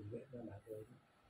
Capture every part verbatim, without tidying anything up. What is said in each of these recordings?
vẽ ra lá tới.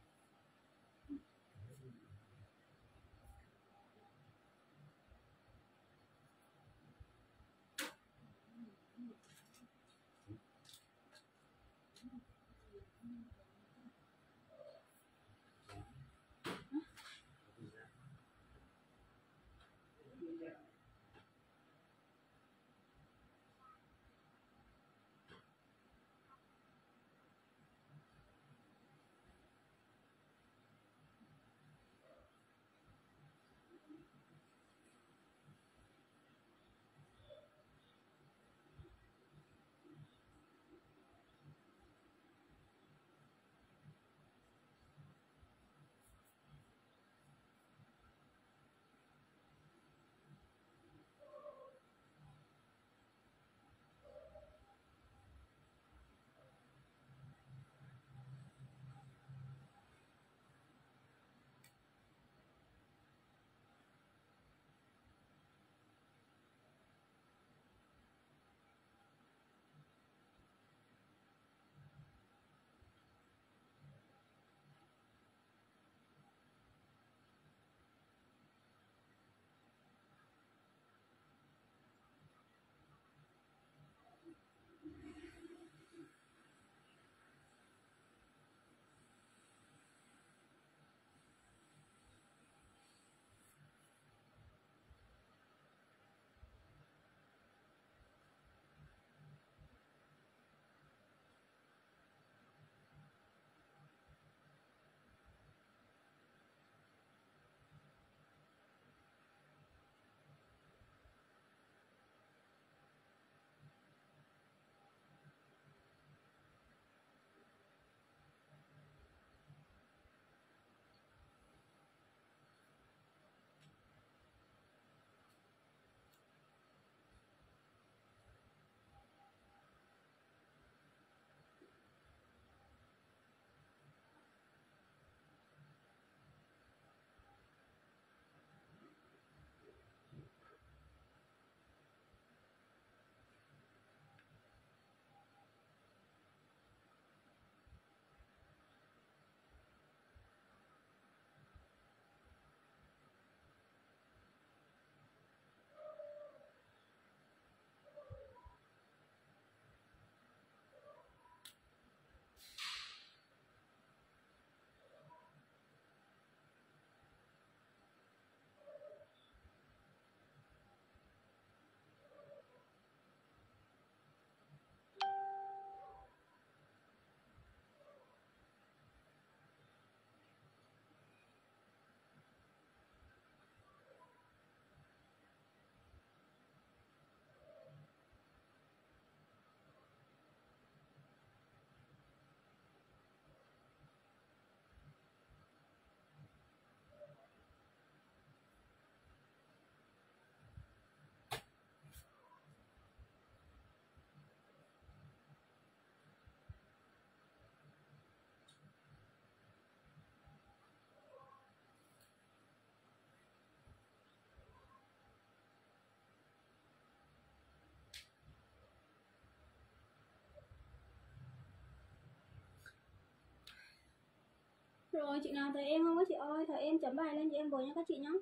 Rồi chị nào thấy em không các chị ơi, thấy em chấm bài lên cho em với nha các chị nhé.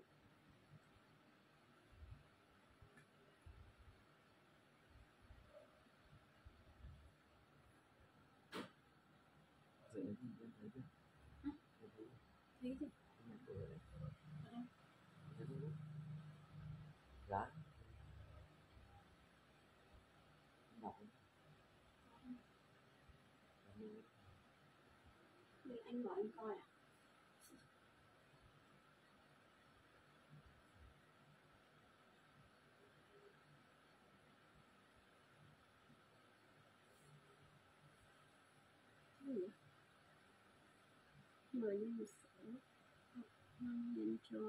Thấy gì? Lá đọc Để anh bảo anh coi à. Mời nhân số nhân cho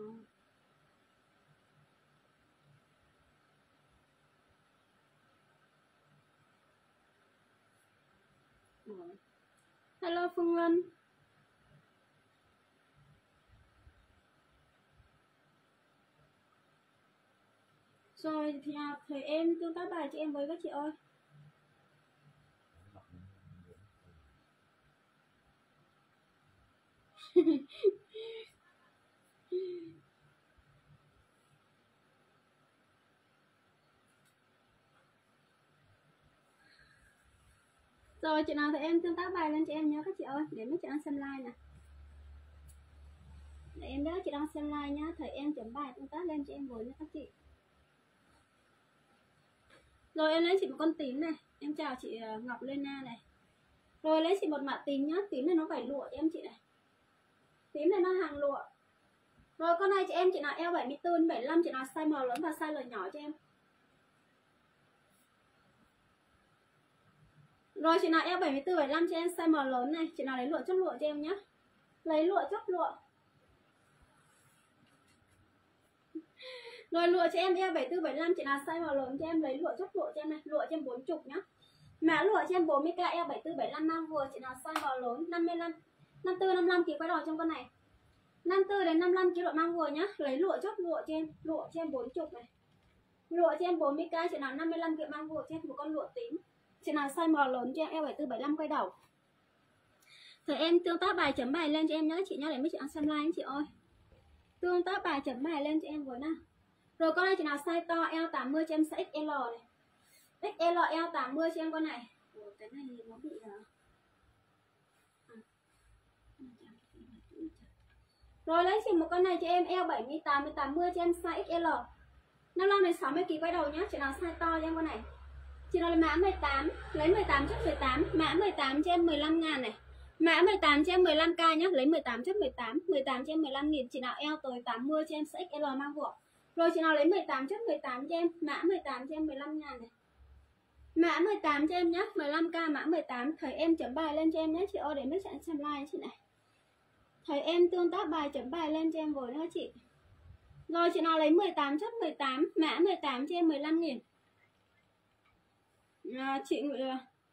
rồi. Hello Phương Ngân. Rồi thì nào thầy em tương tác bài cho em với các chị ơi. Rồi chị nào thì em tương tác bài lên cho em nhớ các chị ơi, để mấy chị đang xem live nè. Để em nhớ chị đang xem live nhá, thầy em chấm bài tương tác lên cho em với nha các chị. Rồi em lấy chị một con tím này, em chào chị Ngọc Lena này. Rồi lấy chị một mã tím nhá, tím này nó phải lụa cho em chị này. Tím này nó hàng lụa. Rồi con này chị em chị nào eo bảy mươi tư đến bảy mươi lăm, chị nào size M lớn và size L nhỏ cho em. Rồi chị nào eo bảy mươi tư bảy mươi lăm cho em size M lớn này, chị nào lấy lụa chốt lụa cho em nhá. Lấy lụa chốt lụa. Rồi lụa cho em eo bảy mươi tư bảy mươi lăm, chị nào size M lớn cho em lấy lụa chốt lụa cho em này, lụa cho em bốn mươi nhá. Mã lụa cho em bốn mươi k eo bảy mươi tư bảy mươi lăm mang vừa, chị nào size M lớn năm mươi lăm, năm mươi tư năm mươi lăm kg quay đầu trong con này. năm mươi tư đến năm mươi lăm kg mang vừa nhá, lấy lụa chốt lụa cho em, lụa cho em bốn mươi này. Lụa cho em bốn mươi k, chị nào năm mươi lăm kg mang vừa cho em một con lụa tím. Chị nào size M lớn cho em eo bảy mươi tư bảy mươi lăm quay đầu. Thì em tương tác bài chấm bài lên cho em nhớ chị nhá, để mấy chị ăn xem like chị ơi. Tương tác bài chấm bài lên cho em với nào. Rồi con này chị nào size to eo tám mươi cho em size ích lờ này. ích lờ eo tám mươi cho em con này. Ủa, cái này nó bị là à. Rồi lấy chị một con này cho em eo bảy mươi tám đến tám mươi cho em size ích lờ. năm mươi lăm đến sáu mươi kg quay đầu nhá, chị nào size to cho em con này. Chị nào lấy mã mười tám, lấy mười tám chốt mười tám, mã mười tám cho em mười lăm ngàn này. Mã mười tám cho em mười lăm k nhá, lấy mười tám chốt mười tám, mười tám cho em mười lăm nghìn, chị nào eo tới tám mươi cho em size ích lờ mang vừa. Rồi chị nào lấy mười tám chốt mười tám cho em, mã mười tám cho em mười lăm ngàn này. Mã mười tám cho em nhá, mười lăm k mã mười tám, thầy em chấm bài lên cho em nhé chị ơi, để mấy bạn xem like chị này. Thầy em tương tác bài chấm bài lên cho em với nữa chị. Rồi chị nào lấy mười tám chốt mười tám, mã mười tám cho em mười lăm nghìn. À, chị uh,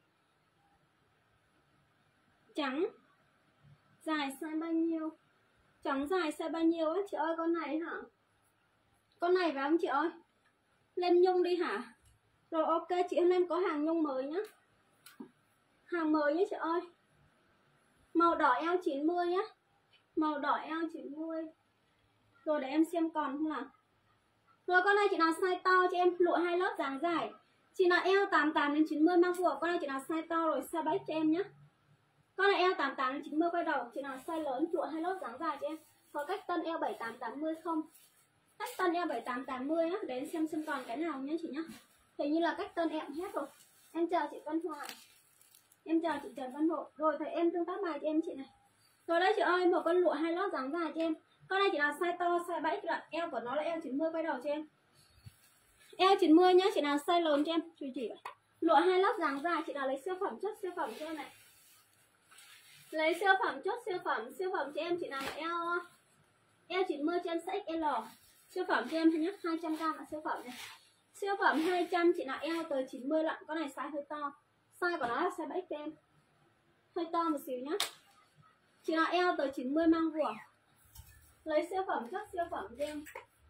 trắng dài size bao nhiêu? Trắng dài size bao nhiêu á chị ơi? Con này hả? Con này phải không chị ơi? Lên nhung đi hả? Rồi ok chị, hôm nay em có hàng nhung mới nhá. Hàng mới nhé chị ơi. Màu đỏ eo chín mươi nhá. Màu đỏ eo chín mươi. Rồi để em xem còn không nào. Rồi con này chị nào size to cho em, lụa hai lớp dáng dài. Chị nào eo tám mươi tám đến chín mươi mang vừa, con này chị nào size to rồi size bảy cho em nhá. Con này eo tám mươi tám đến chín mươi quay đầu, chị nào size lớn lụa hai lớp dáng dài cho em. Có cách tân eo bảy mươi tám tám mươi không? Cách tân eo bảy mươi tám tám mươi á, để em xem xem còn cái nào nhá chị nhá. Hình như là cách tân em hết rồi. Em chào chị Văn Hoài. Em chào chị Trần Văn Hộ. Rồi thầy em tương tác bài cho em chị này. Rồi đây chị ơi, một con lụa hai lót dáng dài cho em. Con này chị nào size to, size bảy, eo của nó là eo chín mươi quay đầu cho em. Eo chín mươi nhá, chị nào size lớn cho em. Chú chỉ lụa hai lót dáng dài, chị nào lấy siêu phẩm chốt siêu phẩm cho em này. Lấy siêu phẩm chốt siêu phẩm, siêu phẩm cho em chị nào eo eo chín mươi cho em size ích lờ. Siêu phẩm cho em nhé, hai trăm g là siêu phẩm này. Siêu phẩm hai trăm, chị nào eo tới chín mươi lận, con này size hơi to. Size của nó là size bảy cho em. Hơi to một xíu nhá. Chị nào eo tới chín mươi mang vừa. Lấy siêu phẩm chốt siêu phẩm cho em.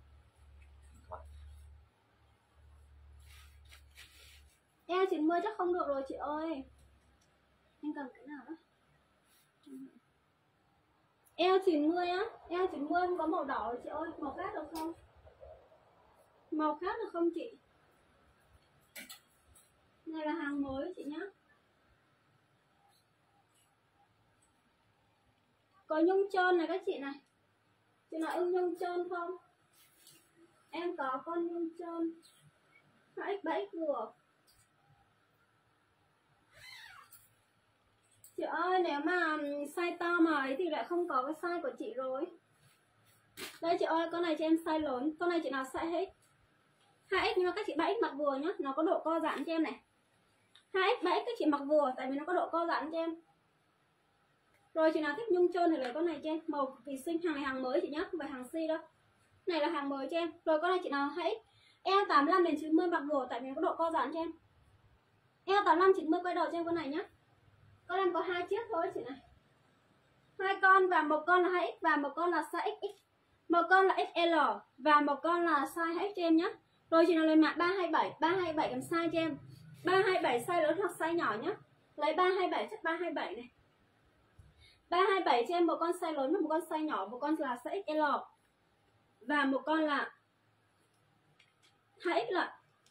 Eo chín mươi chắc không được rồi chị ơi. Em cần cái nào đó. Eo chín mươi á, eo chín mươi không có màu đỏ rồi chị ơi, màu khác được không? Màu khác được không chị? Này là hàng mới chị nhá. Có nhung trơn này các chị này. Chị nào ưng nhung trơn không? Em có con nhung trơn hai x ba x vừa. Chị ơi, nếu mà size to mà ấy thì lại không có cái size của chị rồi. Đây chị ơi, con này cho em size lớn. Con này chị nào size hết hai x, nhưng mà các chị ba x mặc vừa nhá. Nó có độ co giãn cho em này. Hai x, ba x các chị mặc vừa, tại vì nó có độ co giãn cho em. Rồi chị nào thích nhung trơn thì lấy con này cho em. Màu cực kỳ xinh, hàng này hàng mới chị nhá, không phải hàng si đâu. Này là hàng mới cho em. Rồi con này chị nào hai x, eo tám mươi lăm đến chín mươi mặc vừa, tại vì nó có độ co giãn cho em. Eo tám mươi lăm chín mươi quay đầu cho em con này nhá. Con em có hai chiếc thôi chị này. Hai con, và một con là hai x và một con là size ích ích. Một con là ích lờ và một con là size hai x cho em nhá. Rồi chị nào lấy mã ba hai bảy, ba hai bảy cầm size cho em. ba hai bảy size lớn hoặc size nhỏ nhá. Lấy ba hai bảy chắc ba hai bảy này. ba hai bảy cho em một con size lớn và một con size nhỏ, một con là size ích lờ và một con là hai ích lận.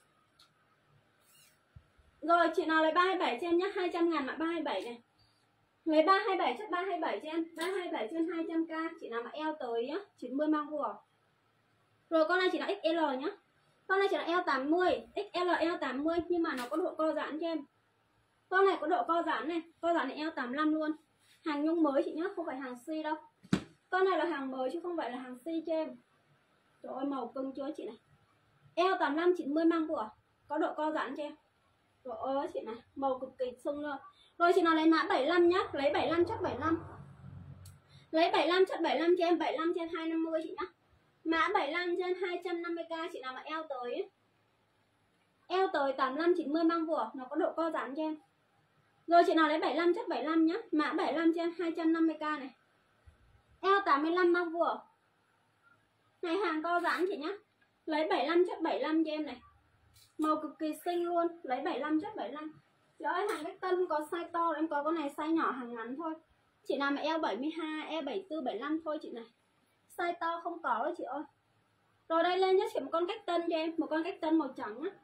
Rồi chị nào lấy ba hai bảy cho em nhé, hai trăm ngàn mã ba hai bảy này. Lấy ba hai bảy chất ba hai bảy cho em, ba hai bảy trên hai trăm k. Chị nào mà eo tới nhá, chín mươi mang vừa. Rồi con này chỉ là ích lờ nhá. Con này chỉ là eo tám mươi, ích lờ eo tám mươi nhưng mà nó có độ co giãn cho em. Con này có độ co giãn này, co giãn này eo tám mươi lăm luôn. Hàng nhung mới chị nhá, không phải hàng si đâu. Con này là hàng mới chứ không phải là hàng si cho em. Trời ơi màu cưng chưa chị này. Eo tám mươi lăm chín mươi mang vừa, có độ co giãn cho em. Trời ơi chị này, màu cực kỳ sung luôn. Rồi chị nào lấy mã bảy mươi lăm nhá, lấy bảy mươi lăm chất bảy mươi lăm. Lấy bảy mươi lăm chất bảy mươi lăm cho em, bảy mươi lăm trên hai trăm năm mươi chị nhá. Mã bảy mươi lăm trên hai trăm năm mươi k, chị nào mà eo tới ấy. Eo tới tám mươi lăm chín mươi mang vừa, nó có độ co giãn cho em. Rồi chị nào lấy bảy mươi lăm chất bảy mươi lăm nhá, mã bảy mươi lăm trên hai trăm năm mươi k này. Eo tám mươi lăm mang vừa. Này hàng co giãn chị nhá. Lấy bảy mươi lăm chất bảy mươi lăm cho em này. Màu cực kỳ xinh luôn, lấy bảy mươi lăm chất bảy mươi lăm. Chị ơi hàng cách tân có size to, em có con này size nhỏ hàng ngắn thôi. Chị nào mà eo bảy mươi hai, eo bảy mươi tư, bảy mươi lăm thôi chị này. Size to không có đâu chị ơi. Rồi đây lên nhé chị một con cách tân cho em, một con cách tân màu trắng á.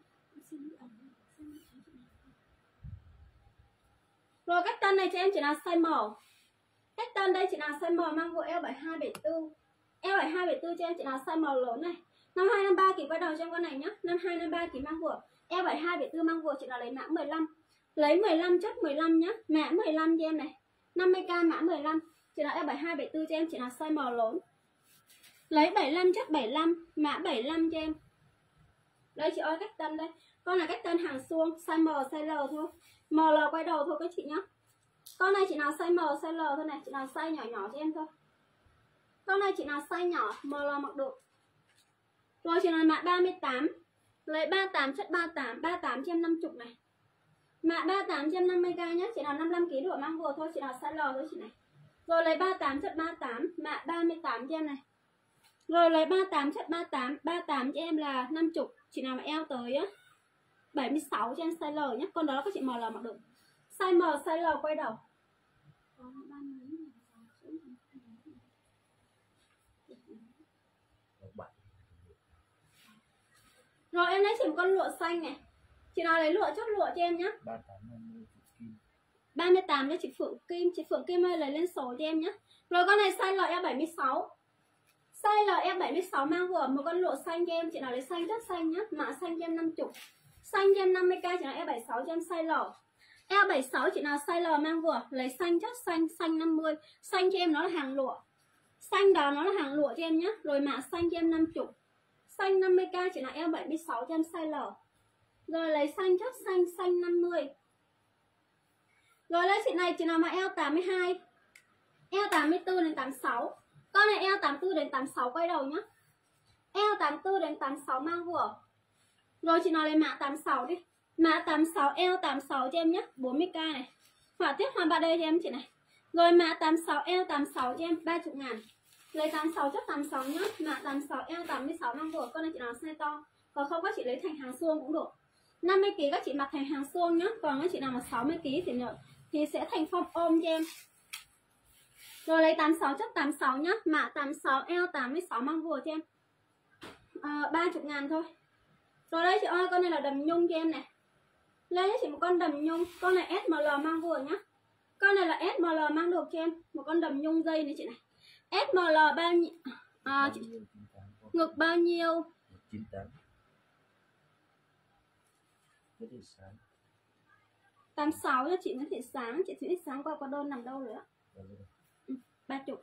Rồi cách tân này cho em chị nào size M. Cách tân đây chị nào size M mang vừa eo bảy mươi hai, bảy mươi tư. Eo bảy mươi hai, bảy mươi tư cho em chị nào size M lớn này. năm hai năm ba kg quay đầu cho em con này nhá, năm hai năm ba kg mang vừa. Eo bảy mươi hai, bảy mươi tư mang vừa chị nào lấy mã mười lăm. Lấy mười lăm chất mười lăm nhá, mã mười lăm cho em này. năm mươi k mã mười lăm. Chị nào eo bảy mươi hai, bảy mươi tư cho em chị nào size M lớn. Lấy bảy mươi lăm chất bảy mươi lăm, mã bảy mươi lăm cho em. Đây chị ơi cách tân đây. Con là cách tân hàng suông, size M, size L thôi. M L quay đầu thôi các chị nhá. Con này chị nào size M, size L thôi này, chị nào size nhỏ nhỏ cho em thôi. Con này chị nào size nhỏ, M L mặc được. Rồi chị nào mã ba mươi tám. Lấy ba mươi tám chất ba mươi tám, ba mươi tám cho em năm mươi này. Mã ba mươi tám trên năm mươi k nhá, chị nào năm mươi lăm ki lô gam độ mang vừa thôi, chị nào size L thôi chị này. Rồi lấy ba mươi tám chất ba mươi tám, mã ba mươi tám cho em này. Rồi lấy ba mươi tám chất ba mươi tám, ba mươi tám cho em là năm mươi, chị nào mà eo tới á bảy mươi sáu cho em size L nhé, con đó là các chị M L mặc được. Size M, size L quay đầu. Rồi em lấy chỉ một con lụa xanh này. Chị nào lấy lụa chốt lụa cho em nhé. ba mươi tám cho chị Phượng Kim. Chị Phượng Kim ơi lấy lên số cho em nhé. Rồi con này size L eo bảy mươi sáu. Size L eo bảy mươi sáu mang vừa một con lụa xanh cho em. Chị nào lấy xanh rất xanh nhé. Mã xanh cho em năm mươi. Xanh cho em năm mươi k, chị nào eo bảy mươi sáu cho em size L. Eo bảy mươi sáu chị nào size L mang vừa lấy xanh chất xanh, xanh năm mươi. Xanh cho em nó là hàng lụa. Xanh đó nó là hàng lụa cho em nhé. Rồi mã xanh cho em năm mươi. Xanh năm mươi k chị nào eo bảy mươi sáu cho em size L. Rồi lấy xanh chất xanh, xanh năm mươi. Rồi lấy chị này chị nào mà eo tám mươi hai, eo tám mươi tư đến tám mươi sáu. Con này eo tám mươi tư đến tám mươi sáu quay đầu nhá. Eo tám mươi tư đến tám mươi sáu mang vừa. Rồi chị nào lấy mã tám mươi sáu đi. Mã tám mươi sáu eo tám mươi sáu cho em nhé, bốn mươi k này. Họa tiết hoàn ba đây cho em chị này. Rồi mã tám mươi sáu eo tám mươi sáu cho em ba mươi ngàn. Lấy tám mươi sáu chất tám mươi sáu nhá. Mã tám mươi sáu eo tám mươi sáu mang vừa. Con này chị nào size to. Còn không các chị lấy thành hàng suông cũng được. năm mươi ki lô gam các chị mặc thành hàng suông nhá. Còn các chị nào mà sáu mươi ki lô gam thì nữa thì sẽ thành form ôm cho em. Rồi lấy tám mươi sáu chất tám mươi sáu nhá. Mã tám mươi sáu eo tám mươi sáu mang vừa cho em. À, ba mươi ngàn thôi. Rồi đây chị ơi, con này là đầm nhung cho em này. Lấy chỉ một con đầm nhung. Con này ét em lờ mang vừa nhá. Con này là ét em lờ mang được cho em. Một con đầm nhung dây này chị này. ét em lờ bao nhiêu? À, chị... Ngực bao nhiêu? chín mươi tám. tám mươi sáu cho chị Nguyễn Thị Sáng. Chị Nguyễn Thị Sáng qua qua đơn nằm đâu rồi á? Ừ, ba mươi.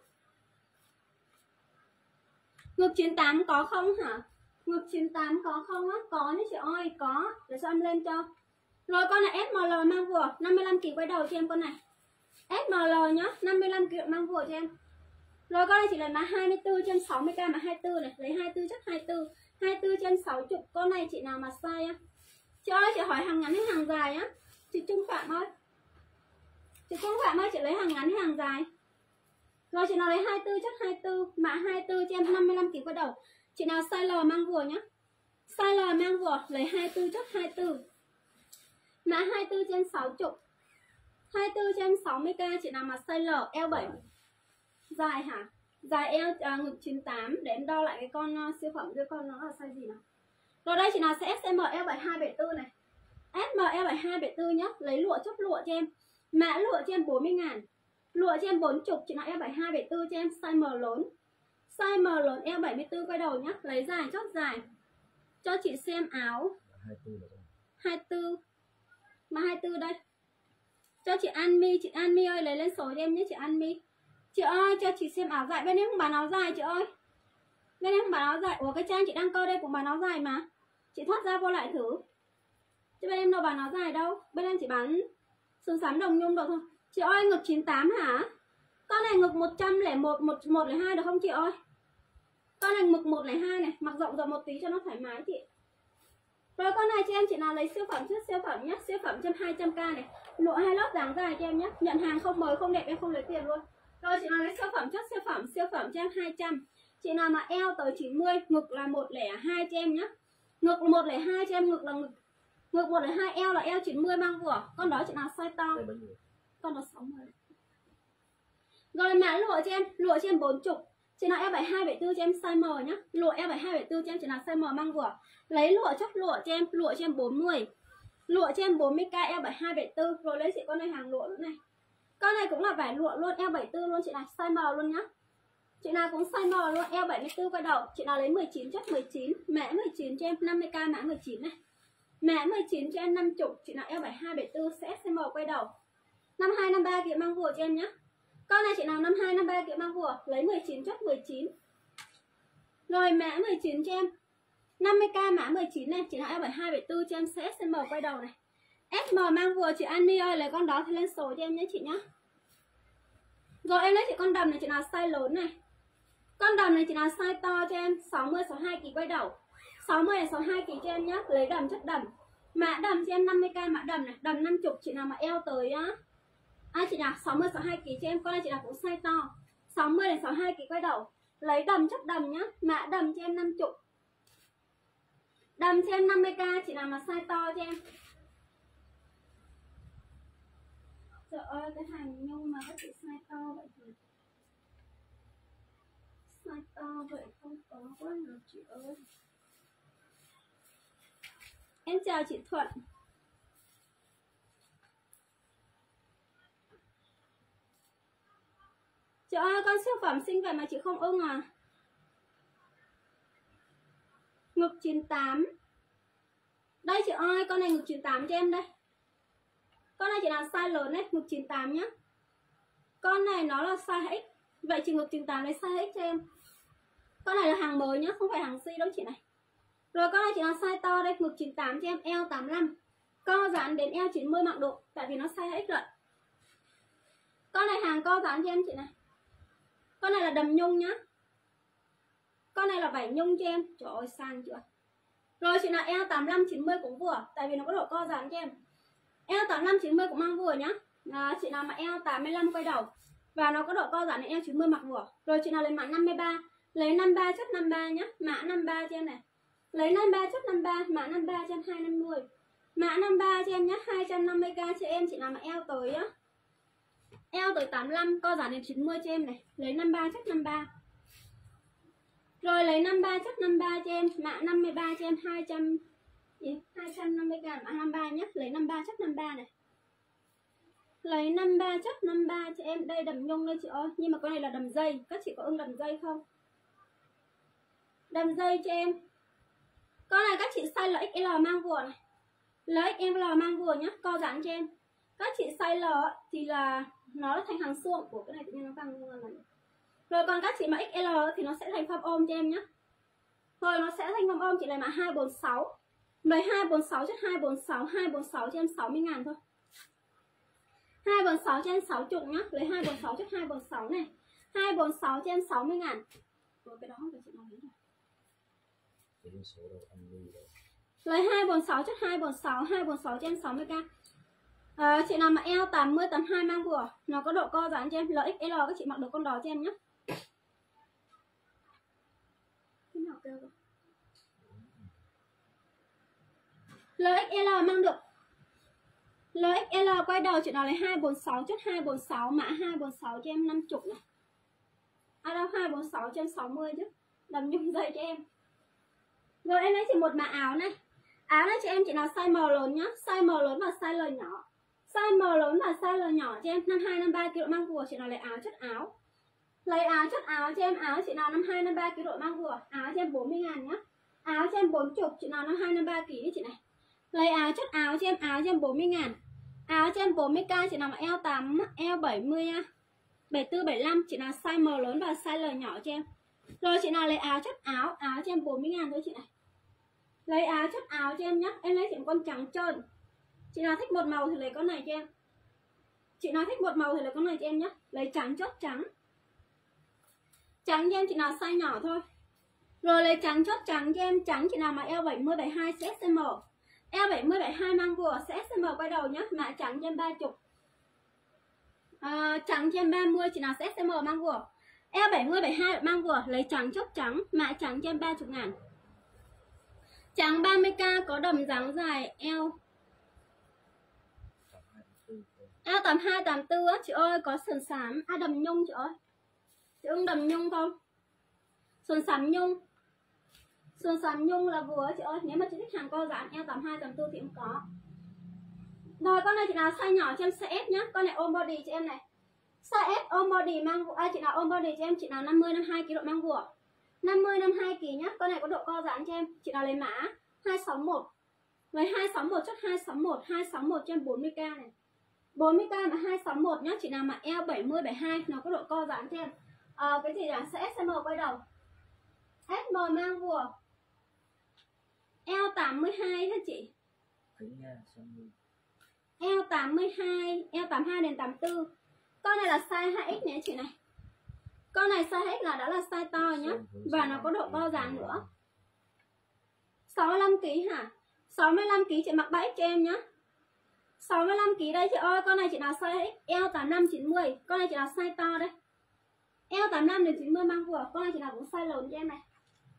Ngực chín mươi tám có không hả? Ngực chín mươi tám có không á? Có nhá chị ơi, có. Để cho em lên cho. Rồi con này ét em lờ mang vừa, năm mươi lăm ki lô gam quay đầu cho em con này. ét em lờ nhá, năm mươi lăm ki lô gam mang vừa cho em. Rồi con này chỉ lấy mã hai mươi tư trên sáu mươi k mà hai mươi tư này, lấy hai mươi tư chất hai mươi tư, hai mươi tư trên sáu mươi. Con này chị nào mà size á? Chị ơi, chị hỏi hàng ngắn hay hàng dài á? Chị Trung Phạm ơi. Chị Trung Phạm ơi, chị lấy hàng ngắn hay hàng dài? Rồi chị nào lấy hai mươi tư chất hai mươi tư, mã hai mươi tư cho em năm mươi lăm ki lô gam quay đầu. Chị nào size L mang vừa nhá. Size L mang vừa lấy hai mươi tư chất hai mươi tư. Mã hai mươi tư trên sáu mươi. hai mươi tư cho em sáu mươi k chị nào mà size L, eo bảy. Dài hả? Dài eo à, ngực chín mươi tám. Để em đo lại cái con uh, siêu phẩm với con nó là size gì nào. Rồi đây chị nào sẽ S M eo bảy hai bảy tư này. S M eo bảy hai bảy tư nhá. Lấy lụa chốt lụa cho em. Mã lụa cho em bốn mươi ngàn. Lụa cho em bốn mươi, chị nào eo bảy hai bảy tư cho em size M lớn. Size M lớn eo bảy mươi tư quay đầu nhá. Lấy dài chốt dài. Cho chị xem áo hai mươi tư. Mà hai mươi tư đây. Cho chị An My, chị An My ơi lấy lên số cho em nhé chị An My. Chị ơi cho chị xem áo dài, bên em không bán áo dài chị ơi. Bên em không bán áo dài. Ủa cái trang chị đang coi đây cũng bán áo dài mà. Chị thoát ra vô lại thử. Chứ bên em đâu bán áo dài đâu. Bên em chỉ bán sườn xám đồng nhung đâu thôi. Chị ơi ngực chín mươi tám hả? Con này ngực một trăm lẻ một, một trăm lẻ hai được không chị ơi? Con này ngực một trăm lẻ hai này, mặc rộng rộng một tí cho nó thoải mái chị. Rồi con này cho em chị nào lấy siêu phẩm trước siêu phẩm nhé. Siêu phẩm trên hai trăm k này. Lụa hai lớp dáng dài cho em nhé. Nhận hàng không mới không đẹp em không lấy tiền luôn. Rồi chị nào lấy siêu phẩm trước siêu phẩm. Siêu phẩm cho em hai trăm. Chị nào mà eo tới chín mươi, ngực là một trăm lẻ hai cho em nhé. Ngực một trăm lẻ hai cho em, ngực là ngực. Ngực một trăm lẻ hai, eo là eo chín mươi mang vừa. Con đó chị nào size to. Con đó sáu mươi. Rồi mã lụa cho em, lụa cho em bốn mươi. Chị nào eo bảy hai bảy tư cho em size M nhá. Lụa eo bảy hai bảy tư cho em chị nào size M mang vừa. Lấy lụa chốt lụa cho em, lụa cho em bốn mươi. Lụa cho em bốn mươi k eo bảy hai bảy tư. Rồi lấy chị con này hàng lụa nữa này. Con này cũng là vải lụa luôn, eo bảy mươi tư luôn chị nào, size M luôn nhá. Chị nào cũng size M luôn, eo bảy mươi tư quay đầu. Chị nào lấy mười chín chất mười chín, mã mười chín cho em năm mươi k mã mười chín này. Mã mười chín cho em năm mươi, chị nào eo bảy hai bảy tư sẽ size M quay đầu. năm hai năm ba kiện mang vừa cho em nhá. Con này chị nào năm hai năm ba kiện mang vừa, lấy mười chín chốt mười chín. Rồi mã mười chín cho em năm mươi k mã mười chín này, chị nào eo bảy hai bảy tư cho em sẽ size M quay đầu này. S M mang vừa chị An My ơi, lấy con đó thì lên số cho em nhé chị nhá. Rồi em lấy chị con đầm này chị nào size lớn này. Con đầm này chị nào size to cho em sáu mươi sáu mươi hai ki lô gam quay đầu. sáu mươi sáu mươi hai ki lô gam cho em nhá, lấy đầm chất đầm. Mã đầm cho em năm mươi k mã đầm này, đầm năm mươi chị nào mà eo tới á. À chị nào sáu mươi sáu mươi hai ki lô gam cho em, con này chị nào cũng size to. sáu mươi đến sáu mươi hai ki lô gam quay đầu. Lấy đầm chất đầm nhá, mã đầm cho em năm mươi. Đầm cho em năm mươi k chị nào mà size to cho em. Trời ơi cái hàng nhung mà các chị size to vậy thì size to vậy không có quá nào chị ơi. Em chào chị Thuận. Chị ơi con siêu phẩm xinh vậy mà chị không ưng à. Ngực chín mươi tám. Đây chị ơi con này ngực chín mươi tám cho em đây. Con này chị nào size lớn đấy, ngực chín mươi tám nhá. Con này nó là size X. Vậy chị ngực chín mươi tám lấy size X cho em. Con này là hàng mới nhá, không phải hàng si đâu chị này. Rồi con này chị nào size to đây, ngực chín mươi tám cho em, eo tám mươi lăm. Co giãn đến eo chín mươi mặc độ, tại vì nó size X rồi. Con này hàng co giãn cho em chị này. Con này là đầm nhung nhá. Con này là vải nhung cho em. Trời ơi sang chưa. Rồi chị nào eo tám mươi lăm chín mươi cũng vừa, tại vì nó có độ co giãn cho em. Eo tám mươi lăm chín mươi cũng mang vừa nhá. À, chị nào mà eo tám mươi lăm quay đầu và nó có độ co giãn đến eo chín mươi mặc vừa. Rồi chị nào lấy mã năm mươi ba, lấy năm mươi ba chất năm mươi ba nhá, mã năm mươi ba cho em này. Lấy năm mươi ba chất năm mươi ba, mã năm mươi ba cho em hai trăm năm mươi. Mã năm mươi ba cho em nhá, hai trăm năm mươi k cho em chị nào mà eo tới á. Eo tới tám mươi lăm, co giãn đến chín mươi cho em này. Lấy năm mươi ba chất năm mươi ba. Rồi lấy năm mươi ba chất năm mươi ba cho em, mã năm mươi ba cho em hai trăm hai trăm năm mươi k mã năm mươi ba nhé, lấy năm mươi ba chất năm mươi ba này. Lấy năm mươi ba chất năm mươi ba cho em, đây đầm nhung đây chị ơi, nhưng mà con này là đầm dây, các chị có ưng đầm dây không? Đầm dây cho em. Con này các chị size L X L mang vừa này. L X L mang vừa nhá, co giãn cho em. Các chị size L thì là nó là thành hàng suông của cái này tự nhiên nó văng này. Rồi còn các chị mà ích lờ thì nó sẽ thành form ôm cho em nhé. Rồi nó sẽ thành form ôm, chị lấy mã hai bốn sáu. Lấy hai bốn sáu chất hai bốn sáu, hai bốn sáu cho em sáu mươi ngàn thôi. hai bốn sáu cho em sáu mươi nhá, lấy hai bốn sáu chất hai bốn sáu này. hai bốn sáu cho em sáu mươi ngàn. Rồi cái đó không phải chị nói rồi. Lấy hai bốn sáu chất hai bốn sáu, hai bốn sáu cho em sáu mươi k. À, chị nào mà eo tám mươi tám mươi hai mang vừa, nó có độ co giãn cho em, L X L các chị mặc được con đó cho em nhé. L X L mang được. lờ ích lờ quay đầu chị nào lấy hai bốn sáu chốt hai bốn sáu, mã hai bốn sáu cho em năm mươi này. À đâu hai bốn sáu cho em sáu mươi chứ. Đầm nhung dây cho em. Rồi em lấy chỉ một mã áo này. Áo này cho em chị nào size M lớn nhá, size M lớn và size L nhỏ. Size M lớn và size L nhỏ cho em năm hai năm ba kg mang vừa, chị nào lấy áo chất áo. Lấy áo chất áo cho em, áo chị nào năm hai năm ba kg mang vừa, áo cho em bốn mươi ngàn nhá. Áo cho em bốn mươi, chị nào năm hai năm ba kg đi chị này. Lấy áo chất áo cho em, áo cho em bốn mươi ngàn. Áo cho em bốn mươi k, chị nào mà eo tám, eo bảy mươi, bảy tư, bảy lăm, chị nào size M lớn và size L nhỏ cho em. Rồi chị nào lấy áo chất áo, áo cho em bốn mươi ngàn thôi chị này. Lấy áo chất áo cho em nhé. Em lấy chỉ con trắng trơn. Chị nào thích một màu thì lấy con này cho em. Chị nào thích một màu thì lấy con này cho em nhé. Lấy trắng chốt trắng. Trắng cho em chị nào size nhỏ thôi. Rồi lấy trắng chốt trắng cho em. Trắng chị nào mà eo bảy mươi, bảy mươi hai sẽ ét em. Eo bảy mươi, bảy mươi hai mang vừa sẽ ét em quay đầu nhé. Mã trắng cho em ba mươi. à, Trắng cho em ba mươi, chị nào sẽ ét em mang vừa. Eo bảy mươi, bảy mươi hai mang vừa. Lấy trắng chốt trắng. Mã trắng cho em ba mươi ngàn. Trắng ba mươi k có đầm dáng dài eo eo tám hai, tám tư á chị ơi, có sườn xám. À đầm nhung chị ơi. Chị ưng đầm nhung không? Sườn xám nhung. Sườn xám nhung là vừa chị ơi. Nếu mà chị thích hàng co giãn eo tám hai, tám tư thì cũng có. Rồi con này chị nào size nhỏ cho em size S nhá. Con này ôm body chị em này. Size S ôm body mang vừa. À chị nào ôm body cho em, chị nào năm mươi, năm mươi hai kg mang vừa. năm mươi, năm mươi hai kg nhá. Con này có độ co giãn cho em. Chị nào lấy mã hai sáu mốt. Lấy hai sáu mốt chốt hai sáu mốt, hai sáu mốt cho em bốn mươi k này. bốn mươi k mà hai sáu mốt nhá. Chị nào mà eo bảy mươi, bảy mươi hai nó có độ co giãn cho em. À, cái gì là sẽ ét em quay đầu. ét em mang vừa. Eo tám mươi hai hả chị? Eo tám mươi hai, eo tám mươi hai đến tám mươi tư. Con này là size hai x nhé chị này. Con này size X là đã là size to nhá. Và nó có độ co giãn nữa. sáu mươi lăm ki lô gam hả? sáu mươi lăm ki lô gam chị mặc ba x cho em nhá. sáu mươi lăm ki lô gam đây chị ơi. Con này chị nào size X. Eo tám mươi lăm, chín mươi. Con này chị nào size to đây. Eo tám mươi lăm đến chín mươi mang vừa. Con này chị nào cũng size lớn cho em này.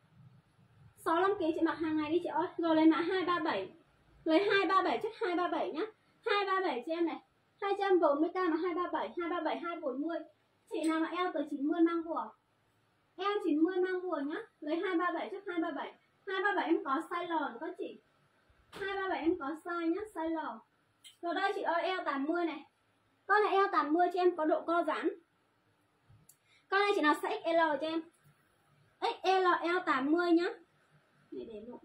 sáu mươi lăm ki lô gam chị mặc hàng ngày đi chị ơi. Rồi lấy mã hai ba bảy. Lấy hai ba bảy chất hai ba bảy nhá. hai ba bảy cho em này. hai trăm bốn mươi k mà hai ba bảy, hai ba bảy, hai bốn mươi. Chị nào mà eo tới chín mươi mang vừa. Eo chín mươi mang vừa nhá. Lấy hai ba bảy chất hai ba bảy. hai ba bảy em có size L nữa các chị. hai ba bảy em có size nhá, size L. Rồi đây chị ơi, eo tám mươi này. Con này eo tám mươi cho em có độ co giãn. Con này chị nào size ích lờ cho em. ích lờ eo tám mươi nhá. Để để lộn.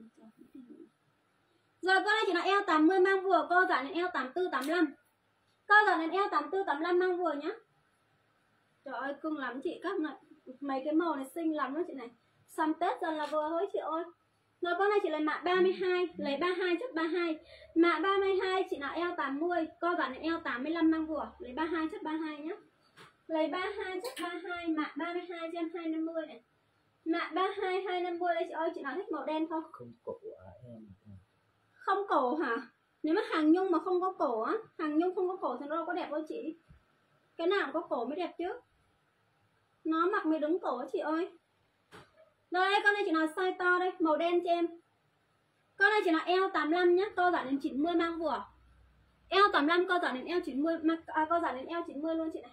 Rồi con này chị nào eo tám mươi mang vừa, co giãn đến eo tám tư, tám mươi lăm. Co giãn đến eo tám tư, tám mươi lăm mang vừa nhá. Trời ơi cưng lắm chị, các này mấy cái màu này xinh lắm đó chị này. Sắm Tết dần là vừa thôi chị ơi. Rồi con này chị lấy mã ba mươi hai, lấy ba mươi hai chất ba mươi hai. Mã ba mươi hai chị nào eo tám mươi, co giãn đến eo tám mươi lăm mang vừa, lấy ba mươi hai chất ba mươi hai nhá. Lấy ba mươi hai chất ba mươi hai, mã ba mươi hai cho em hai năm mươi này. Mã ba mươi hai, hai năm mươi đấy chị ơi, chị nào thích màu đen không? Không cổ à em. Không cổ hả? Nếu mà hàng nhung mà không có cổ á, hàng nhung không có cổ thì nó đâu có đẹp đâu chị. Cái nào có cổ mới đẹp chứ. Nó mặc mới đúng cổ chị ơi. Rồi đây, con này chị nào size to đây, màu đen cho em. Con này chị nào eo tám mươi lăm nhá, co giãn đến chín mươi mang vừa. Eo tám mươi lăm co giãn đến eo chín mươi, à, co giãn đến eo chín mươi luôn chị này.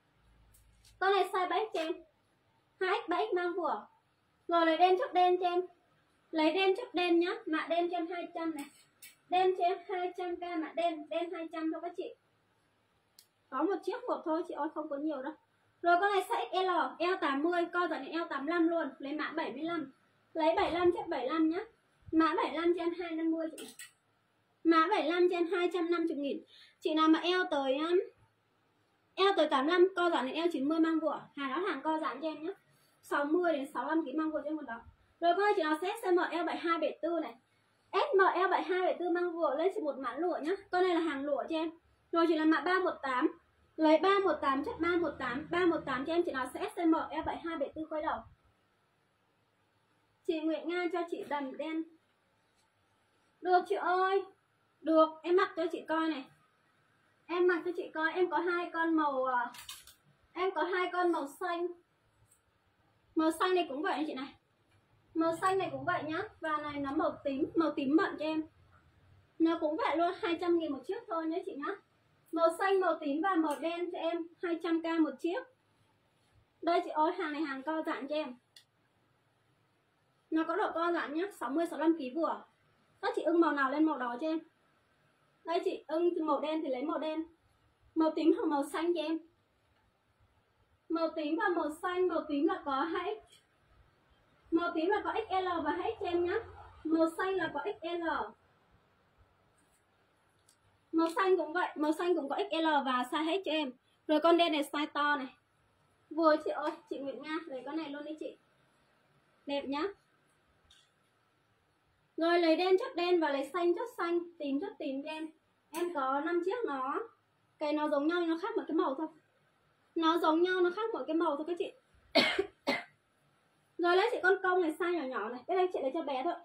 Con này size ba x cho em. hai x, ba x mang vừa. Rồi lấy đen chốt đen cho em. Lấy đen chốt đen nhá, mạ đen cho em hai trăm này. Đen cho em hai trăm k mạ đen, đen hai trăm thôi các chị. Có một chiếc một thôi chị ơi, không có nhiều đâu. Rồi con này size L, eo tám mươi, co giãn đến eo tám mươi lăm luôn, lấy mã bảy mươi lăm. Lấy bảy mươi lăm chất bảy mươi lăm nhá. Mã bảy mươi lăm cho em hai trăm năm mươi chị. Mã bảy mươi lăm cho em hai trăm năm mươi nghìn. Chị nào mà eo tới um, eo tới tám mươi lăm, co giãn đến eo chín mươi mang vừa. Hàng đó hàng co giãn cho em nhá. sáu mươi đến sáu mươi lăm ki lô gam mang vừa cho em một đó. Rồi con này chị nào size S M eo bảy mươi hai, bảy mươi tư này. S M eo bảy mươi hai, bảy mươi tư mang vừa, lên chỉ một mã lụa nhá. Con này là hàng lụa cho em. Rồi chị là mã ba một tám. Lấy ba một tám chất ba một tám, ba một tám cho em, chị nào sẽ ét em eo bảy mươi hai, bảy mươi tư quay đầu. Chị Nguyễn Nga cho chị đầm đen. Được chị ơi. Được, em mặc cho chị coi này. Em mặc cho chị coi, em có hai con màu em có hai con màu xanh. Màu xanh này cũng vậy chị này. Màu xanh này cũng vậy nhá. Và này nó màu tím, màu tím mận cho em. Nó cũng vậy luôn, hai trăm nghìn một chiếc thôi nhé chị nhá. Màu xanh, màu tím và màu đen cho em hai trăm k một chiếc. Đây chị ơi, hàng này hàng co giãn cho em. Nó có độ co giãn nhá, sáu mươi sáu mươi lăm ki lô gam vừa. Các chị ưng màu nào lên màu đó cho em. Đây chị ưng màu đen thì lấy màu đen. Màu tím hoặc màu xanh cho em. Màu tím và màu xanh, màu tím là có hai x. Màu tím là có ích lờ và hai ích cho em nhá. Màu xanh là có ích lờ. Màu xanh cũng vậy, màu xanh cũng có ích lờ và size hết cho em. Rồi con đen này size to này. Vừa chị ơi, chị Nguyễn Nga, lấy con này luôn đi chị. Đẹp nhá. Rồi lấy đen chốt đen và lấy xanh chốt xanh, tím chốt tím cho em. Em có năm chiếc nó. Cái nó giống nhau nhưng nó khác một cái màu thôi. Nó giống nhau, nó khác một cái màu thôi các chị. Rồi lấy chị con công này size nhỏ nhỏ này. Cái này chị lấy cho bé thôi.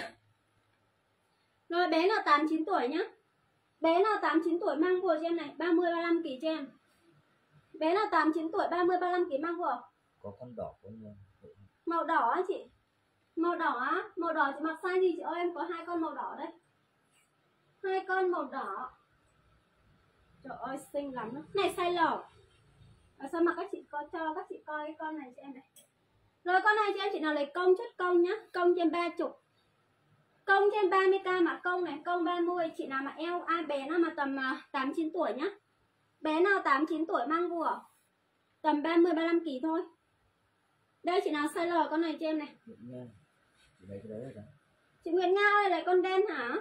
Rồi bé là tám chín tuổi nhá. Bé là tám chín tuổi mang vừa cho em này, ba mươi ba mươi lăm ki lô gam cho em. Bé là tám chín tuổi ba mươi ba mươi lăm ki lô gam mang vừa. Có con đỏ của em. Màu đỏ á chị. Màu đỏ á, màu đỏ chị mặc size gì chị ơi, em có hai con màu đỏ đây. Hai con màu đỏ. Trời ơi xinh lắm đó. Này size L. Ở sao mà các chị có cho các chị coi cái con này cho em này. Rồi con này cho em chị nào lấy công chất công nhá, công trên ba mươi. Công trên ba mươi k mà công này, công ba mươi, chị nào mà eo ai bé nào mà tầm tám chín tuổi nhá. Bé nào tám chín tuổi mang vừa. Tầm ba mươi ba mươi lăm ki lô gam thôi. Đây chị nào size L con này cho em này. Chị lấy cái đấy rồi đó. Chị Nguyễn Nga ơi, lấy con đen hả?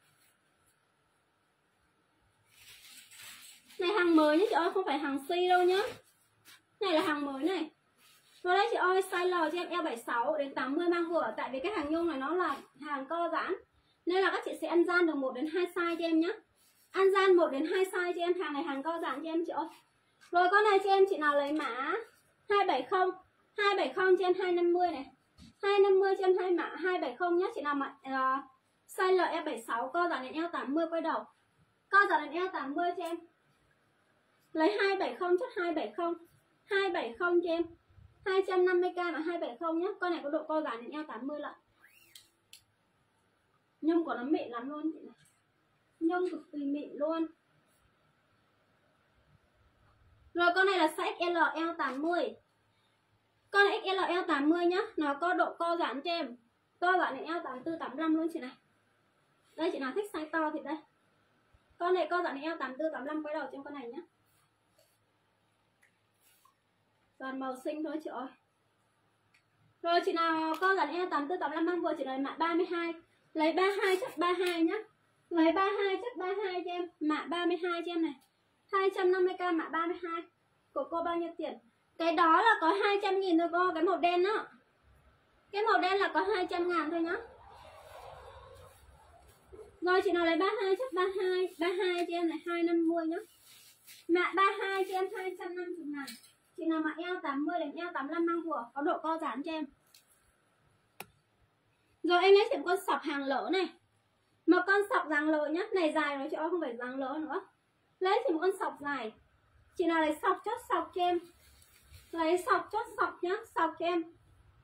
Này hàng mới nhá chị ơi, không phải hàng si đâu nhá. Này là hàng mới này. Rồi đây chị ơi, size L cho em eo bảy mươi sáu đến tám mươi mang vừa. Tại vì cái hàng nhung này nó là hàng co giãn, nên là các chị sẽ ăn gian được một đến hai size cho em nhá. Ăn gian một đến hai size cho em, hàng này hàng co giãn cho em chị ơi. Rồi con này cho em chị nào lấy mã hai bảy không, hai bảy không cho em hai năm mươi này. hai năm mươi cho em hai mã hai bảy không nhá. Chị nào mà uh, size L eo bảy mươi sáu co giãn đến eo tám mươi quay đầu. Co giãn đến eo tám mươi cho em. Lấy hai bảy không chốt hai bảy không. hai bảy không cho em. hai trăm năm mươi k mà hai bảy không nhá. Con này có độ co giãn đến eo tám mươi lận. Nhung của nó mịn lắm luôn chị này. Nhung cực kỳ mịn luôn. Rồi con này là size ích lờ eo tám mươi. Con này ích lờ eo tám mươi nhá. Nó có độ co giãn cho em. Co giãn đến eo tám mươi tư tám mươi lăm luôn chị này. Đây chị nào thích size to thì đây. Con này co giãn đến eo tám mươi tư tám mươi lăm quay đầu trên con này nhá. Toàn màu xinh thôi chị ơi. Rồi chị nào co giãn eo tám mươi tư tám mươi lăm mang vừa chị lấy mã ba mươi hai. Lấy ba mươi hai chất ba mươi hai nhá. Lấy ba mươi hai chất ba mươi hai cho em. Mã ba mươi hai cho em này. hai trăm năm mươi k mã ba mươi hai. Của cô bao nhiêu tiền? Cái đó là có hai trăm nghìn thôi cô. Cái màu đen đó. Cái màu đen là có hai trăm ngàn thôi nhá. Rồi chị nào lấy ba mươi hai chất ba mươi hai. ba mươi hai cho em này hai trăm năm mươi nhá. Mã ba mươi hai cho em hai trăm năm mươi ngàn. Chị nào mà eo tám mươi đến eo tám mươi lăm mang vừa. Có độ co giãn cho em. Rồi em lấy chị một con sọc hàng lỡ này. Một con sọc dáng lỡ nhá. Này dài rồi chị ơi, không phải dáng lỡ nữa. Lấy chị một con sọc dài. Chị nào lấy sọc chốt sọc cho em. Lấy sọc chốt sọc nhá. Sọc cho em.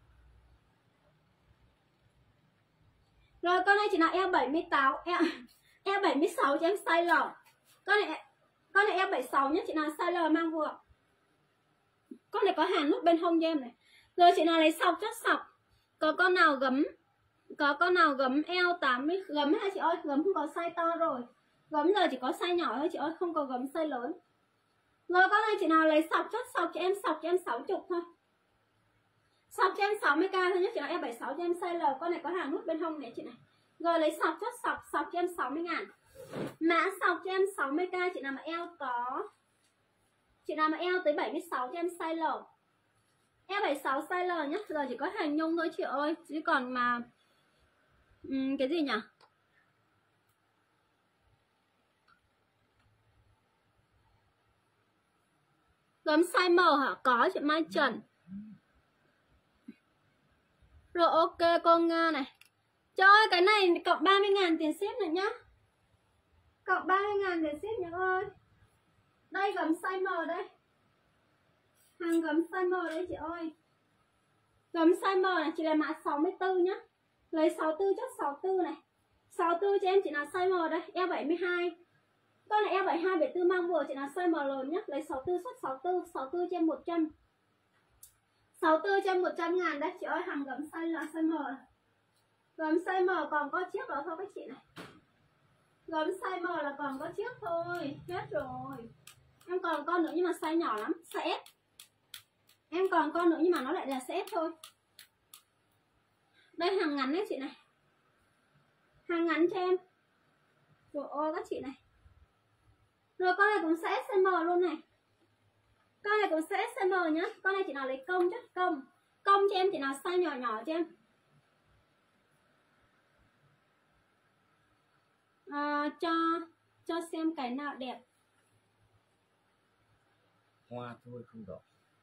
Rồi con này chị nào eo bảy mươi tám. Eo, eo bảy mươi sáu cho em size L. Con này Con này eo bảy mươi sáu nhá. Chị nào size L mang vừa. Con này có hàn nút bên hông cho em này. Rồi chị nào lấy sọc chốt sọc. Có con nào gấm. Có con nào gấm eo tám mươi. Gấm hả chị ơi. Gấm không có size to rồi. Gấm giờ chỉ có size nhỏ thôi chị ơi. Không có gấm size lớn. Rồi con này chị nào lấy sọc chốt sọc cho em. Sọc cho em sáu mươi thôi. Sọc cho em sáu mươi k thôi nhé. Chị nào eo bảy mươi sáu cho em size L. Con này có hàng nút bên hông này chị này. Rồi lấy sọc chốt sọc. Sọc cho em sáu mươi ngàn. Mã sọc cho em sáu mươi k. Chị nào mà eo có. Chị nào mà eo tới bảy mươi sáu cho em size L. Eo bảy mươi sáu size L nhé. Giờ chỉ có hàng nhung thôi chị ơi. Chứ còn mà uhm, cái gì nhỉ? Gấm size M hả? Có chị Mai Trần. Rồi ok cô Nga này. Trời ơi cái này cộng ba mươi ngàn tiền ship này nhá. Cộng ba mươi ngàn tiền ship nhá ơi. Đây gấm size M đây. Hàng gấm size M đấy chị ơi. Gấm size M này chị là mã sáu mươi tư nhá. Lấy sáu mươi tư chốt sáu mươi tư này. sáu mươi tư cho em chị nào size M đây, eo bảy mươi hai. Con này eo bảy mươi hai, bảy mươi tư mang vừa chị nào size M lớn nhá, lấy sáu mươi tư xuất sáu mươi tư, sáu mươi tư cho em một trăm. sáu mươi tư cho em một trăm ngàn đây chị ơi, hàng gấm size là size M. Gấm size M còn có chiếc đó thôi các chị này. Gấm size M là còn có chiếc thôi, hết rồi. Em còn con nữa nhưng mà size nhỏ lắm, size S. Em còn con nữa nhưng mà nó lại là size S thôi. Đây hàng ngắn đấy chị này. Hàng ngắn cho em. Rồi ôi các chị này. Rồi con này cũng sẽ size M luôn này. Con này cũng sẽ size M nhá. Con này chị nào lấy công chất công. Công cho em chị nào size nhỏ nhỏ cho em. À, cho cho xem cái nào đẹp. Hoa thôi không đỏ.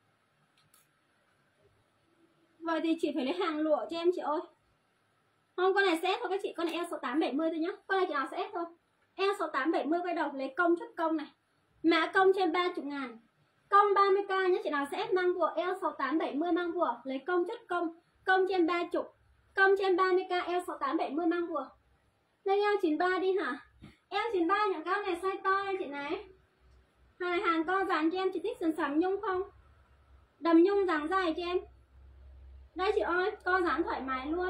Vậy thì chị phải lấy hàng lụa cho em chị ơi. Không, con này sẽ thôi các chị, con này eo sáu mươi tám bảy mươi thôi nhá. Con này chị nào sẽ thôi. Eo sáu mươi tám bảy mươi quay đầu lấy công chất công này. Mã công cho em ba mươi ngàn. Công ba mươi k nhá, chị nào sẽ mang vừa eo sáu mươi tám bảy mươi mang vừa, lấy công chất công. Công cho em ba mươi. Công cho em ba mươi k eo sáu mươi tám bảy mươi mang vừa. Đây eo chín mươi ba đi hả? Eo chín mươi ba những cái này size to em chị này. Hai hàng co dáng cho em, chị thích sườn sắm nhung không? Đầm nhung dáng dài cho em. Đây chị ơi, co dáng thoải mái luôn.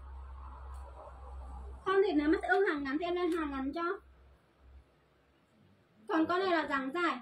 Không thì nếu mà sẽ ưng hàng ngắn thì em lên hàng ngắn cho. Còn con này là dáng dài.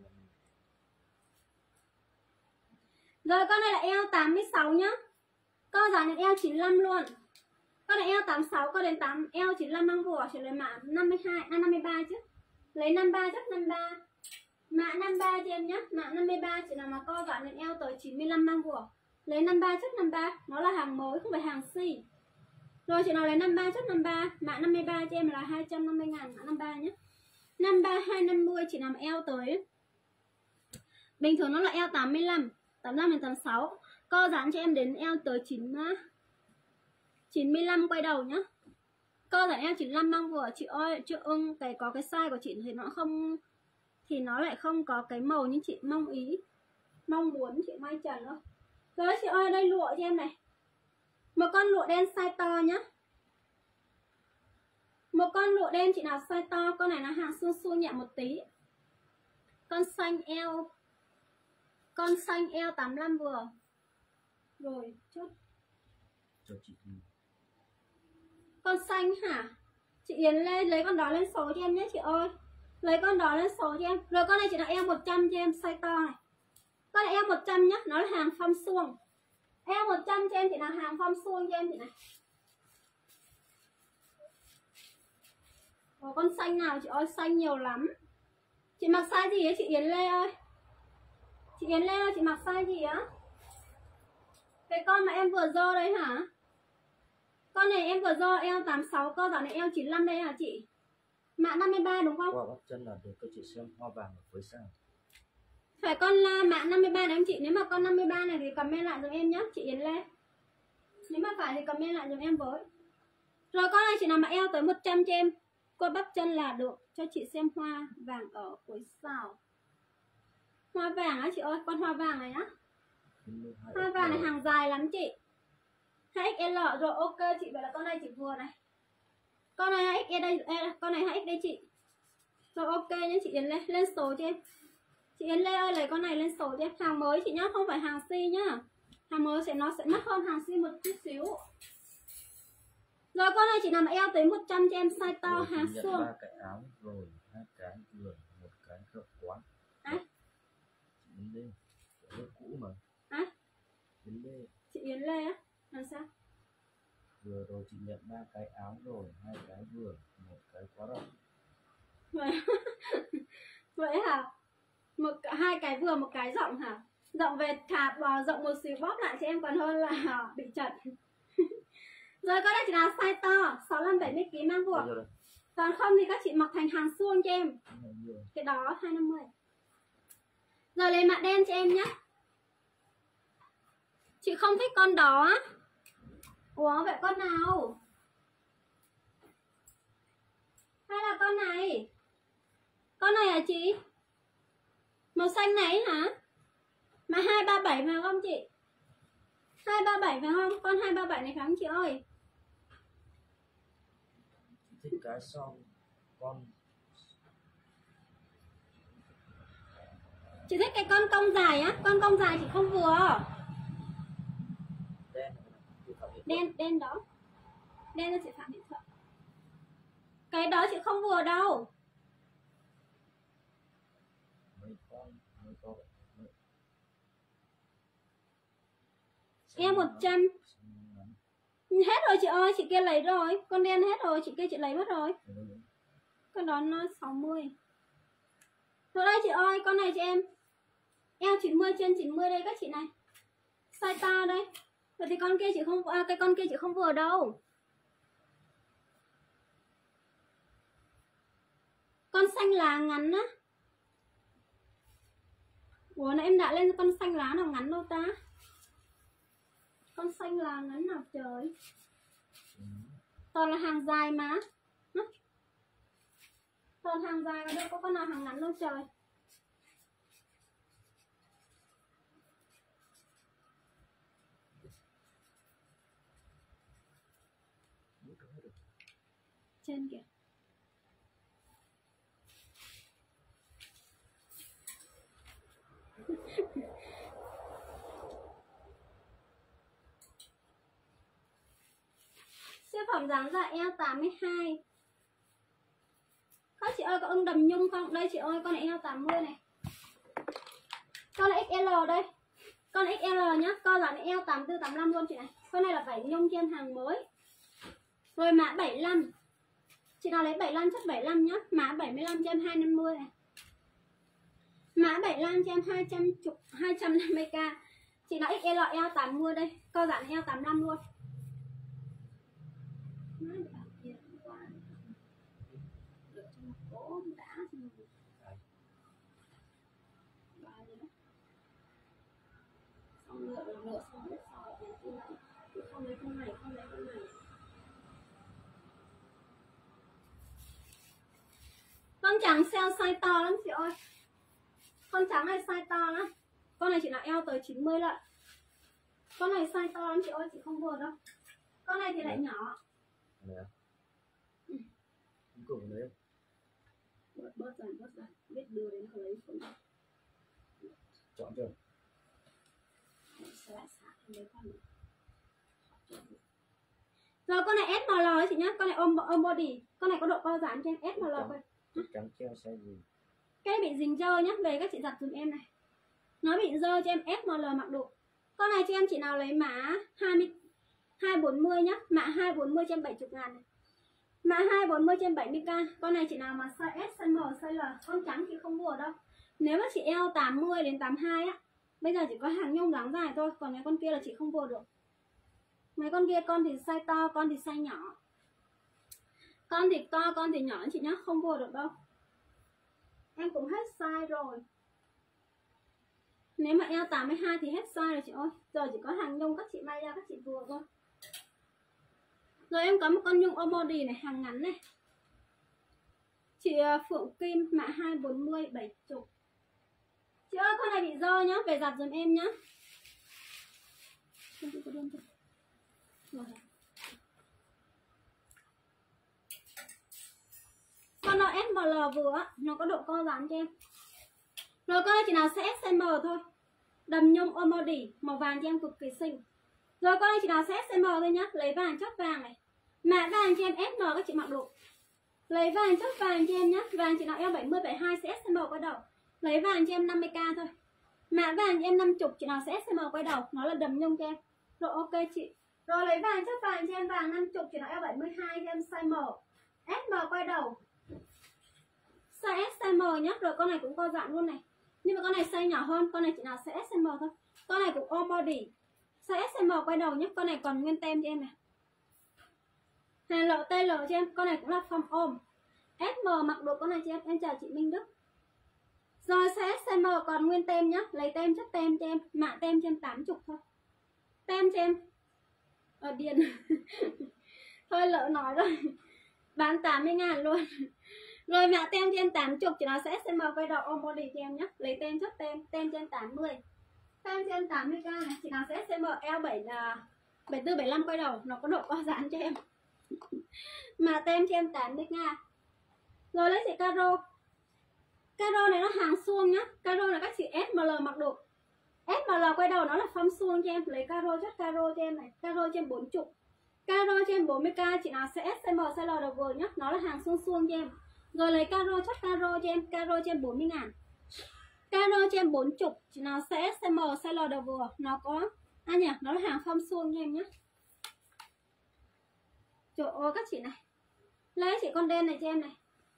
Rồi con này là eo tám mươi sáu nhá. Co dáng đến eo chín mươi lăm luôn. Con này eo tám mươi sáu, con đến tám eo chín mươi lăm mang vừa, chỉ lấy mã năm mươi hai, à năm mươi ba chứ. Lấy năm mươi ba chắc năm mươi ba. Mã năm mươi ba cho em nhá, mã năm mươi ba chỉ nào mà co dáng đến eo tới chín mươi lăm mang vừa. Lấy năm mươi ba chắc năm mươi ba, nó là hàng mới không phải hàng xi. Rồi chị nào lấy năm mươi ba chắc năm mươi ba, mã năm mươi ba cho em là hai trăm năm mươi ngàn, mã năm mươi ba nhé. năm mươi ba hai năm mươi chị nào mà eo tới. Bình thường nó là eo tám mươi lăm, tám mươi lăm đến tám mươi sáu. Co dáng cho em đến eo tới chín chín mươi lăm quay đầu nhá. Co dáng eo chín mươi lăm mang vừa chị ơi, chưa ưng cái có cái size của chị thì nó không thì nó lại không có cái màu như chị mong ý. Mong muốn chị Mai Trần thôi. Rồi chị ơi, đây lụa cho em này. Một con lụa đen size to nhá. Một con lụa đen chị nào size to. Con này nó hàng suông suông nhẹ một tí. Con xanh eo. Con xanh eo tám mươi lăm vừa. Rồi chốt. Cho chị đi. Con xanh hả? Chị Yến lên lấy con đó lên số cho em nhé chị ơi. Lấy con đó lên số cho em. Rồi con này chị nào eo một trăm cho em size to này. Con này eo một trăm nhá, nó là hàng phong suông. Eo một trăm cho em chị nào hàng phong suông cho em chị này. Ồ, con xanh nào chị ơi, xanh nhiều lắm. Chị mặc size gì ấy chị Yến Lê ơi? Chị Yến Lê ơi, chị mặc size gì á? Cái con mà em vừa dơ đấy hả? Con này em vừa dơ eo tám mươi sáu, con dạo này eo chín mươi lăm đây hả chị? Mã năm mươi ba đúng không? Qua bắp chân là được, các chị xem hoa vàng ở cuối sao. Phải con là mã năm mươi ba đấy em chị. Nếu mà con năm mươi ba này thì comment lại giùm em nhé chị Yến Lê. Nếu mà phải thì comment lại giùm em với. Rồi con này chị nào mà eo tới một trăm cho em. Qua bắp chân là được. Cho chị xem hoa vàng ở cuối sao. Hoa vàng á chị ơi, con hoa vàng này á. Hoa vàng này hàng dài lắm chị. hai ích lờ rồi, ok chị, vậy là con này chị vừa này. Con này hai ích đây, con này hai ích đây chị. Rồi ok nhé chị Yến Lê, lên số cho em. Chị Yến Lê ơi, lấy con này lên số cho em. Hàng mới chị nhá, không phải hàng xi nhá. Hàng mới sẽ nó sẽ mắc hơn hàng xi một chút xíu. Rồi con này chị nào mà eo tới một trăm cho em size to rồi, hàng suông. ba cái áo rồi, hai cái vừa, một cái rộng quá. À? Chị Yến Lê, cái cũ mà. À? Yến Lê. Chị Yến Lê á, làm sao? Vừa rồi chị nhận ba cái áo rồi, hai cái vừa, một cái quá rộng. Vậy vậy hả? Một hai cái vừa, một cái rộng hả? Rộng về thả vào rộng một xíu bóp lại cho em còn hơn là bị chật. Rồi con này chỉ là size to sáu mươi lăm bảy mươi ki lô gam mang vừa. Còn không thì các chị mặc thành hàng suông cho em. Cái đó hai trăm năm mươi. Rồi lấy mặt đen cho em nhé. Chị không thích con đó. Ủa vậy con nào? Hay là con này? Con này hả chị? Màu xanh này hả? Mà hai ba bảy phải không chị? hai ba bảy phải không? Con hai ba bảy này phải không chị ơi? thích cái son con. Chị thích cái con cong dài á, con cong dài chị không vừa. Đen chị Phạm Thị Thuận. Đen, đen đó. Đen cho chị Phạm Thị Thuận. Cái đó chị không vừa đâu. Mấy con, mấy con, mấy... Em một trăm. Hết rồi chị ơi, chị kia lấy rồi. Con đen hết rồi, chị kia chị lấy mất rồi. Con đó nó sáu mươi. Rồi đây chị ơi, con này cho em eo chín mươi trên chín mươi đây các chị này. Size to đây. Vậy thì con kia chị không, à, cái con kia chị không vừa đâu. Con xanh lá ngắn á. Ủa nãy em đã lên con xanh lá nào ngắn đâu ta. Con xanh lá ngắn nào trời. Toàn là hàng dài mà. Toàn hàng dài mà đâu có con nào hàng ngắn đâu trời. Trên kìa. Siêu phẩm dáng dài eo tám mươi hai. Các chị ơi có ưng đầm nhung không? Đây chị ơi, con này eo tám mươi này. Con này ích lờ đây. Con ích lờ nhá, con dáng eo tám tư tám lăm luôn chị này. Con này là vải nhung trên hàng mới. Rồi mã bảy mươi lăm. Chị nào lấy bảy mươi lăm chất bảy mươi lăm nhá. Mã bảy mươi lăm cho em hai trăm năm mươi này. Mã bảy mươi lăm cho em hai trăm hai trăm năm mươi k. Chị nào ích lờ eo tám mươi đây. Con dáng eo tám mươi lăm luôn. Con trắng sale size to lắm chị ơi. Con trắng này size to lắm. Con này chị nào eo tới chín mươi lận. Con này size to lắm chị ơi, chị không vừa đâu. Con này thì lại nhỏ. Nè. Ừ. Cùng đấy. Bớt bớt dần bớt dần. Biết đưa đến nó lấy không. Chọn chưa? Rồi con này ét em lờ chị nhá, con này ôm ôm body, con này có độ co giãn cho em ét em lờ coi. Chắc chắn treo size gì? Cái bị dính dơ nhá, về các chị giặt dùm em này. Nó bị dơ cho em ét em lờ mặc độ. Con này cho em chị nào lấy mã hai mươi hai bốn mươi nhá, mã hai bốn mươi cho em bảy mươi ngàn này. Mã hai bốn mươi cho em bảy mươi k. Con này chị nào mà size S, size M, size L, con trắng chị không vừa đâu. Nếu mà chị eo tám mươi đến tám mươi hai á, bây giờ chỉ có hàng nhung dáng dài thôi, còn mấy con kia là chị không vừa được. Mấy con kia con thì size to, con thì size nhỏ. Con thì to, con thì nhỏ chị nhá, không vừa được đâu. Em cũng hết size rồi. Nếu mà eo tám mươi hai thì hết size rồi chị ơi. Giờ chỉ có hàng nhung các chị may ra các chị vừa thôi. Rồi em có một con nhung ôm body này, hàng ngắn này. Chị Phượng Kim mã hai bốn mươi bảy mươi. Chị ơi con này bị dơ nhá, về giặt giùm em nhá. Con nó ét em lờ vừa, nó có độ co giãn cho em. Rồi con này chỉ nào sẽ ét em thôi. Đầm nhung ôm body, màu vàng cho em cực kỳ xinh. Rồi con này chỉ nào sẽ ét em thôi nhá, lấy vàng chốt vàng này. Mã vàng cho em ét em các chị mặc độ. Lấy vàng chốt vàng cho em nhá, vàng chị nào eo bảy mươi bảy mươi hai sẽ ét em quay đầu. Lấy vàng cho em năm mươi k thôi. Mã vàng cho em năm mươi, chị nào sẽ ét em quay đầu, nó là đầm nhung cho em. Rồi ok chị. Rồi lấy vàng chốt vàng cho em vàng năm mươi, chị nào eo bảy mươi hai cho em size M. ét em quay đầu. Size S, size M nhá, rồi con này cũng co giãn luôn này. Nhưng mà con này size nhỏ hơn, con này chị nào sẽ ét em thôi. Con này cũng ôm body. Size ét em quay đầu nhá, con này còn nguyên tem cho em này. Hàng lợ tê lờ cho em, con này cũng là form ôm. ét em mặc đồ con này cho em, em chào chị Minh Đức. Rồi size ét em còn nguyên tem nhá, lấy tem chất tem cho em, mạ tem cho em tám mươi thôi. Tem cho em. Ở điền. Thôi lỡ nói rồi. Bán tám mươi ngàn luôn. Rồi mạ tem cho em tám mươi, thì nó sẽ ét em quay đầu ôm body cho em nhá. Lấy tem chất tem, tem cho em tám mươi. Tem cho em tám mươi k này, thì nó sẽ ét em eo bảy là bảy tư bảy lăm quay đầu, nó có độ co giãn cho em. Mà tem cho em tám bích nga. Rồi lấy chị caro. Caro này nó hàng suông nhá. Caro là các chị ét em lờ mặc được. ét em lờ quay đầu nó là form suông cho em. Lấy caro chất caro cho em này. Caro trên bốn mươi. Caro trên bốn mươi k chị nào sẽ ét em size L đầu vừa nhá. Nó là hàng suông suông cho em. Rồi lấy caro chất caro cho em. Caro trên bốn mươi ngàn. Caro trên bốn mươi chị nào sẽ ét em size L đầu vừa. Nó có à nhỉ, nó là hàng form suông cho em nhá. Trời ơi các chị này. Lấy chị con đen này cho em này.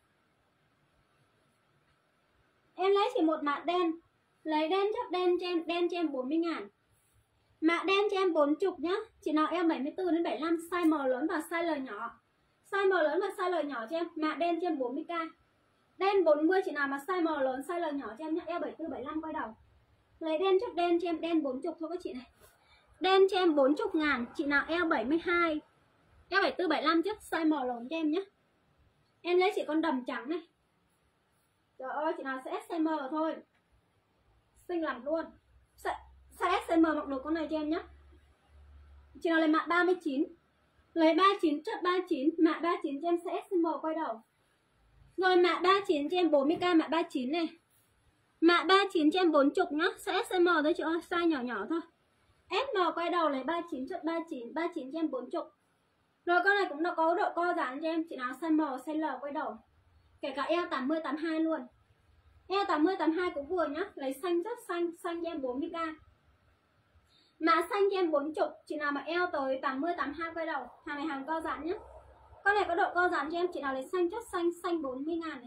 Em lấy chỉ một mạ đen. Lấy đen chất đen cho em. Đen cho em bốn mươi ngàn. Mạ đen cho em bốn mươi nhá. Chị nào em bảy mươi tư đến bảy mươi lăm. Size M lớn và size L nhỏ. Size M lớn và size L nhỏ cho em. Mạ đen cho em bốn mươi k. Đen bốn mươi chị nào mà size M lớn size L nhỏ cho em nhá. Eo bảy mươi tư bảy mươi lăm quay đầu. Lấy đen chất đen cho em. Đen bốn mươi thôi các chị này. Đen cho em bốn mươi ngàn. Chị nào eo bảy mươi hai. Eo bảy mươi tư bảy mươi lăm chứ. Size M lớn cho em nhá. Em lấy chị con đầm trắng này. Trời ơi chị nào sẽ ét em thôi. Xinh lắm luôn. Size ét em mặc được con này cho em nhé. Chị nào lấy mạ ba mươi chín. Lấy ba mươi chín chất ba mươi chín. Mạ ba mươi chín cho em sẽ ét em quay đầu. Rồi mạ ba mươi chín cho em bốn mươi k mạ ba mươi chín này. Mạ ba mươi chín cho em bốn mươi nhá. Sẽ ét em thôi chị ơi. Size nhỏ nhỏ thôi. ét em quay đầu lấy ba mươi chín chất ba mươi chín. ba mươi chín cho em bốn mươi. Rồi con này cũng đã có độ co giãn cho em. Chị nào size M, size L quay đầu. Kể cả eo tám mươi tám mươi hai luôn. Eo tám mươi tám mươi hai cũng vừa nhá. Lấy xanh rất xanh. Xanh cho em bốn mươi k. Mã xanh cho em bốn mươi. Chị nào mà eo tới tám mươi tám mươi hai quay đầu. Hàng này hàng co giãn nhá. Con này có độ co giãn cho em. Chị nào lấy xanh chất xanh. Xanh bốn mươi ngàn này.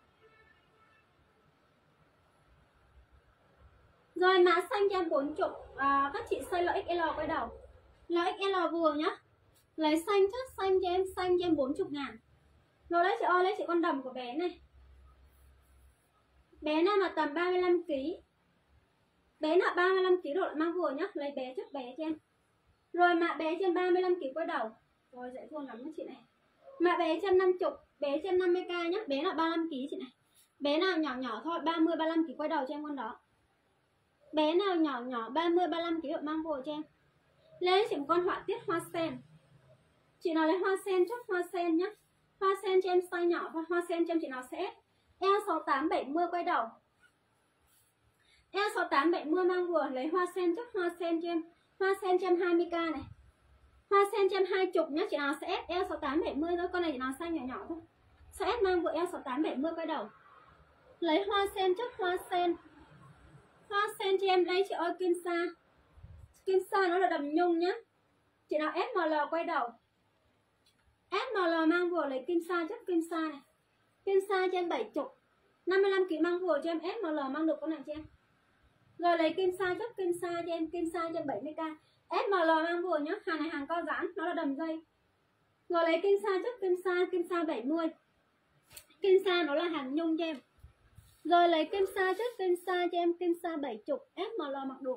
Rồi mã xanh cho em bốn mươi. à, Các chị size L ích L quay đầu. L ích L vừa nhá. Lấy xanh chất xanh cho em. Xanh cho em bốn mươi ngàn. Rồi đấy chị ơi, lấy chị con đầm của bé này. Bé nào mà tầm ba mươi lăm ki lô gam. Bé nào ba mươi lăm ki lô gam độ mang vừa nhá. Lấy bé chất bé cho em. Rồi mạ bé trên ba mươi lăm ki lô gam quay đầu. Rồi dễ thương lắm các chị này. Mạ bé trên năm mươi. Bé trên năm mươi k nhá. Bé nào ba mươi lăm ki lô gam chị này. Bé nào nhỏ nhỏ thôi ba mươi ba mươi lăm ki lô gam quay đầu cho em con đó. Bé nào nhỏ nhỏ ba mươi ba mươi lăm ki lô gam độ mang vừa cho em. Lấy chỉ một con họa tiết hoa sen. Chị nào lấy hoa sen chất hoa sen nhá. Hoa sen cho em size nhỏ và hoa sen cho em chị nào sẽ eo sáu tám bảy mươi quay đầu. Eo sáu tám bảy mươi mang vừa. Lấy hoa sen chất hoa sen cho em. Hoa sen cho em hai mươi k này. Hoa sen cho em hai mươi nhá. Chị nào sẽ eo sáu tám bảy mươi thôi. Con này chị nào size nhỏ nhỏ thôi. Sẽ mang vừa eo sáu tám bảy mươi quay đầu. Lấy hoa sen chất hoa sen. Hoa sen cho em đây chị ơi. Kinsa. Kinsa nó là đầm nhung nhá. Chị nào ét em lờ quay đầu. ét em lờ mang vừa lấy Kinsa chất Kinsa này. Kinsa cho em bảy mươi. năm mươi lăm ki lô gam mang vừa cho em. ét em lờ mang được con này cho em. Rồi lấy Kinsa chất Kinsa cho em. Kinsa cho em bảy mươi k. ét em lờ mang vừa nhá. Hàng này hàng co giãn. Nó là đầm dây. Rồi lấy Kinsa chất Kinsa. Kinsa bảy mươi. Kinsa nó là hàng nhung cho em. Rồi lấy Kinsa chất Kinsa cho em. Kinsa bảy mươi. ét em lờ mặc được.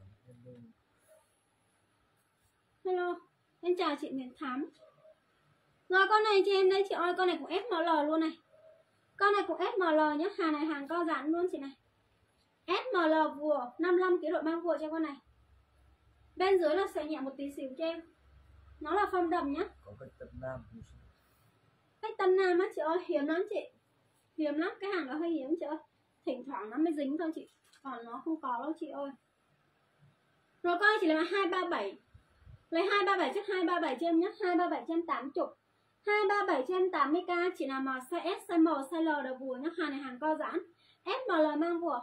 Hello. Em chào chị Nguyễn Thắm. Rồi con này cho em đây chị ơi. Con này cũng ét em lờ luôn này. Con này cũng ét em lờ nhá. Hàng này hàng co giãn luôn chị này. ét em lờ vừa. năm mươi lăm ki lô gam độ mang vừa cho con này. Bên dưới là xòe nhẹ một tí xíu cho em. Nó là form đầm nhá. Có cách Tân Nam. Cách Tân Nam á chị ơi. Hiếm lắm chị. Hiếm lắm. Cái hàng đó hơi hiếm chị ơi. Thỉnh thoảng nó mới dính thôi chị. Còn nó không có đâu chị ơi. Rồi con này chỉ là hai ba bảy. Lấy hai ba bảy chất hai ba bảy cho em nhá. hai ba bảy cho em tám mươi. hai ba bảy cho em tám mươi k. Chị nào mà size S, size M, size L đều vừa nhá. Hàng này hàng co giãn. ét em lờ mang vừa.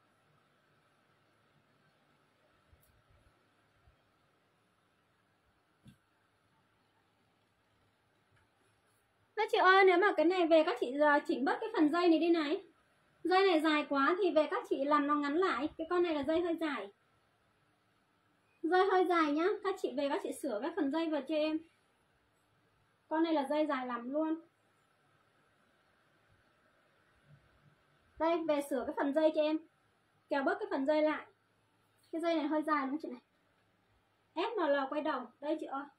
Các chị ơi, nếu mà cái này về các chị chỉnh bớt cái phần dây này đi này. Dây này dài quá thì về các chị làm nó ngắn lại. Cái con này là dây hơi dài. Dây hơi dài nhá. Các chị về các chị sửa cái phần dây vào cho em. Con này là dây dài lắm luôn. Đây, về sửa cái phần dây cho em. Kéo bớt cái phần dây lại. Cái dây này hơi dài đúng không chị này. ét em lờ quay đầu. Đây chị ơi.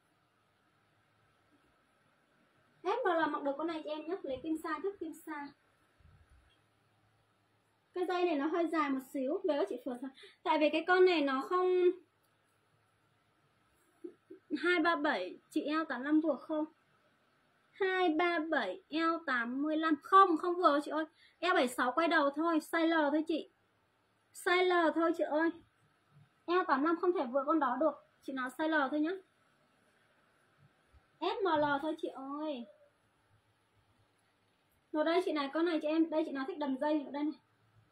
ét em lờ mặc được con này cho em nhé. Lấy Kinsa trước Kinsa. Cái dây này nó hơi dài một xíu. Về các chị sửa. Tại vì cái con này nó không hai ba bảy. Chị eo tám mươi lăm vừa không. hai ba bảy, eo tám mươi lăm. Không, không vừa chị ơi. Eo bảy mươi sáu quay đầu thôi, size L thôi chị. Size L thôi chị ơi. Eo tám mươi lăm không thể vừa con đó được. Chị nào size L thôi nhá. ét em lờ thôi chị ơi. Rồi đây chị này, con này chị em. Đây chị nào thích đầm dây ở đây này.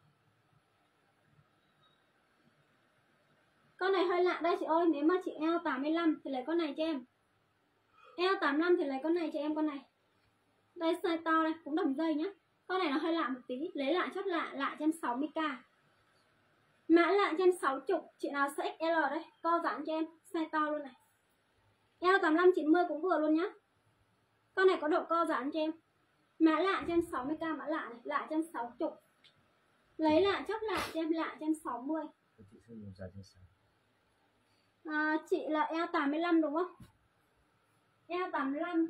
Con này hơi lạ đây chị ơi. Nếu mà chị eo tám mươi lăm thì lấy con này cho em. Eo tám mươi lăm thì lấy con này cho em, con này. Đây size to đây, cũng đầm dây nhá. Con này nó hơi lạ một tí. Lấy lại chốt lạ, lạ cho em sáu mươi k. Mã lạ cho em sáu mươi. Chị nào size ích lờ đây, co giãn cho em. Size to luôn này. Eo tám mươi lăm chín mươi cũng vừa luôn nhá. Con này có độ co giãn cho em. Mã lạ cho em sáu mươi k, mã lạ này, lạ cho em sáu mươi. Lấy lạ chốt lạ cho em, lạ cho em sáu mươi. Chị sử dụng dài trên sáu. À, chị là eo tám mươi lăm đúng không? Eo tám mươi lăm.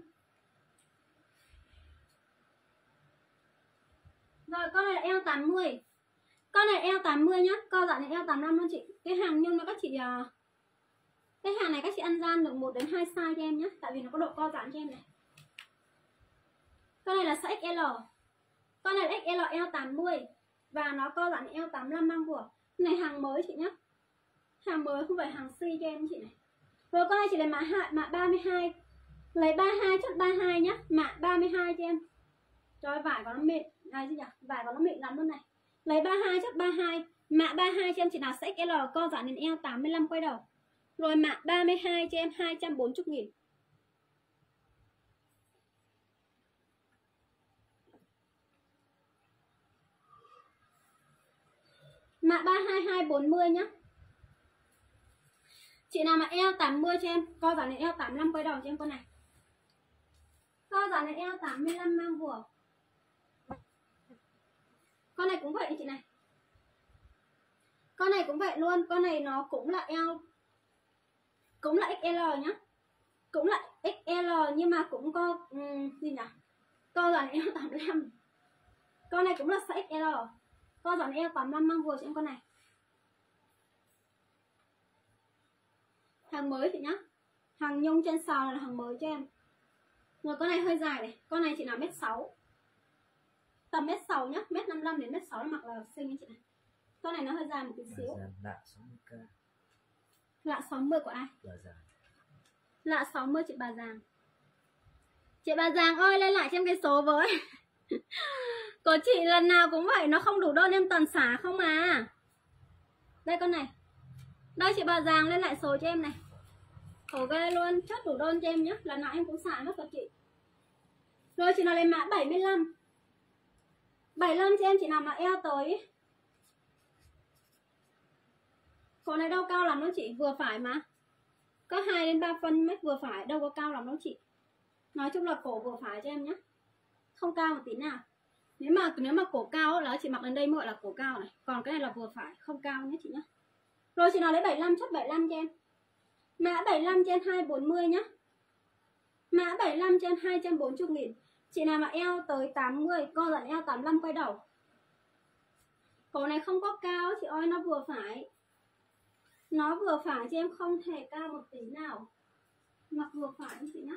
Rồi con này là eo tám mươi. Con này eo tám mươi nhá. Co giãn này eo tám mươi lăm luôn chị. Cái hàng nhung nó các chị uh, cái hàng này các chị ăn gian được một đến hai size cho em nhé. Tại vì nó có độ co giãn cho em này. Con này là size ích lờ. Con này là ích lờ eo tám mươi. Và nó co giãn eo tám mươi lăm mang vừa. Này hàng mới chị nhá. Hàng mới không phải hàng si cho em chị này. Rồi con này chỉ lấy mã hạn, mã ba mươi hai. Lấy ba mươi hai chốt ba mươi hai nhá. Mã ba mươi hai cho em. Trời, vải của nó mịn. Này gì nhỉ? Vải của nó mịn lắm luôn này. Lấy ba mươi hai chốt ba mươi hai. Mã ba mươi hai cho em chị nào sẽ ích lờ co giãn đến eo tám mươi lăm quay đầu. Rồi mã ba mươi hai cho em hai trăm bốn mươi nghìn. Mã ba hai hai bốn mươi nhá. Chị nào mà eo tám mươi cho em, co giãn đến eo tám mươi lăm quay đầu cho em con này. Co giãn đến eo tám mươi lăm mang vừa. Con này cũng vậy chị này. Con này cũng vậy luôn, con này nó cũng là eo cũng là ích lờ nhá. Cũng là ích lờ nhưng mà cũng có um, gì nhỉ? Co giãn eo tám mươi lăm. Con này cũng là size ích lờ. Co giãn eo tám mươi lăm mang vừa cho em con này. Hàng mới chị nhá. Hàng nhung trên sò là hàng mới cho em. Rồi con này hơi dài này. Con này chị nào mét sáu. Tầm mét sáu nhá. Mét năm mươi lăm đến mét sáu là mặc là xinh như chị này. Con này nó hơi dài một tí xíu. Lạ sáu mươi k. Lạ sáu mươi của ai? Bà già. Lạ sáu mươi chị bà Giàng. Chị bà Giàng ơi, lên lại cho em cái số với. Của chị lần nào cũng vậy. Nó không đủ đơn em toàn xả không à. Đây con này. Đây chị bà Giàng lên lại số cho em này. Khổ ghê luôn. Chốt đủ đơn cho em nhé. Lần nào em cũng xả mất của chị. Rồi chị nào lấy mã bảy mươi lăm. bảy mươi lăm cho em chị nào mà eo tới. Cổ này đâu cao lắm đâu chị. Vừa phải mà. Có hai đến ba phân mét vừa phải. Đâu có cao lắm đâu chị. Nói chung là cổ vừa phải cho em nhé. Không cao một tí nào. Nếu mà nếu mà cổ cao là chị mặc đến đây mới gọi là cổ cao này. Còn cái này là vừa phải. Không cao nhé chị nhé. Rồi chị nào lấy bảy mươi lăm chốt bảy mươi lăm cho em. Mã bảy mươi lăm cho em hai trăm bốn mươi nhá. Mã bảy mươi lăm cho em hai trăm bốn mươi nghìn. Chị nào mà eo tới tám mươi, co giãn eo tám mươi lăm quay đầu. Cổ này không có cao chị ơi, nó vừa phải. Nó vừa phải cho em, không hề cao một tí nào. Mặc vừa phải chị nhá.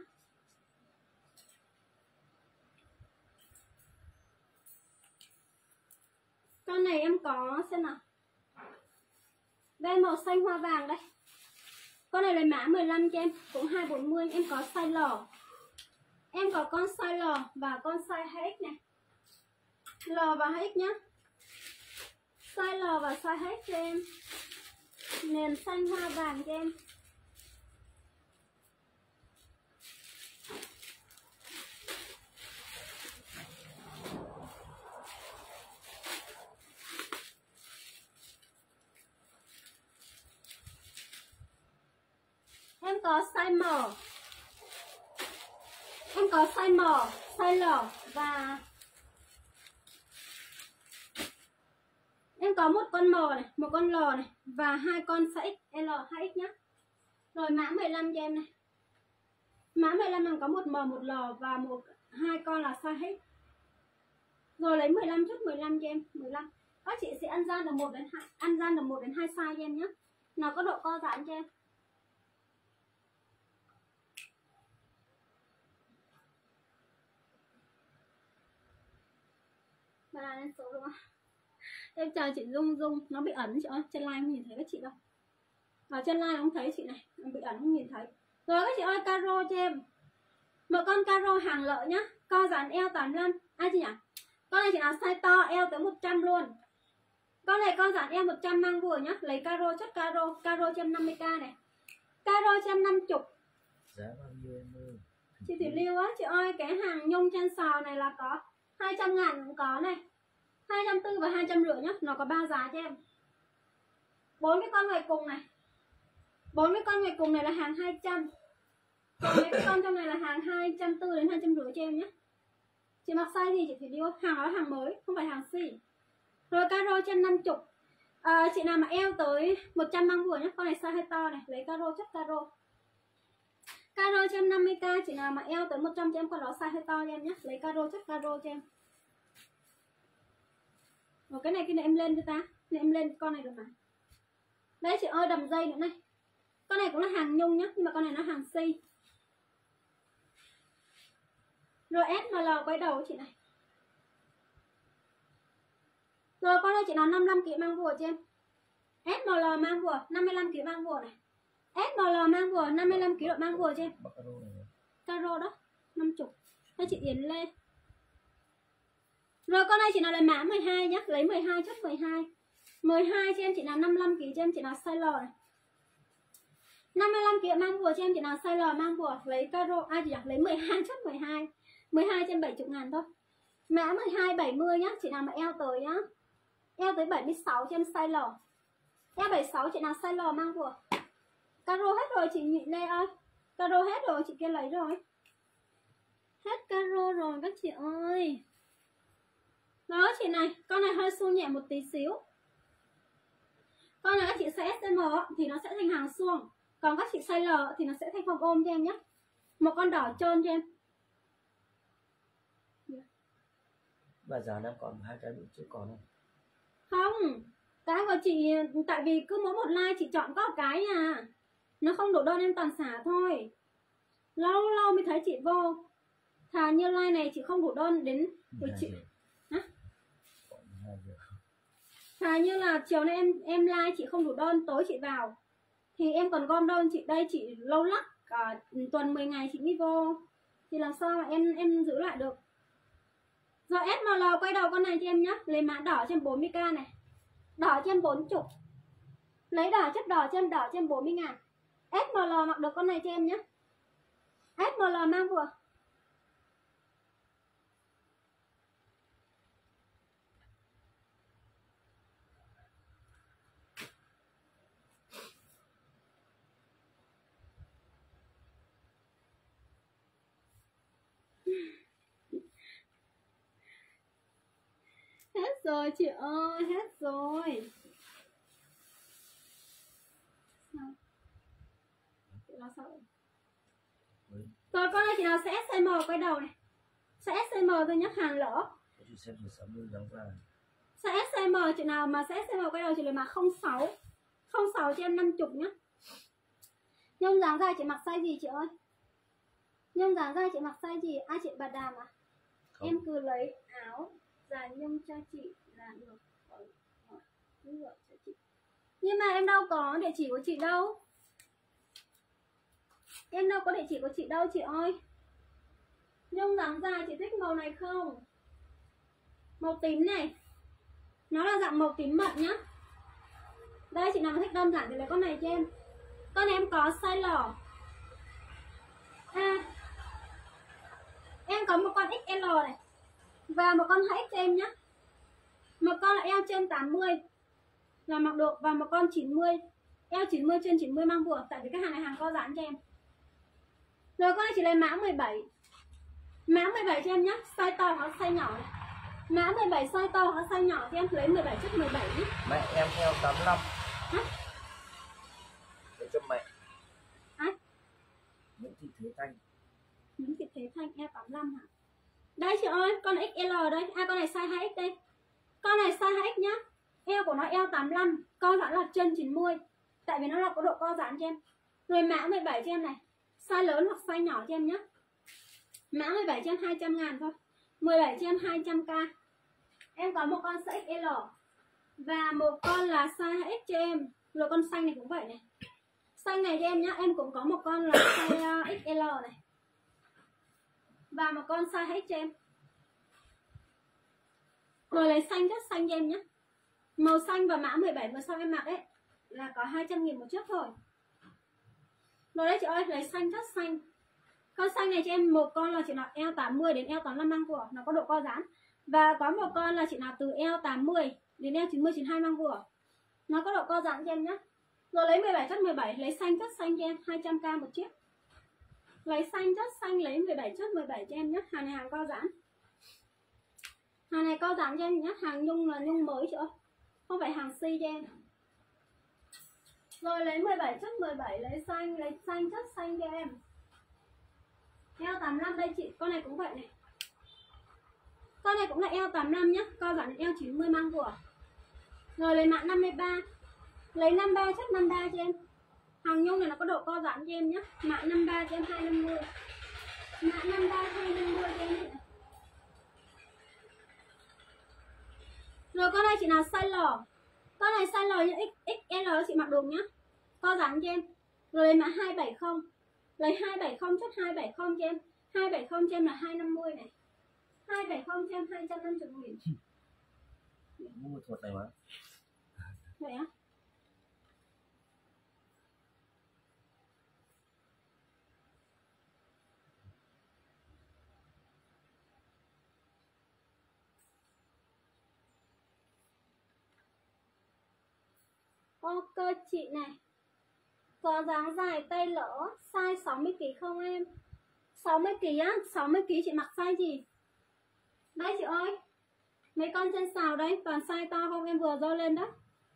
Con này em có xem nào. Đây màu xanh hoa vàng đây. Con này lấy mã mười lăm cho em, cũng hai trăm bốn mươi. Em có size L. Em có con size L và con size hai ích này. L và hai ích nhá. Size L và size hai ích cho em. Nền xanh hoa vàng cho em. Em có size M. Em có size M, size L và em có một con M này, một con L này và hai con size X, L, hai ích nhá. Rồi mã mười lăm cho em này. Mã mười lăm em có một M, một L và một hai con là size X. Rồi lấy mười lăm chút mười lăm cho em, mười lăm. Các chị sẽ ăn gian được một đến hai, ăn gian được một đến hai size cho em nhé. Nó có độ co giãn cho em. Và lên số đúng không? Em chào chị Dung Dung. Nó bị ẩn chị ơi. Trên live không nhìn thấy các chị đâu. Ở trên live không thấy chị này. Nó bị ẩn không nhìn thấy. Rồi các chị ơi, caro cho em một con caro hàng lợi nhá. Co giãn eo tám mươi lăm. Ai chị nhỉ? Con này chị nào size to, eo tới một trăm luôn. Con này co giãn eo một trăm mang vừa nhá. Lấy caro, chất caro. Caro cho em năm mươi k này. Caro cho em năm mươi. Giá bao nhiêu em ơi? Chị Thủy Lưu á, chị ơi, cái hàng nhung chân sò này là có hai trăm ngàn cũng có này, hai trăm tư và hai trăm rưỡi nhá. Nó có ba giá cho em. Bốn cái con ngoài cùng này, bốn cái con ngoài cùng này là hàng hai trăm. Còn mấy cái con trong này là hàng hai trăm tư đến hai trăm rưỡi cho em nhé. Chị mặc size gì chị Thủy Lưu? Hàng đó là hàng mới, không phải hàng xì. Rồi caro cho em năm mươi. À, chị nào mà eo tới một trăm mang vừa nhé. Con này size hơi to này, lấy caro, chất caro. Caro cho em năm mươi k. Chị nào mà eo tới một trăm cho em con đó size hơi to cho em nhé. Lấy caro, chất caro cho em. Rồi cái này cái này em lên cho ta. Này em lên con này được mà. Đấy chị ơi, đầm dây nữa này. Con này cũng là hàng nhung nhá, nhưng mà con này nó hàng xì. Rồi ét em lờ quay đầu chị này. Rồi con này chị nào năm mươi lăm ki lô gam mang vừa cho em. ét em lờ mang vừa năm mươi lăm ki lô gam mang vừa này. ét em lờ mang vừa năm mươi lăm ki lô gam mang vừa cho em. Caro đó, năm mươi. Đây chị Yến Lê. Rồi con này chị nào lấy mã mười hai nhá, lấy mười hai chất mười hai. mười hai cho em chị nào năm mươi lăm ki lô gam cho em chị nào size L này. năm mươi lăm ki lô gam mang vừa cho em chị nào size L mang vừa, lấy caro ai chị nhỉ? Lấy mười hai chất mười hai. mười hai trên bảy mươi ngàn thôi. Mã mười hai bảy mươi nhá, chị nào mà eo tới nhá. Eo tới bảy mươi sáu cho em size L. Eo bảy mươi sáu chị nào size L mang vừa. Caro hết rồi chị Nhị Lê ơi. Caro hết rồi, chị kia lấy rồi. Hết caro rồi các chị ơi. Đó chị này, con này hơi suông nhẹ một tí xíu. Con này các chị size ét em thì nó sẽ thành hàng suông. Còn các chị size L thì nó sẽ thành vòng ôm cho em nhé. Một con đỏ trơn cho em. Bà giá đang còn hai cái nữa chứ còn không? Không, cái của chị tại vì cứ mỗi một like chị chọn có một cái à. Nó không đủ đơn em toàn xả thôi. Lâu lâu mới thấy chị vô. Thà như like này chị không đủ đơn đến của chị. Hả? Thà như là chiều nay em em like chị không đủ đơn, tối chị vào thì em còn gom đơn chị đây, chị lâu lắc cả tuần mười ngày chị mới vô. Thì làm sao mà em em giữ lại được. Rồi ét em lờ quay đầu con này cho em nhé. Lấy mã đỏ cho em bốn mươi k này. Đỏ cho em bốn mươi. Lấy đỏ chất đỏ cho em, đỏ cho em bốn mươi ngàn. ét em lờ mặc được con này cho em nhé. ét em lờ mang vừa. Hết rồi chị ơi, hết rồi. Sao? Là sao? Rồi con này chị nào sẽ ét em quay đầu này. Sẽ ét em thôi nhé, hàng lỡ. Chị xem chị sáu mươi đóng ra. Sẽ ét em chị nào mà sẽ ét em quay đầu chị lấy mà không sáu. không sáu cho em năm mươi nhá. Nhung dáng dài chị mặc size gì chị ơi? Nhung dáng dài chị mặc size gì? Ai chị Bà Đàm à? Không. Em cứ lấy áo dài nhung cho chị là được. Cho chị. Nhưng mà em đâu có địa chỉ của chị đâu. Em đâu có địa chỉ của chị đâu chị ơi. Nhung dáng dài chị thích màu này không? Màu tím này. Nó là dạng màu tím mật nhá. Đây chị nào mà thích đơn giản thì lấy con này cho em. Con này em có size L. À, em có một con ích lờ này và một con hai ích cho em nhé. Một con là eo trên tám mươi là mặc được, và một con chín mươi, eo chín mươi trên chín mươi mang vừa. Tại vì cái hàng này hàng co giãn cho em. Rồi con này chỉ lấy mã mười bảy. Mã mười bảy cho em nhé. Size to hoặc size nhỏ này. Mã mười bảy size to hoặc size nhỏ thì em lấy mười bảy chất mười bảy nhé. Mẹ em eo tám mươi lăm. Hả? Để cho mẹ. Hả? Nguyễn Thị Thế Thanh. Nguyễn Thị Thế Thanh eo tám mươi lăm hả? Đây chị ơi, con ích lờ đây. À con này size hai ích đây. Con này size hai ích nhá. Eo của nó eo tám mươi lăm, co giãn là chân chín mươi. Tại vì nó là có độ co giãn cho em. Rồi mã mười bảy cho em này. Size lớn hoặc size nhỏ cho em nhé. Mã mười bảy cho em hai trăm ngàn thôi. mười bảy cho em hai trăm k. Em có một con size ích lờ và một con là size hai ích cho em. Rồi con xanh này cũng vậy này. Xanh này cho em nhá, em cũng có một con là size uh, ích lờ này. Và một con size hai ích cho em. Rồi lấy xanh chất xanh cho em nhé. Màu xanh và mã mười bảy vừa sau em mặc ấy là có hai trăm nghìn một chiếc thôi. Rồi đấy chị ơi, lấy xanh chất xanh. Con xanh này cho em một con là chị nào eo tám mươi đến eo tám mươi lăm mang vừa, nó có độ co giãn. Và có một con là chị nào từ eo tám mươi đến eo chín mươi chín mươi hai mang vừa, nó có độ co giãn cho em nhé. Rồi lấy mười bảy chất mười bảy, lấy xanh chất xanh cho em hai trăm k một chiếc. Lấy xanh chất xanh, lấy mười bảy chất mười bảy cho em nhé. Hàng này hàng co giãn. Hàng này co giãn cho em nhé. Hàng nhung là nhung mới chị ơi, không phải hàng si cho em. Rồi lấy mười bảy chất mười bảy, lấy xanh, lấy xanh chất xanh cho em. Eo tám mươi lăm đây chị, con này cũng vậy này. Con này cũng là eo tám mươi lăm nhé, co giãn đến eo chín mươi mang vừa. Rồi lấy mã năm mươi ba, lấy năm mươi ba chất năm mươi ba cho em. Hàng nhung này nó có độ co giãn cho em nhé. Mã năm mươi ba cho em hai trăm năm mươi. Mã năm mươi ba hai trăm năm mươi cho em. Rồi con này chị nào size L. Con này size L như ích ét lờ chị mặc được nhá. Co giãn cho em. Rồi lấy mã hai bảy không. Lấy hai bảy không chất hai bảy không cho em. hai bảy không cho em là hai trăm năm mươi này. hai bảy không cho em hai trăm năm mươi nghìn. Mua thuật này mà. Vậy á? Ok chị này. Có dáng dài tay lỡ, size sáu mươi ki lô gam không em? sáu mươi ki lô gam á, sáu mươi ki lô gam chị mặc size gì? Đây chị ơi. Mấy con trên xào đấy, toàn size to không? Em vừa dơ lên đó.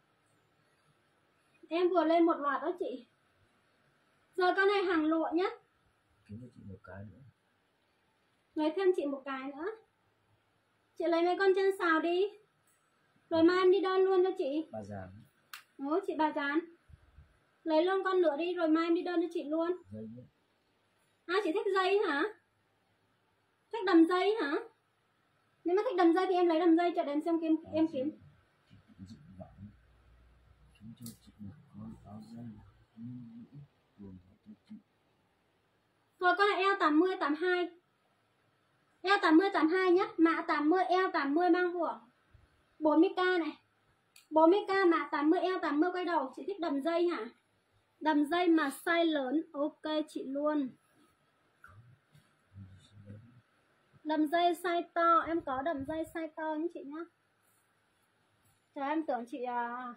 Em vừa lên một loạt đó chị. Rồi con này hàng lụa nhá. Kiếm cho chị một cái nữa. Lấy thêm chị một cái nữa. Chị lấy mấy con trên xào đi. Rồi mai em đi đơn luôn cho chị. Bà giàn. Ủa chị bà giàn. Lấy luôn con nữa đi, rồi mai em đi đơn cho chị luôn. Dây nhé. À chị thích dây hả? Thích đầm dây hả? Nếu mà thích đầm dây thì em lấy đầm dây cho em xem kiếm em kiếm. Kiếm cho chị một con áo dây. Rồi con này eo tám mươi tám mươi hai. Eo tám mươi tám mươi hai nhá, mã tám mươi eo tám mươi mang vừa. bốn mươi k này. bốn mươi k mã tám mươi eo tám mươi quay đầu, chị thích đầm dây hả? Đầm dây mà size lớn, ok chị luôn. Đầm dây size to, em có đầm dây size to nhé chị nhá. Trời em tưởng chị à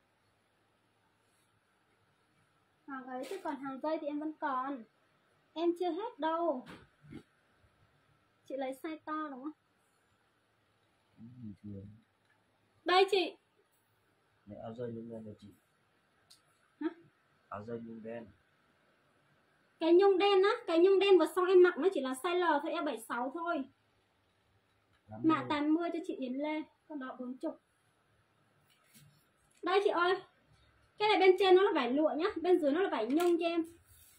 hàng ấy chứ còn hàng dây thì em vẫn còn. Em chưa hết đâu. Chị lấy size to đúng không? Bình thường. Đây chị. Này áo dây nhung đen cho chị. Hả? Áo dây nhung đen. Cái nhung đen á, cái nhung đen vừa xong em mặc nó chỉ là size L thôi, eo bảy mươi sáu thôi. Mã tám mươi cho chị Yến Lê, con đó bốn mươi. Đây chị ơi. Cái này bên trên nó là vải lụa nhá, bên dưới nó là vải nhung cho em.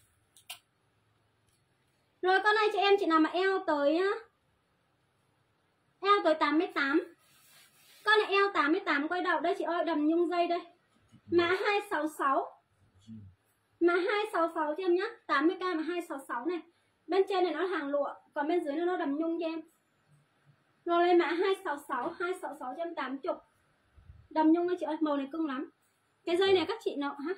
Rồi con này cho em chị nào mà eo tới á, eo tới tám mươi tám. Con này eo tám mươi tám quay đầu đây chị ơi, đầm nhung dây đây. Mã hai sáu sáu. Mã hai sáu sáu cho em nhá, tám mươi k mà hai sáu sáu này. Bên trên này nó là hàng lụa, còn bên dưới nó đầm nhung cho em. Rồi lên mã hai sáu sáu, hai sáu sáu cho em tám mươi. Đầm nhung đây chị ơi, màu này cưng lắm. Cái dây này các chị nọ hả?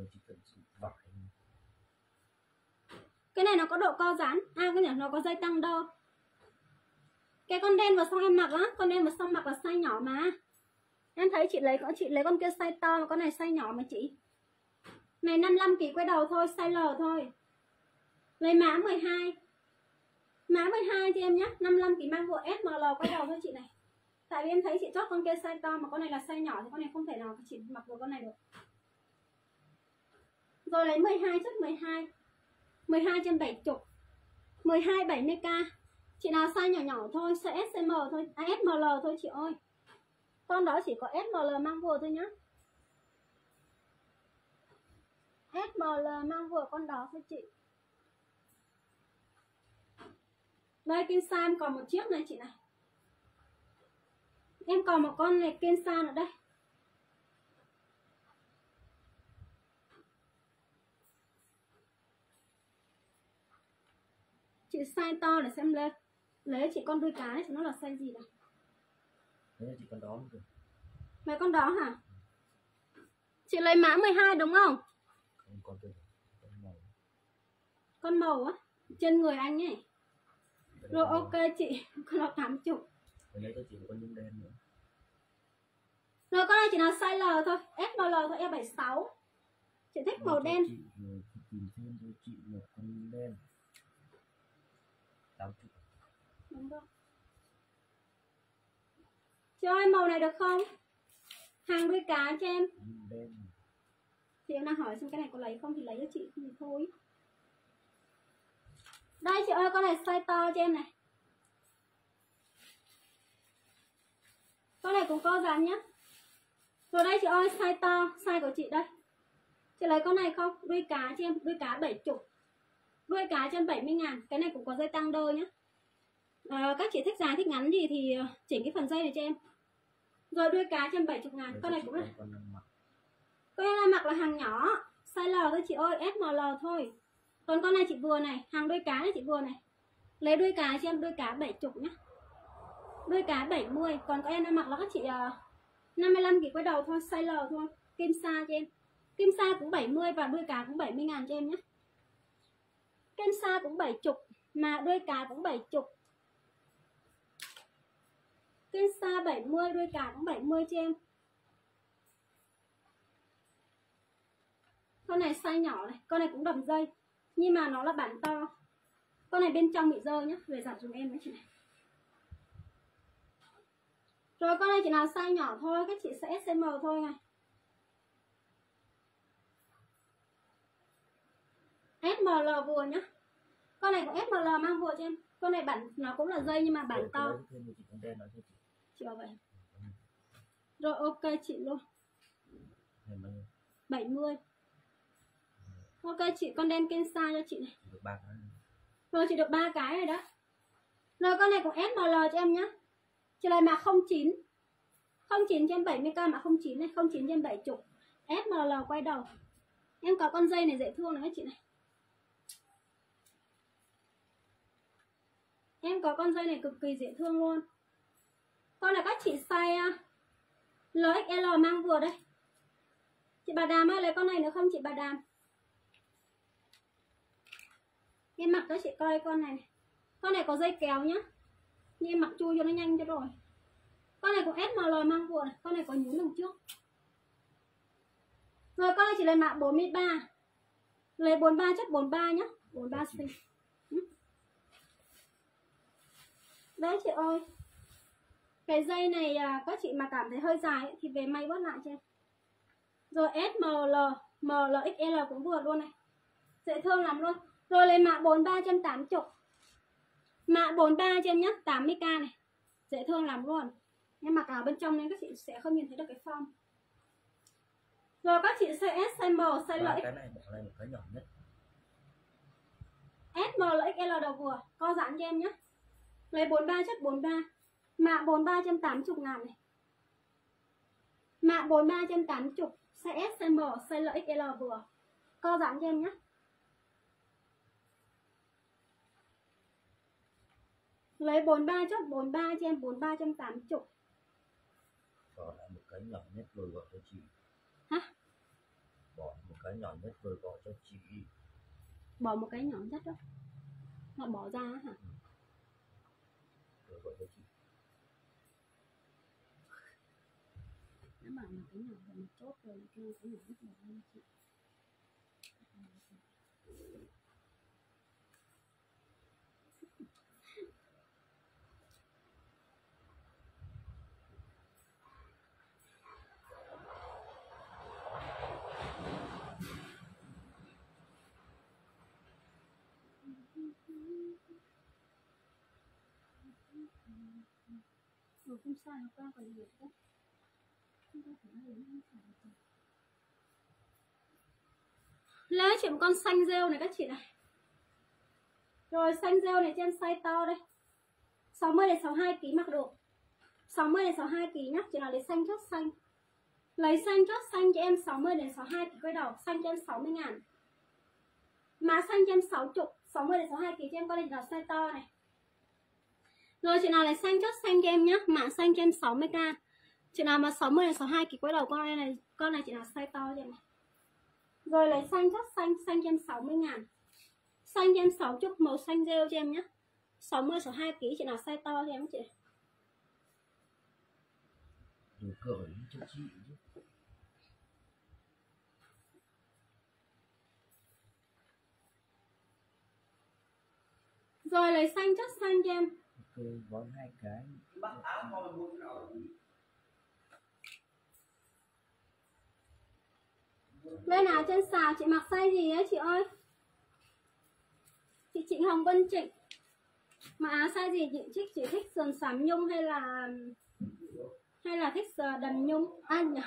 Cái này nó có độ co giãn. À cái này nó có dây tăng đo. Cái con đen vào xong em mặc á, con đen vào xong mặc là size nhỏ mà. Em thấy chị lấy chị lấy con kia size to mà con này size nhỏ mà chị. Này năm mươi lăm ki lô gam quay đầu thôi, size L thôi. Lấy mã mười hai. Mã mười hai cho em nhé, năm mươi lăm ki lô gam mang bộ ét em lờ quay đầu thôi chị này. Tại vì em thấy chị chốt con kia size to mà con này là size nhỏ thì con này không thể nào chị mặc được con này được. Rồi lấy mười hai chất mười hai. mười hai trên bảy mươi. mười hai bảy mươi k. Chị nào size nhỏ nhỏ thôi, size ét em thôi, à ét em lờ thôi chị ơi. Con đó chỉ có ét em lờ mang vừa thôi nhá. ét em lờ mang vừa con đó thôi chị. Đây Kim Sam còn một chiếc này chị này. Em còn một con này Kensa nữa đây. Chị size to để xem lên. Lấy chị con đuôi cá này, nó là size gì này? Đấy là chị con đó rồi. Mấy con đó hả? Chị lấy mã mười hai đúng không? Không, con kia con màu. Con màu á, trên người anh ấy. Rồi ok chị, con nó tám mươi. Mình lấy cho chị một con nhung đen nữa. Rồi con này chỉ là size L thôi, ét em lờ thôi, E bảy mươi sáu. Chị thích màu đen. Chị rồi chị tìm thêm cho chị một con nhung đen. tám mươi. Đúng rồi. Chị ơi màu này được không? Hàng đuôi cá cho em. Nhung đen. Chị em đang hỏi xem cái này có lấy không thì lấy cho chị, không thì thôi. Đây chị ơi, con này size to cho em này. Con này cũng co giãn nhá. Rồi đây chị ơi, size to, size của chị đây. Chị lấy con này không? Đuôi cá cho em, đuôi cá bảy mươi. Đuôi cá cho em bảy mươi ngàn. Cái này cũng có dây tăng đôi nhá. À, các chị thích dài thích ngắn gì thì chỉnh cái phần dây này cho em. Rồi đuôi cá cho em bảy mươi ngàn. Con này cũng là con này mặc là hàng nhỏ, size L thôi chị ơi, ét em lờ thôi. Còn con này chị vừa này, hàng đuôi cá này chị vừa này. Lấy đuôi cá cho em, đuôi cá bảy mươi nhá. Đuôi cá bảy mươi. Còn các em đang mặc là các chị uh, năm mươi lăm ki lô gam quay đầu thôi, size L thôi. Kim sa cho em. Kim sa cũng bảy mươi và đuôi cá cũng bảy mươi ngàn cho em nhé. Kim sa cũng bảy mươi mà đuôi cá cũng bảy mươi. Kim sa bảy mươi, đuôi cá cũng bảy mươi cho em. Con này size nhỏ này, con này cũng đầm dây nhưng mà nó là bản to. Con này bên trong bị dơ nhá, về giặt dùng em đấy chị này. Rồi con này chỉ là size nhỏ thôi, các chị sẽ ét em thôi này. ét em lờ vừa nhá. Con này cũng ét em lờ mang vừa cho em. Con này bản nó cũng là dây nhưng mà bản to. Chị bảo vậy. Rồi ok chị luôn. bảy mươi. Ok chị, con đen Kensa cho chị này. Được ba cái. Rồi chị được ba cái rồi đó. Rồi con này cũng ét em lờ cho em nhá. Chị này mã không chín. không chín cho em bảy mươi k mã không chín này, không chín cho em bảy mươi. ét em lờ quay đầu. Em có con dây này dễ thương này các chị này. Em có con dây này cực kỳ dễ thương luôn. Con này các chị size lờ ích lờ mang vừa đây. Chị bà Đàm ơi, lấy con này nữa không chị bà Đàm? Em mặc cho chị coi con này, này. Con này có dây kéo nhá. Nhưng em mặc chui cho nó nhanh cho rồi. Con này cũng ét em lờ mang vừa này. Con này có nhún đằng trước. Rồi con này chỉ lấy mã bốn mươi ba. Lấy bốn mươi ba chất bốn mươi ba nhá. bốn mươi ba xinh. Đấy chị ơi. Cái dây này các chị mà cảm thấy hơi dài ấy, thì về may bớt lại cho em. Rồi ét em lờ, em lờ ích lờ cũng vừa luôn này. Dễ thương lắm luôn. Rồi lấy mã bốn mươi ba trăm tám mươi. Mã bốn mươi ba cho em nhé, tám mươi k này. Dễ thương lắm luôn. Em mặc ở bên trong nên các chị sẽ không nhìn thấy được cái form. Rồi các chị size S, size M, size L. Cái này bỏ này một cái nhỏ nhất. S, M, L, ích lờ đầu vừa. Co giãn cho em nhé. Lấy bốn mươi ba chất bốn mươi ba. Mã bốn mươi ba trăm tám mươi ngàn này. Mã bốn mươi ba trăm tám mươi. Size S, size M, size L, ích lờ vừa. Co giãn cho em nhé. Lấy bốn mươi ba chốt bốn mươi ba cho em, bốn mươi ba trăm tám mươi. Bỏ lại một cái nhỏ nhất rồi gọi cho chị. Hả? Bỏ một cái nhỏ nhất rồi gọi cho chị. Bỏ một cái nhỏ nhất đó. Họ bỏ ra hả? Ừ. Rồi gọi cho chị. Nó bảo một cái nhỏ là một chốt rồi, kêu cái nhỏ nhất bỏ ra chị. Ừ, không sao, nó qua còn nhiều đấy. Lấy chị một con xanh rêu này các chị này. Rồi xanh rêu này cho em size to đây. sáu mươi đến sáu mươi hai ki lô gam mặc được. sáu mươi đến sáu mươi hai ký nhá. Chị nào lấy xanh chốt xanh. Lấy xanh chốt xanh cho em sáu mươi đến sáu mươi hai ký quay đầu, xanh cho em sáu mươi ngàn. Mã xanh cho em sáu mươi, sáu mươi đến sáu mươi hai ký cho em, con này là size to này. Rồi chị nào lấy xanh chốt xanh cho em nhá, mã xanh cho em sáu mươi k. Chị nào mà sáu mươi đến sáu mươi hai ký quay đầu, con này này, con này chị nào size to cho em này. Rồi lấy xanh chốt xanh, xanh cho em sáu mươi ngàn. Xanh cho em sáu mươi, màu xanh rêu cho em nhá. sáu mươi sáu mươi hai ký chị nào size to cho em chị. Rồi cởi cho chị chứ. Rồi lấy xanh chốt xanh cho em. Ok, gói hai cái. Bắt áo coi mua cái nào. Lên áo trên xào chị mặc size gì ấy chị ơi? Chị Trịnh Hồng Vân Trịnh. Mà áo size gì chị thích? Chị thích sườn xám nhung hay là hay là thích đầm nhung? À nhỉ?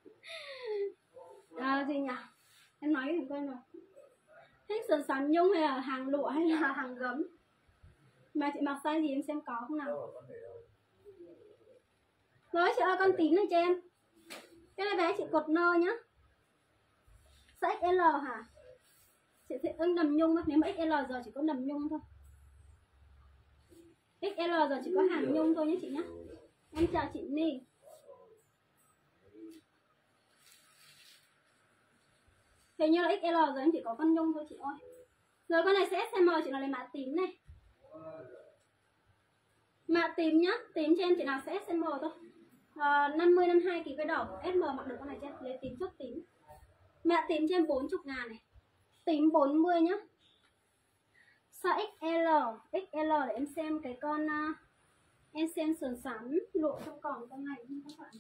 À, gì nhỉ? Em nói đừng quên rồi. Thích sườn xám nhung hay là hàng lụa hay là hàng gấm? Mà chị mặc size gì em xem có không nào? Rồi chị ơi, con tím này cho em. Cái này bé chị cột nơ nhá. Size ích lờ hả? Chị sẽ ưng đầm nhung á. Nếu mà ích lờ giờ chỉ có đầm nhung thôi. ích lờ giờ chỉ có hàng nhung thôi nhé chị nhé. Em chào chị Ni. Hình như là ích lờ giờ em chỉ có con nhung thôi chị ơi. Rồi con này sẽ ét em chị nào lấy mã tím này. Mã tím nhá. Tím cho em chị nào sẽ ét em thôi. À, năm mươi năm mươi hai ký cái đầu. ét em mặc được con này cho em. Lấy tím chốt tím. Mã tím cho em bốn mươi ngàn này. Tím bốn mươi nhá. Size ích lờ. ích lờ để em xem cái con uh, em xem sườn xám lụa trong còn con này không các bạn.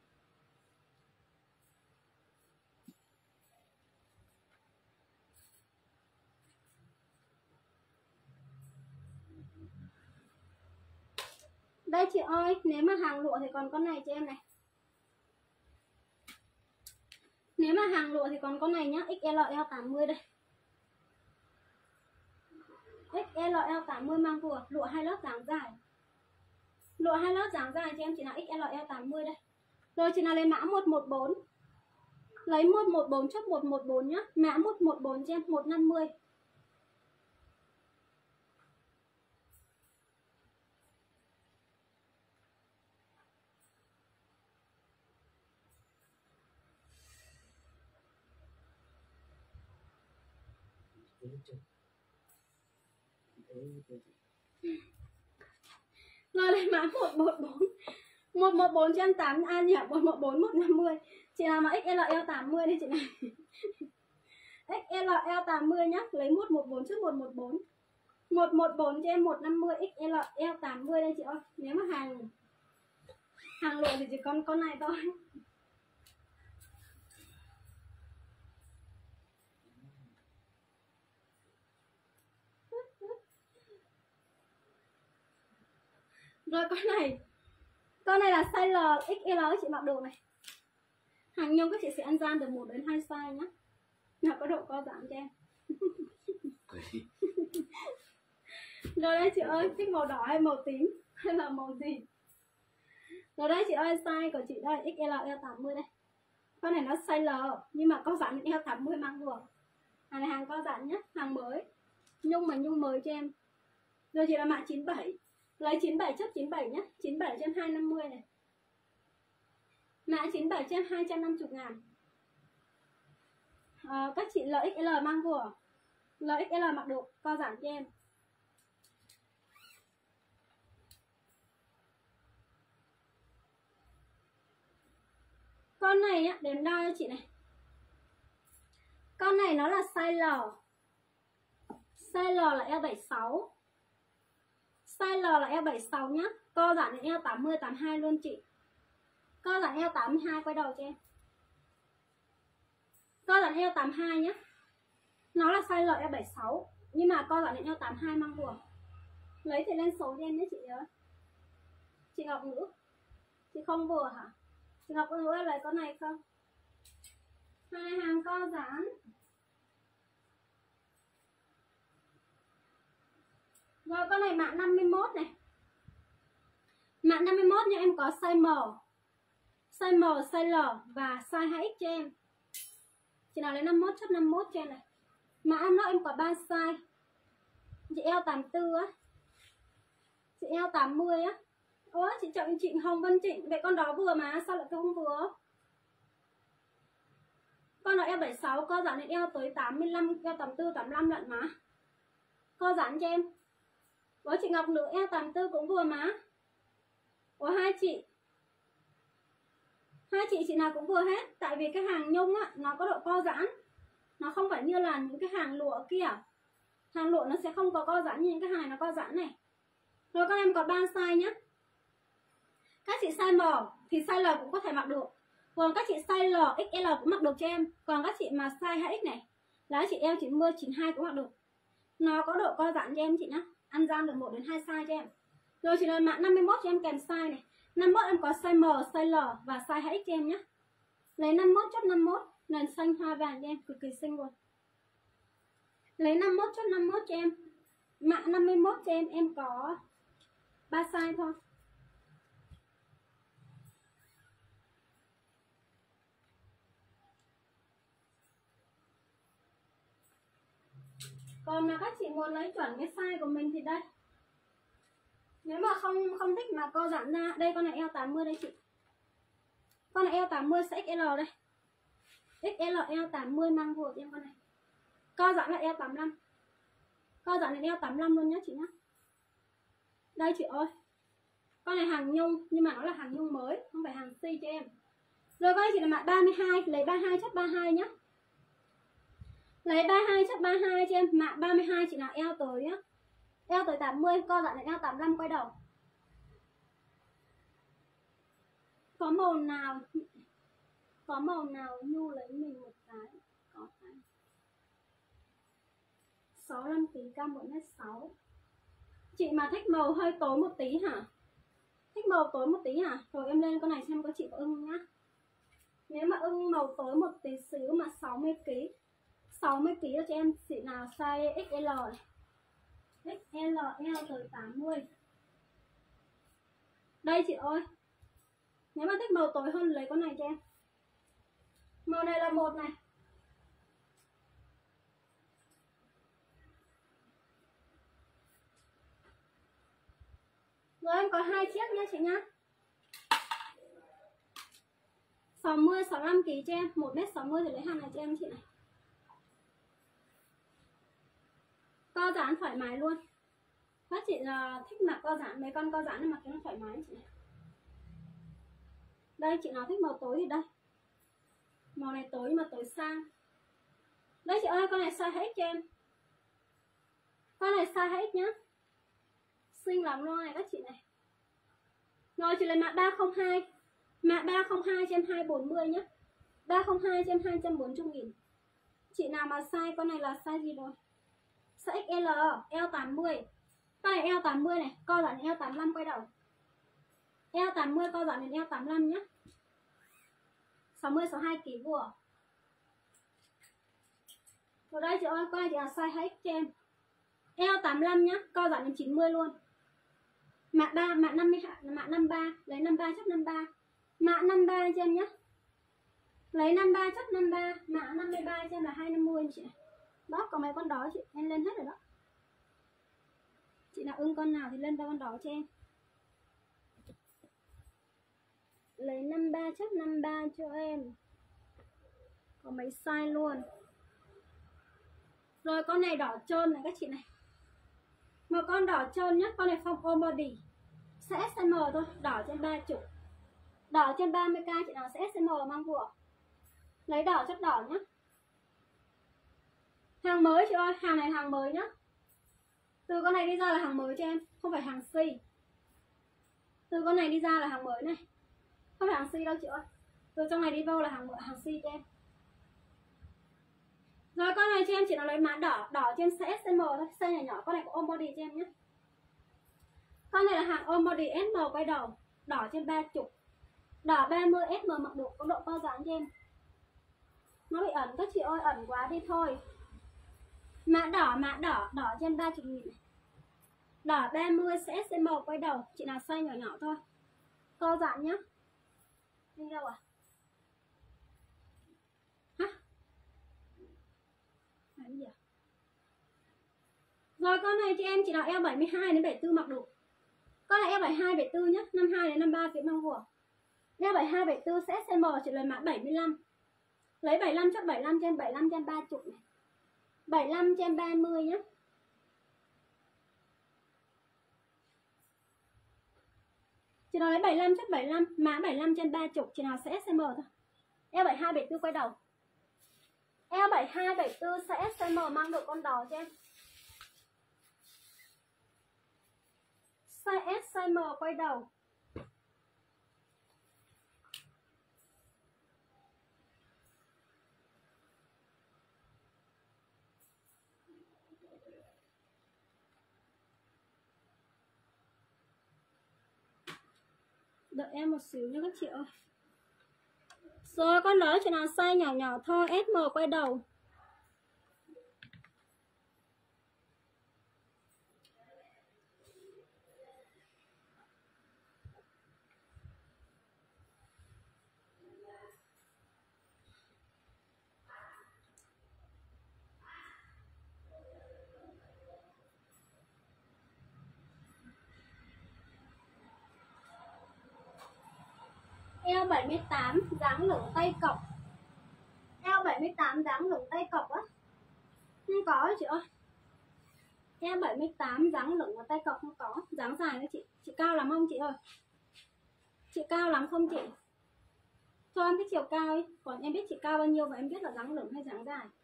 Đây chị ơi, nếu mà hàng lụa thì còn con này cho em này. Nếu mà hàng lụa thì còn con này nhá, ích lờ eo tám mươi đây. ích lờ eo tám mươi mang vừa, lụa hai lớp dáng dài. Lụa hai lớp dáng dài cho em chị nào ích lờ eo tám mươi đây. Rồi chị nào lấy mã một một bốn. Lấy một một bốn chốt một một bốn nhá, mã một một bốn cho em một năm mươi. Rồi lấy mã một một bốn. một một bốn cho em tám an nhỉ, một một bốn một năm mươi. Chị nào mà ích lờ eo tám mươi đi chị này. ích lờ eo tám mươi nhá, lấy một một bốn trước một một bốn. một một bốn cho em một năm mươi, ích lờ eo tám mươi đây chị ơi. Nếu mà hàng hàng lụa thì chỉ còn con này thôi. Rồi con này. Con này là size L, ích lờ chị mặc được này. Hàng nhung các chị sẽ ăn gian được một đến hai size nhá. Nào có độ co giãn cho em. Rồi đây chị ơi, thích màu đỏ hay màu tím hay là màu gì? Rồi đây chị ơi, size của chị đây, ích lờ eo tám mươi đây. Con này nó size L nhưng mà co giãn eo tám mươi mang vừa. Hàng này hàng co giãn nhá, hàng mới. Nhung mà nhung mới cho em. Rồi chị là mã chín bảy. Lấy chín bảy chấp chín bảy nhá, chín bảy cho em hai năm mươi này. Mã chín bảy cho em hai trăm năm mươi ngàn. À, các chị lờ ích lờ mang vừa. lờ ích lờ mặc được, co giãn cho em. Con này á, để em đo cho chị này. Con này nó là size L. Size L là eo bảy mươi sáu. Size L là eo bảy mươi sáu nhá. Co giãn đến eo tám mươi, tám mươi hai luôn chị. Co giãn eo tám mươi hai quay đầu cho em. Co giãn eo tám mươi hai nhá. Nó là size L eo bảy mươi sáu nhưng mà co giãn đến eo tám mươi hai mang vừa. Lấy thì lên số cho em nhé chị ơi. Chị Ngọc Ngữ. Chị không vừa hả? Chị Ngọc Ngữ lấy con này không? Hai hàng co giãn. Rồi con này mã năm mươi mốt này. Mã năm mươi mốt nha em có size M, size M, size L và size hai X cho em. Chị nào lấy năm mươi mốt chốt năm mươi mốt cho em này. Mã em nó em có ba size. Chị eo tám mươi tư á, chị eo tám mươi á. Ủa chị chọn chị Hồng Vân Trịnh, vậy con đó vừa mà sao lại không vừa? Con đó eo bảy mươi sáu, co giãn đến eo tới tám mươi lăm, eo tám mươi tư, tám mươi lăm lận mà. Co giãn cho em. Ủa chị Ngọc Nữ eo tám mươi tư cũng vừa mà. Ủa hai chị Hai chị chị nào cũng vừa hết. Tại vì cái hàng nhung á, nó có độ co giãn. Nó không phải như là những cái hàng lụa kia. Hàng lụa nó sẽ không có co giãn như những cái hàng này nó co giãn này. Rồi các em có ba size nhá. Các chị size M thì size L cũng có thể mặc được. Còn các chị size L, ích lờ cũng mặc được cho em. Còn các chị mà size hai X này là chị eo chín mươi, chín mươi hai cũng mặc được. Nó có độ co giãn cho em chị nhá. Ăn gian được một đến hai size cho em. Rồi chị nói mã năm mươi mốt cho em kèm size này. năm mươi mốt em có size M, size L và size hai X cho em nhé. Lấy năm mươi mốt chốt năm mươi mốt, nền xanh hoa vàng cho em, cực kỳ xinh luôn. Lấy năm mươi mốt chốt năm mươi mốt cho em. Mã năm mươi mốt cho em, em có ba size thôi. Còn là các chị muốn lấy chuẩn cái size của mình thì đây. Nếu mà không không thích mà co giãn ra, đây con này eo tám mươi đây chị. Con này eo tám mươi sẽ ích lờ đây. ích lờ eo tám mươi mang vừa cho em con này. Co giãn là eo tám mươi lăm. Co giãn là eo tám mươi lăm luôn nhá chị nhá. Đây chị ơi. Con này hàng nhung nhưng mà nó là hàng nhung mới, không phải hàng si cho em. Rồi con này chị là mã ba mươi hai, lấy ba mươi hai chất ba mươi hai nhá. Lấy ba mươi hai chất ba mươi hai cho em, mã ba mươi hai chị nào eo tới nhá. Eo tới tám mươi, co giãn là eo tám mươi lăm quay đầu. Có màu nào Có màu nào nhu lấy mình một cái. Có cái sáu mươi lăm ký, cao một mét sáu. Chị mà thích màu hơi tối một tí hả? Thích màu tối một tí hả? Rồi em lên con này xem có chị có ưng nhá. Nếu mà ưng màu tối một tí xíu mà sáu mươi ký, sáu mươi ký cho em chị nào size ích lờ này. ích lờ eo tới tám mươi. Đây chị ơi. Nếu mà thích màu tối hơn lấy con này cho em. Màu này là một này. Rồi em có hai chiếc nha chị nhá. sáu mươi, sáu mươi lăm ký cho em, một mét sáu mươi thì lấy hàng này cho em chị này. Co giãn thoải mái luôn. Các chị là thích mặc co giãn, mấy con co giãn mặc cho nó thoải mái chị này. Đây chị nào thích màu tối thì đây. Màu này tối nhưng mà tối sang. Đây chị ơi, con này size hai X cho em. Con này size hai X nhá. Xinh lắm luôn này các chị này. Rồi chị lấy mã ba không hai. Mã ba không hai cho em hai trăm bốn mươi nhá. ba không hai cho em hai trăm bốn mươi nghìn. Chị nào mà size con này là size gì rồi? Size ích lờ, eo tám mươi. Con này eo tám mươi này, co giãn eo tám mươi lăm quay đầu. Eo tám mươi co giãn đến eo tám mươi lăm nhá. sáu mươi, sáu mươi hai ký vừa. Rồi đây chị ơi, con này chị là size hai X cho em. Eo tám mươi lăm nhá, co giãn đến chín mươi luôn. Mã ba, mã năm mươi hai, mã năm mươi ba, lấy năm mươi ba chấp năm mươi ba. Mã năm mươi ba cho em nhá. Lấy năm mươi ba chấp năm mươi ba, mã năm mươi ba cho em là hai trăm năm mươi chị này. Đó, có mấy con đó chị, em lên hết rồi đó. Chị nào ưng con nào thì lên ra con đó cho em. Lấy năm mươi ba chấp năm mươi ba cho em. Có mấy size luôn. Rồi con này đỏ trơn này các chị này. Một con đỏ trơn nhá, con này phong all body. Sẽ ét em thôi, đỏ trên ba mươi. Đỏ trên ba mươi k chị nào sẽ ét em mang vừa. Lấy đỏ chất đỏ nhá. Hàng mới chị ơi, hàng này hàng mới nhá. Từ con này đi ra là hàng mới cho em, không phải hàng si. Từ con này đi ra là hàng mới này. Không phải hàng si đâu chị ơi. Từ trong này đi vô là hàng hàng si cho em. Rồi con này cho em chị nào lấy mã đỏ, đỏ trên size ét em thôi, size nhỏ nhỏ, con này có ôm body cho em nhé. Con này là hàng ôm body ét em quay đầu, đỏ trên ba mươi. Đỏ ba mươi ét em mặc được, có độ co giãn cho em. Nó bị ẩn các chị ơi, ẩn quá đi thôi. Mã đỏ, mã đỏ, đỏ trên ba mươi nghìn này. Đỏ ba mươi sẽ ét em quay đầu, chị nào size nhỏ nhỏ thôi. co giãn nhá. Đi đâu à? Hả? Làm gì à? Rồi con này cho em chỉ là eo bảy mươi hai đến bảy mươi tư mặc đủ. Con này eo bảy mươi hai bảy mươi tư nhá, năm mươi hai đến năm mươi ba kiểu mang vừa. Eo bảy mươi hai bảy mươi tư sẽ ét em chỉ lấy mã bảy mươi lăm. Lấy bảy mươi lăm chốt bảy mươi lăm cho em, bảy mươi lăm cho em ba mươi này. bảy mươi lăm cho em ba mươi nhá. Chị nào lấy bảy mươi lăm chốt bảy mươi lăm, mã bảy mươi lăm cho em ba mươi, chị nào sẽ ét em thôi. Eo bảy mươi hai bảy mươi tư quay đầu. Eo bảy mươi hai bảy mươi tư sẽ ét em mang được con đỏ cho em. Size S, size M quay đầu. Đợi em một xíu nha các chị ơi. Rồi con đó chị nào size nhỏ nhỏ thôi, ét em quay đầu. Eo bảy mươi tám dáng lửng tay cọc. Eo bảy mươi tám dáng lửng tay cọc á. Không có chị ơi. Eo bảy mươi tám dáng lửng và tay cọc không có. Dáng dài đấy chị. Chị cao lắm không chị ơi? Chị cao lắm không chị? Cho em biết chiều cao ấy. Còn em biết chị cao bao nhiêu và em biết là dáng lửng hay dáng dài.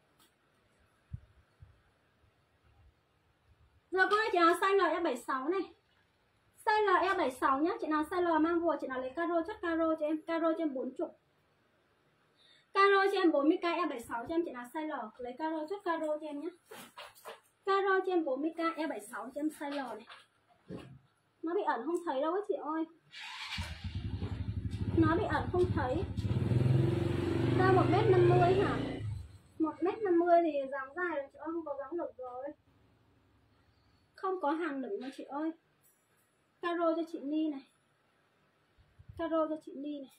Rồi con ơi, chị nào size L eo bảy mươi sáu này. Size L eo bảy mươi sáu nhá. Chị nào size L mang vừa, chị nào lấy caro chốt caro cho em. Caro cho em bốn mươi. Caro cho em bốn mươi k eo bảy mươi sáu cho em, chị nào size L lấy caro chốt caro cho em nhé. Caro cho em bốn mươi k eo bảy mươi sáu cho em size L này. Nó bị ẩn không thấy đâu ấy chị ơi. Nó bị ẩn không thấy. Cao một mét năm mươi hả? một mét năm mươi thì dáng dài rồi chị ơi, không có dáng lửng rồi. Không có hàng lửng mà chị ơi. Caro cho chị Ly này. Caro cho chị Ly này.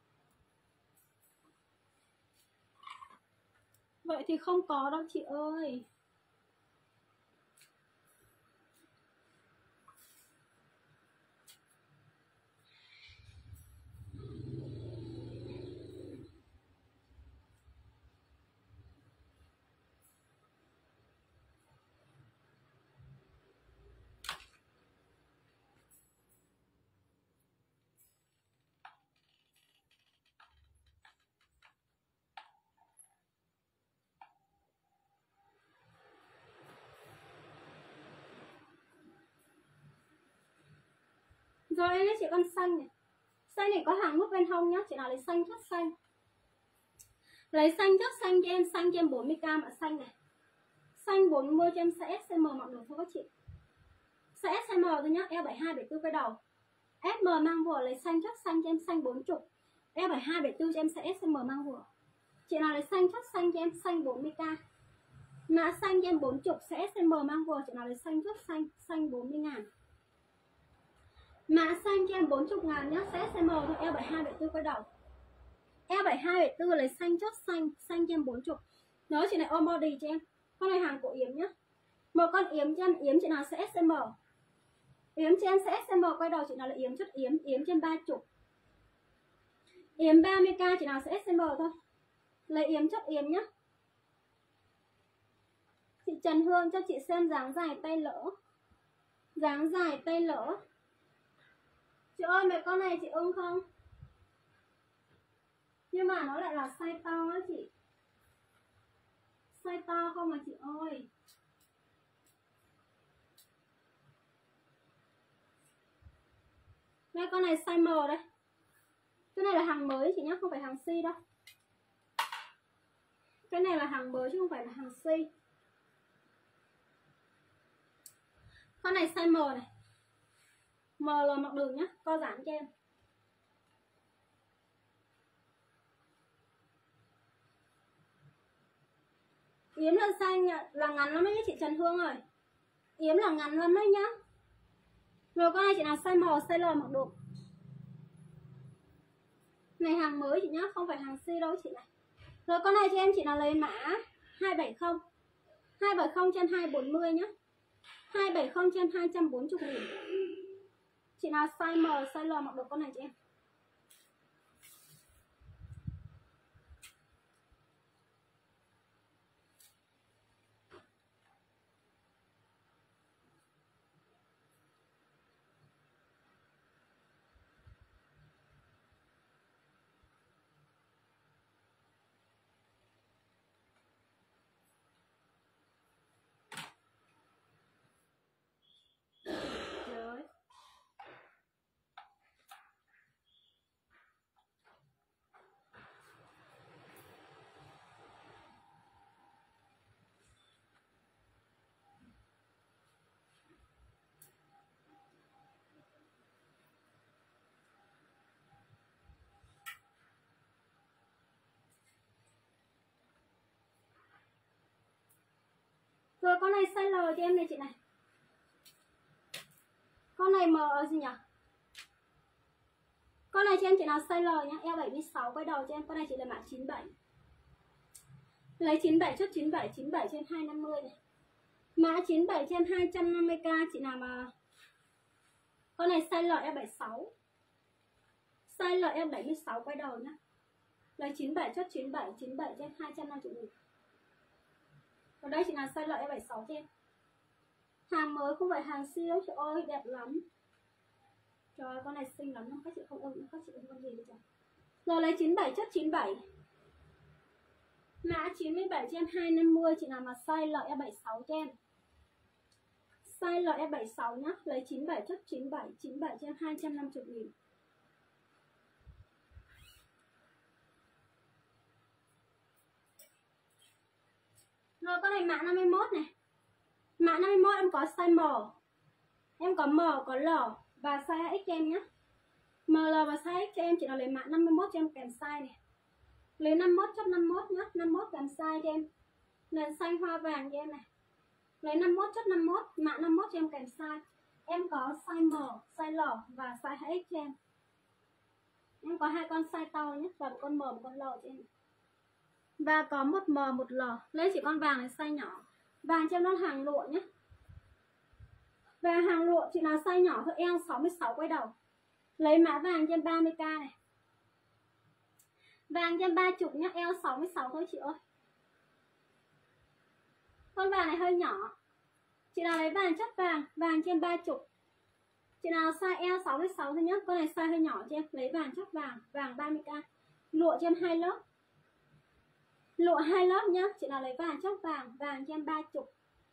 Vậy thì không có đâu chị ơi. Rồi đây chị con xanh này. Xanh này có hàng nút bên hông nhá. Chị nào lấy xanh chốt xanh. Lấy xanh chốt xanh cho em. Xanh cho em bốn mươi k mà xanh này. Xanh bốn mươi cho em size ét em mặc được thôi các chị. Size ét em thôi nhá. Eo bảy mươi hai bảy mươi tư quay đầu. ét em mang vừa lấy xanh chốt xanh cho em xanh bốn mươi. Eo bảy mươi hai bảy mươi tư cho em size ét em mang vừa. Chị nào lấy xanh chốt xanh cho em xanh bốn mươi k. Mã xanh cho em bốn mươi size ét em mang vừa. Chị nào lấy xanh chốt xanh xanh bốn mươi ngàn. Mã xanh cho em bốn mươi ngàn nhá, size ét em thôi, eo bảy mươi hai bảy mươi tư quay đầu. Eo bảy mươi hai bảy mươi tư lấy xanh chốt xanh, xanh cho em bốn mươi. Nói chị này ôm body cho em. Con này hàng của Yếm nhá. Một con Yếm cho em, Yếm chị nào size ét em. Yếm cho em size ét em quay đầu, chị nào là Yếm chốt Yếm, Yếm cho em ba mươi. Yếm ba mươi k chị nào size ét em thôi. Lấy Yếm chốt Yếm nhá. Chị Trần Hương cho chị xem dáng dài tay lỡ. Dáng dài tay lỡ. Chị ơi mấy con này chị ưng không? Nhưng mà nó lại là size to á chị. Size to không mà chị ơi. Đây con này size M đây. Cái này là hàng mới chị nhá, không phải hàng C đâu. Cái này là hàng mới chứ không phải là hàng C. Con này size M này. M là mặc đường nhá, co giãn cho em. Yếm là xanh là ngắn lắm đấy chị Trần Hương ơi. Yếm là ngắn lắm đấy nhá. Rồi con này chị nào size M, size L mặc được. Này hàng mới chị nhá, không phải hàng C đâu chị này. Rồi con này cho em chị nào lấy mã hai bảy không hai bảy không trên hai bốn mươi nhá, hai bảy không trên hai trăm bốn mươi nghìn. Chị nào size M, size L mặc được con này cho em. Rồi. Rồi con này size L cho em này chị này. Con này M ở gì nhỉ? Con này cho em chị nào size L nhá, eo bảy mươi sáu quay đầu cho em. Con này chị là mã chín mươi bảy. Lấy chín mươi bảy chốt chín mươi bảy, chín mươi bảy trên hai trăm năm mươi này. Mã chín mươi bảy trên hai trăm năm mươi k chị nào mà. Con này size L eo bảy mươi sáu. Size L eo bảy mươi sáu quay đầu nhá. Lấy chín mươi bảy chốt chín mươi bảy, chín mươi bảy trên hai trăm năm mươi nghìn. Còn đây chị nào size L eo bảy mươi sáu cho em. Hàng mới không phải hàng siêu chị ơi, đẹp lắm. Trời ơi, con này xinh lắm, các chị không ưng, các chị ưng con gì bây giờ. Rồi lấy chín mươi bảy chốt chín mươi bảy. Mã chín mươi bảy trên hai trăm năm mươi chị nào mà size L eo bảy mươi sáu cho em. Size L eo bảy mươi sáu nhá, lấy chín mươi bảy chốt chín mươi bảy, chín mươi bảy trên hai trăm năm mươi nghìn. Rồi con này mã năm mươi mốt này. Mã năm mươi mốt em có size M. Em có M, có L và size X cho em nhé. M, L và size X cho em. Chị nào lấy mã năm mươi mốt cho em kèm size này. Lấy năm mươi mốt chốt năm mươi mốt nhé. năm mươi mốt kèm size cho em. Nền xanh hoa vàng cho em này. Lấy năm mươi mốt chốt năm mươi mốt. Mã năm mươi mốt cho em kèm size. Em có size M, size L và size X cho em. Em có hai con size to nhé. Và một con M, một con L cho em. Và có một M, một L. Lấy chỉ con vàng này size nhỏ. Vàng cho em nó hàng lụa nhé. Và hàng lụa chị nào size nhỏ thôi, eo sáu mươi sáu quay đầu. Lấy mã vàng trên ba mươi k này. Vàng trên ba mươi nhá, eo sáu mươi sáu thôi chị ơi. Con vàng này hơi nhỏ. Chị nào lấy vàng chất vàng, vàng trên ba mươi. Chị nào size eo sáu mươi sáu thôi nhá, con này size hơi nhỏ cho em. Lấy vàng chất vàng, vàng ba mươi k. Lụa trên hai lớp. Lụa hai lớp nhá, chị nào lấy vàng chất vàng, vàng trên ba mươi.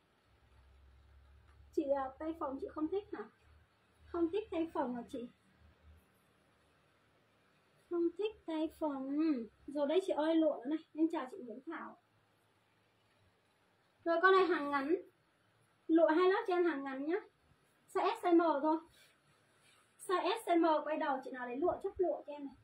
Chị uh, tay phòng chị không thích hả? Không thích tay phòng hả chị? Không thích tay phòng. Rồi đấy chị ơi, lụa này. Em chào chị Nguyễn Thảo. Rồi con này hàng ngắn. Lụa hai lớp cho em hàng ngắn nhá. Size S, size M thôi. Size S, size M quay đầu. Chị nào lấy lụa chất lụa cho em này.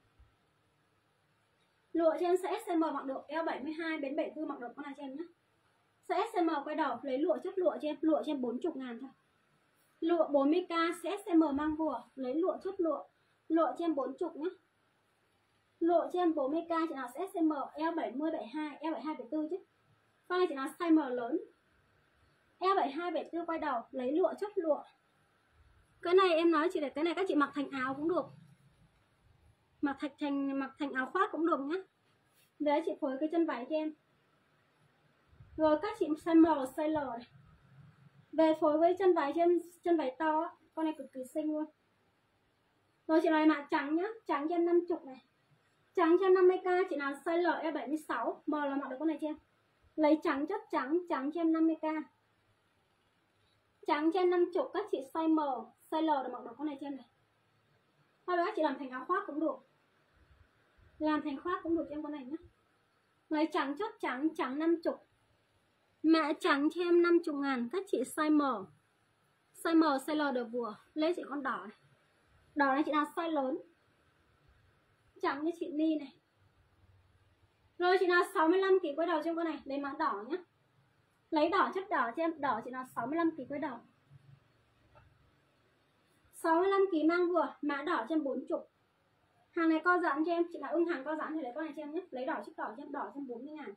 Lụa cho em size S, size M mặc được. Eo bảy mươi hai đến bảy mươi tư mặc được con này cho em nhé. Size S, size M quay đầu. Lấy lụa chất lụa cho em. Lụa cho em bốn mươi ngàn thôi. Lụa bốn mươi k, size S, size M mang vừa. Lấy lụa chất lụa. Lụa cho em bốn mươi nhé. Lụa cho em bốn mươi k, chị nào size S, size M. Eo bảy mươi, bảy mươi hai, eo bảy mươi hai, bảy mươi tư chứ. Con này chị nào size M lớn. Eo bảy mươi hai, bảy mươi tư quay đầu. Lấy lụa chất lụa. Cái này em nói chị là cái này các chị mặc thành áo cũng được. Mặc thành, thành, mặc thành áo khoác cũng được nhé. Đấy chị phối cái chân váy cho em. Rồi các chị size M, size L này. Về phối với chân váy cho em, chân váy to. Con này cực kỳ xinh luôn. Rồi chị này mạ trắng nhá. Trắng cho em năm mươi này. Trắng cho năm mươi k, chị nào size L eo bảy mươi sáu. M là mặc được con này cho em. Lấy trắng chất trắng, trắng cho em năm mươi k. Trắng cho em năm mươi, các chị size M, size L để mặc được con này cho em này. Hoặc là các chị làm thành áo khoác cũng được. Làm thành khoác cũng được cho em con này nhé. Lấy trắng chốt trắng, trắng năm mươi. Mã trắng cho em năm mươi ngàn. Các chị size M. Size M, size L đều vừa. Lấy chị con đỏ này. Đỏ này chị nào size lớn. Trắng như chị Ly này. Rồi chị nào sáu mươi lăm ki lô gam quay đầu cho em con này. Lấy mã đỏ nhé. Lấy đỏ chất đỏ cho em. Đỏ chị nào sáu mươi lăm ki lô gam quay đầu. sáu mươi lăm ki lô gam mang vừa. Mã đỏ cho em bốn mươi. Hàng này co giãn cho em, chị nào ưng hàng co giãn thì lấy con này cho em nhé. Lấy đỏ chiếc đỏ cho em, đỏ cho em bốn mươi ngàn.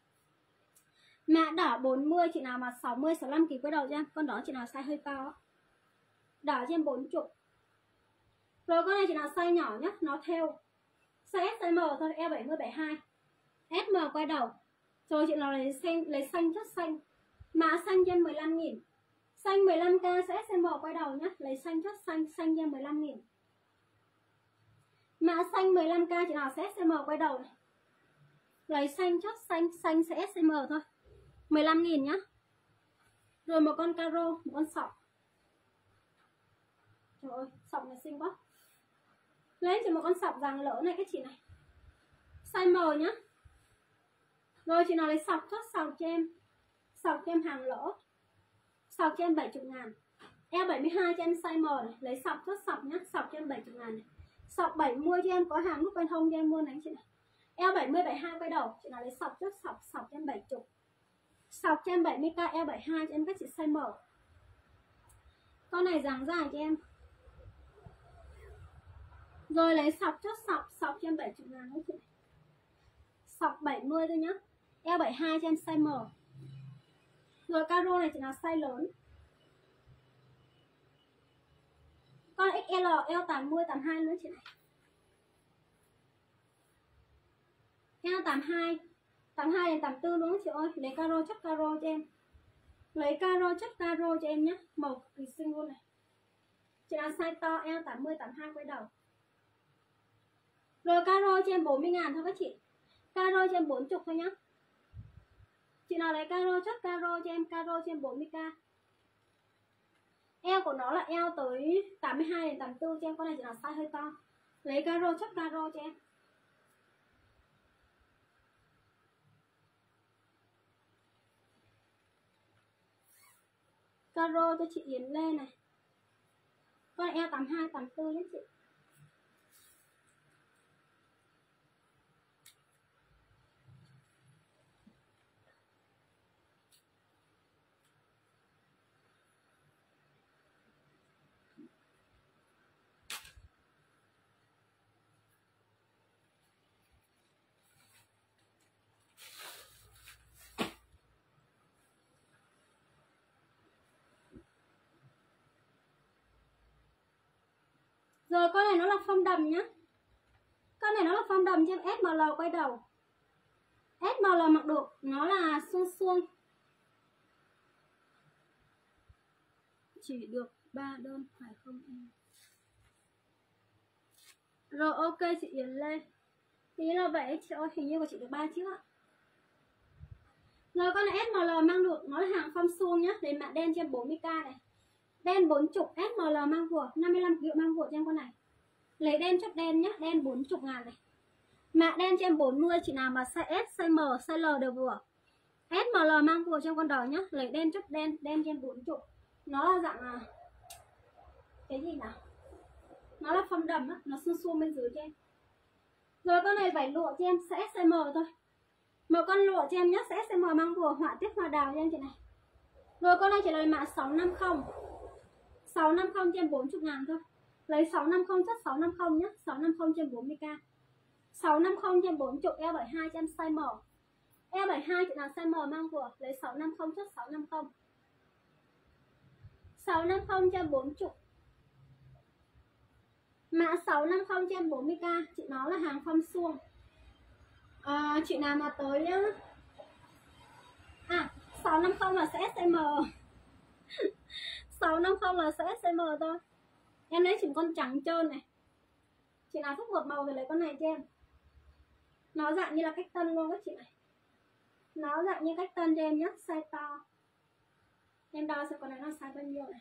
Mã đỏ bốn mươi, chị nào mà sáu mươi, sáu mươi lăm ký quay đầu cho em. Con đó chị nào size hơi to. Đỏ cho em bốn mươi. Rồi con này chị nào size nhỏ nhé, nó theo size S, size M thôi, E bảy mươi, bảy mươi hai. ét em quay đầu. Rồi chị nào lấy xanh, lấy xanh chất xanh. Mã xanh cho em mười lăm nghìn. Xanh mười lăm k size S, size M quay đầu nhé. Lấy xanh chất xanh, xanh cho em mười lăm nghìn. Mã xanh mười lăm k chị nào size S, size M quay đầu này. Lấy xanh chất xanh, xanh size S, size M thôi. mười lăm nghìn nhá. Rồi một con caro, một con sọc. Trời ơi, sọc này xinh quá. Lấy cho một con sọc vàng lỡ này các chị này. Size M nhá. Rồi chị nào lấy sọc chốt sọc cho em. Sọc cho em hàng lỡ. Sọc cho em bảy mươi ngàn. E bảy mươi hai cho em size M này. Lấy sọc chốt sọc nhá. Sọc cho em bảy mươi ngàn này. Sọc bảy mươi cho em có hàng lúc quen thông cho em luôn này chị này. E bảy mươi, bảy mươi hai quay đầu. Chị nào lấy sọc chốt sọc. Sọc cho em bảy mươi. Sọc cho em bảy mươi k, E bảy mươi hai cho em các chị size M. Con này dáng dài cho em. Rồi lấy sọc chốt sọc. Sọc cho em bảy mươi ngàn nữa chị này. Sọc bảy mươi thôi nhá. E bảy mươi hai cho em size M. Rồi caro này chị nào size lớn. Con ích lờ, eo tám mươi, tám mươi hai nữa chị này. Eo tám mươi hai, tám mươi hai đến tám mươi tư nữa chị ơi. Lấy caro chất caro cho em. Lấy caro chất caro cho em nhé. Màu cực kỳ xinh luôn này. Chị nào size to, eo tám mươi, tám mươi hai quay đầu. Rồi caro cho em bốn mươi ngàn thôi các chị. Caro cho em bốn mươi thôi nhá. Chị nào lấy caro chất caro cho em. Caro cho em bốn mươi k. Eo của nó là eo tới tám mươi hai đến tám mươi tư cho em. Con này chị nào size hơi to. Lấy caro chất caro cho em. Caro cho chị Yến Lê này. Con này eo tám mươi hai, tám mươi tư nhé chị. Rồi con này nó là phong đầm nhá. Con này nó là phong đầm cho em ét em lờ quay đầu. ét em lờ mặc được, nó là suông suông. Chỉ được ba đơn phải không em? Rồi ok chị Yến Lê. Thì là vậy chị ơi, hình như của chị được ba chiếc ạ. Rồi con này ét em lờ mang được, nó là hàng phong suông nhá. Đến mạ đen cho em bốn mươi k này. Đen bốn mươi, ét em lờ mang vừa, năm mươi lăm triệu mang vừa cho em con này. Lấy đen chốt đen nhá, đen bốn mươi ngàn này. Mạ đen cho em bốn mươi, chị nào mà size S, size M, size L đều vừa. ét em lờ mang vừa cho em con đỏ nhá. Lấy đen chốt đen, đen cho em bốn mươi. Nó là dạng là cái gì nào? Nó là phong đầm á, nó xuông xuông bên dưới cho em. Rồi con này vải lụa cho em size S, size M thôi. Một con lụa cho em nhá, size S, size M mang vừa, họa tiết hoa đào cho em chị này. Rồi con này chỉ là mạ sáu năm không. sáu năm không cho em bốn mươi ngàn thôi. Lấy sáu năm không chất sáu năm không nhá, sáu năm không cho em bốn mươi k. sáu năm không cho em bốn mươi, E bảy mươi hai cho em size M. E bảy mươi hai chị nào size M mang vừa, lấy sáu năm không chất sáu năm không. sáu năm không cho em bốn mươi. Mã sáu năm không cho em bốn mươi k, chị nó là hàng phong suông. À, chị nào mà tới nhá. À, sáu năm không là sẽ S M. sáu năm không là sẽ S M thôi. Em lấy chỉ con trắng trơn này. Chị nào thích một màu thì lấy con này cho em. Nó dạng như là cách tân luôn các chị này. Nó dạng như cách tân cho em nhé, size to. Em đo xem con này nó size bao nhiêu này.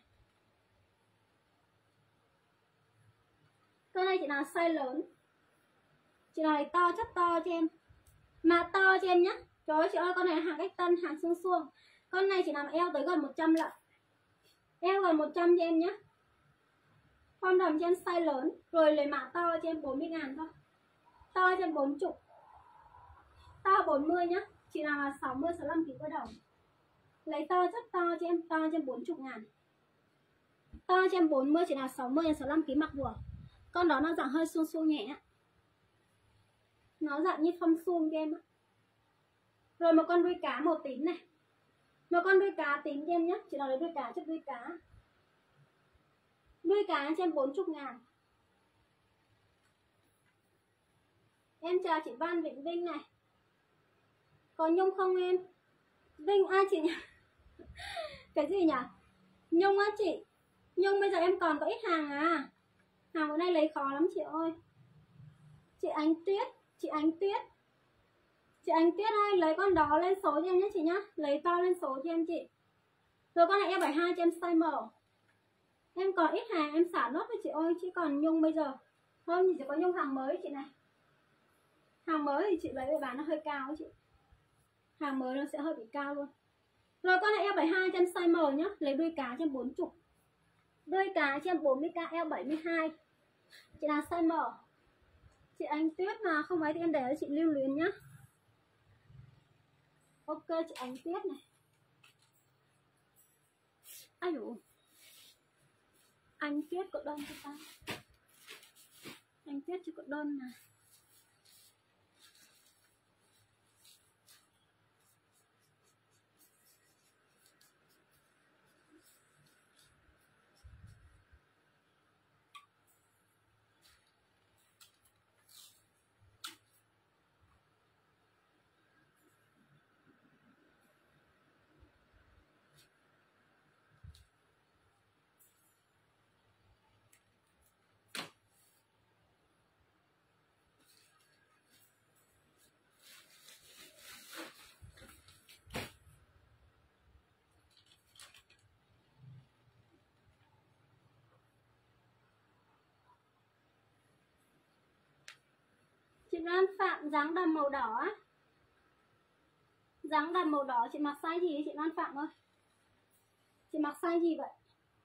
Con này chị nào size lớn. Chị nào lấy to, chất to cho em. Mà to cho em nhé. Trời ơi chị ơi, con này hàng cách tân, hàng suông suông. Con này chị nào eo tới gần một trăm lận. Eo gần một trăm cho em nhé. Phong đầm cho em size lớn. Rồi lấy mã to cho em bốn mươi ngàn thôi. To cho em bốn mươi. To bốn mươi nhá. Chị nào là sáu mươi, sáu mươi lăm ký quay đầu. Lấy to rất to cho em. To cho em bốn mươi ngàn. To cho em bốn mươi, chị nào sáu mươi, sáu mươi lăm ký mặc vừa. Con đó nó dạng hơi suông suông nhẹ. Nó dạng như thâm suông cho em á. Rồi một con đuôi cá màu tím này. Một con đuôi cá tím cho em nhé. Chị nào lấy đuôi cá, chất đuôi cá. Đuôi cá cho em bốn mươi ngàn. Em chào chị Văn Vĩnh Vinh này. Có Nhung không em? Vinh ai chị nhỉ? Cái gì nhỉ? Nhung á chị. Nhung bây giờ em còn có ít hàng à. Hàng bữa nay lấy khó lắm chị ơi. Chị Ánh Tuyết. Chị Ánh Tuyết. Chị Ánh Tuyết ơi, lấy con đó lên số cho em nhé chị nhá. Lấy to lên số cho em chị. Rồi con này eo bảy mươi hai cho em size M. Em còn ít hàng em xả nốt với chị ơi. Chứ còn Nhung bây giờ không thì chỉ có Nhung hàng mới chị này. Hàng mới thì chị lấy để bán nó hơi cao chị. Hàng mới nó sẽ hơi bị cao luôn. Rồi con này eo bảy mươi hai cho em size M nhá. Lấy đuôi cá cho em bốn mươi. Đuôi cá cho em bốn mươi k eo bảy mươi hai. Chị nào size M. Chị Ánh Tuyết mà không phải thì em để cho chị Lưu Luyến nhá. Ok chị Ánh Tuyết này. Ai dụ Anh Tuyết có đơn cho ta. Anh Tuyết chưa có đơn mà. Chị Lan Phạm dáng đầm màu đỏ á. Dáng đầm màu đỏ chị mặc size gì chị Lan Phạm ơi? Chị mặc size gì vậy?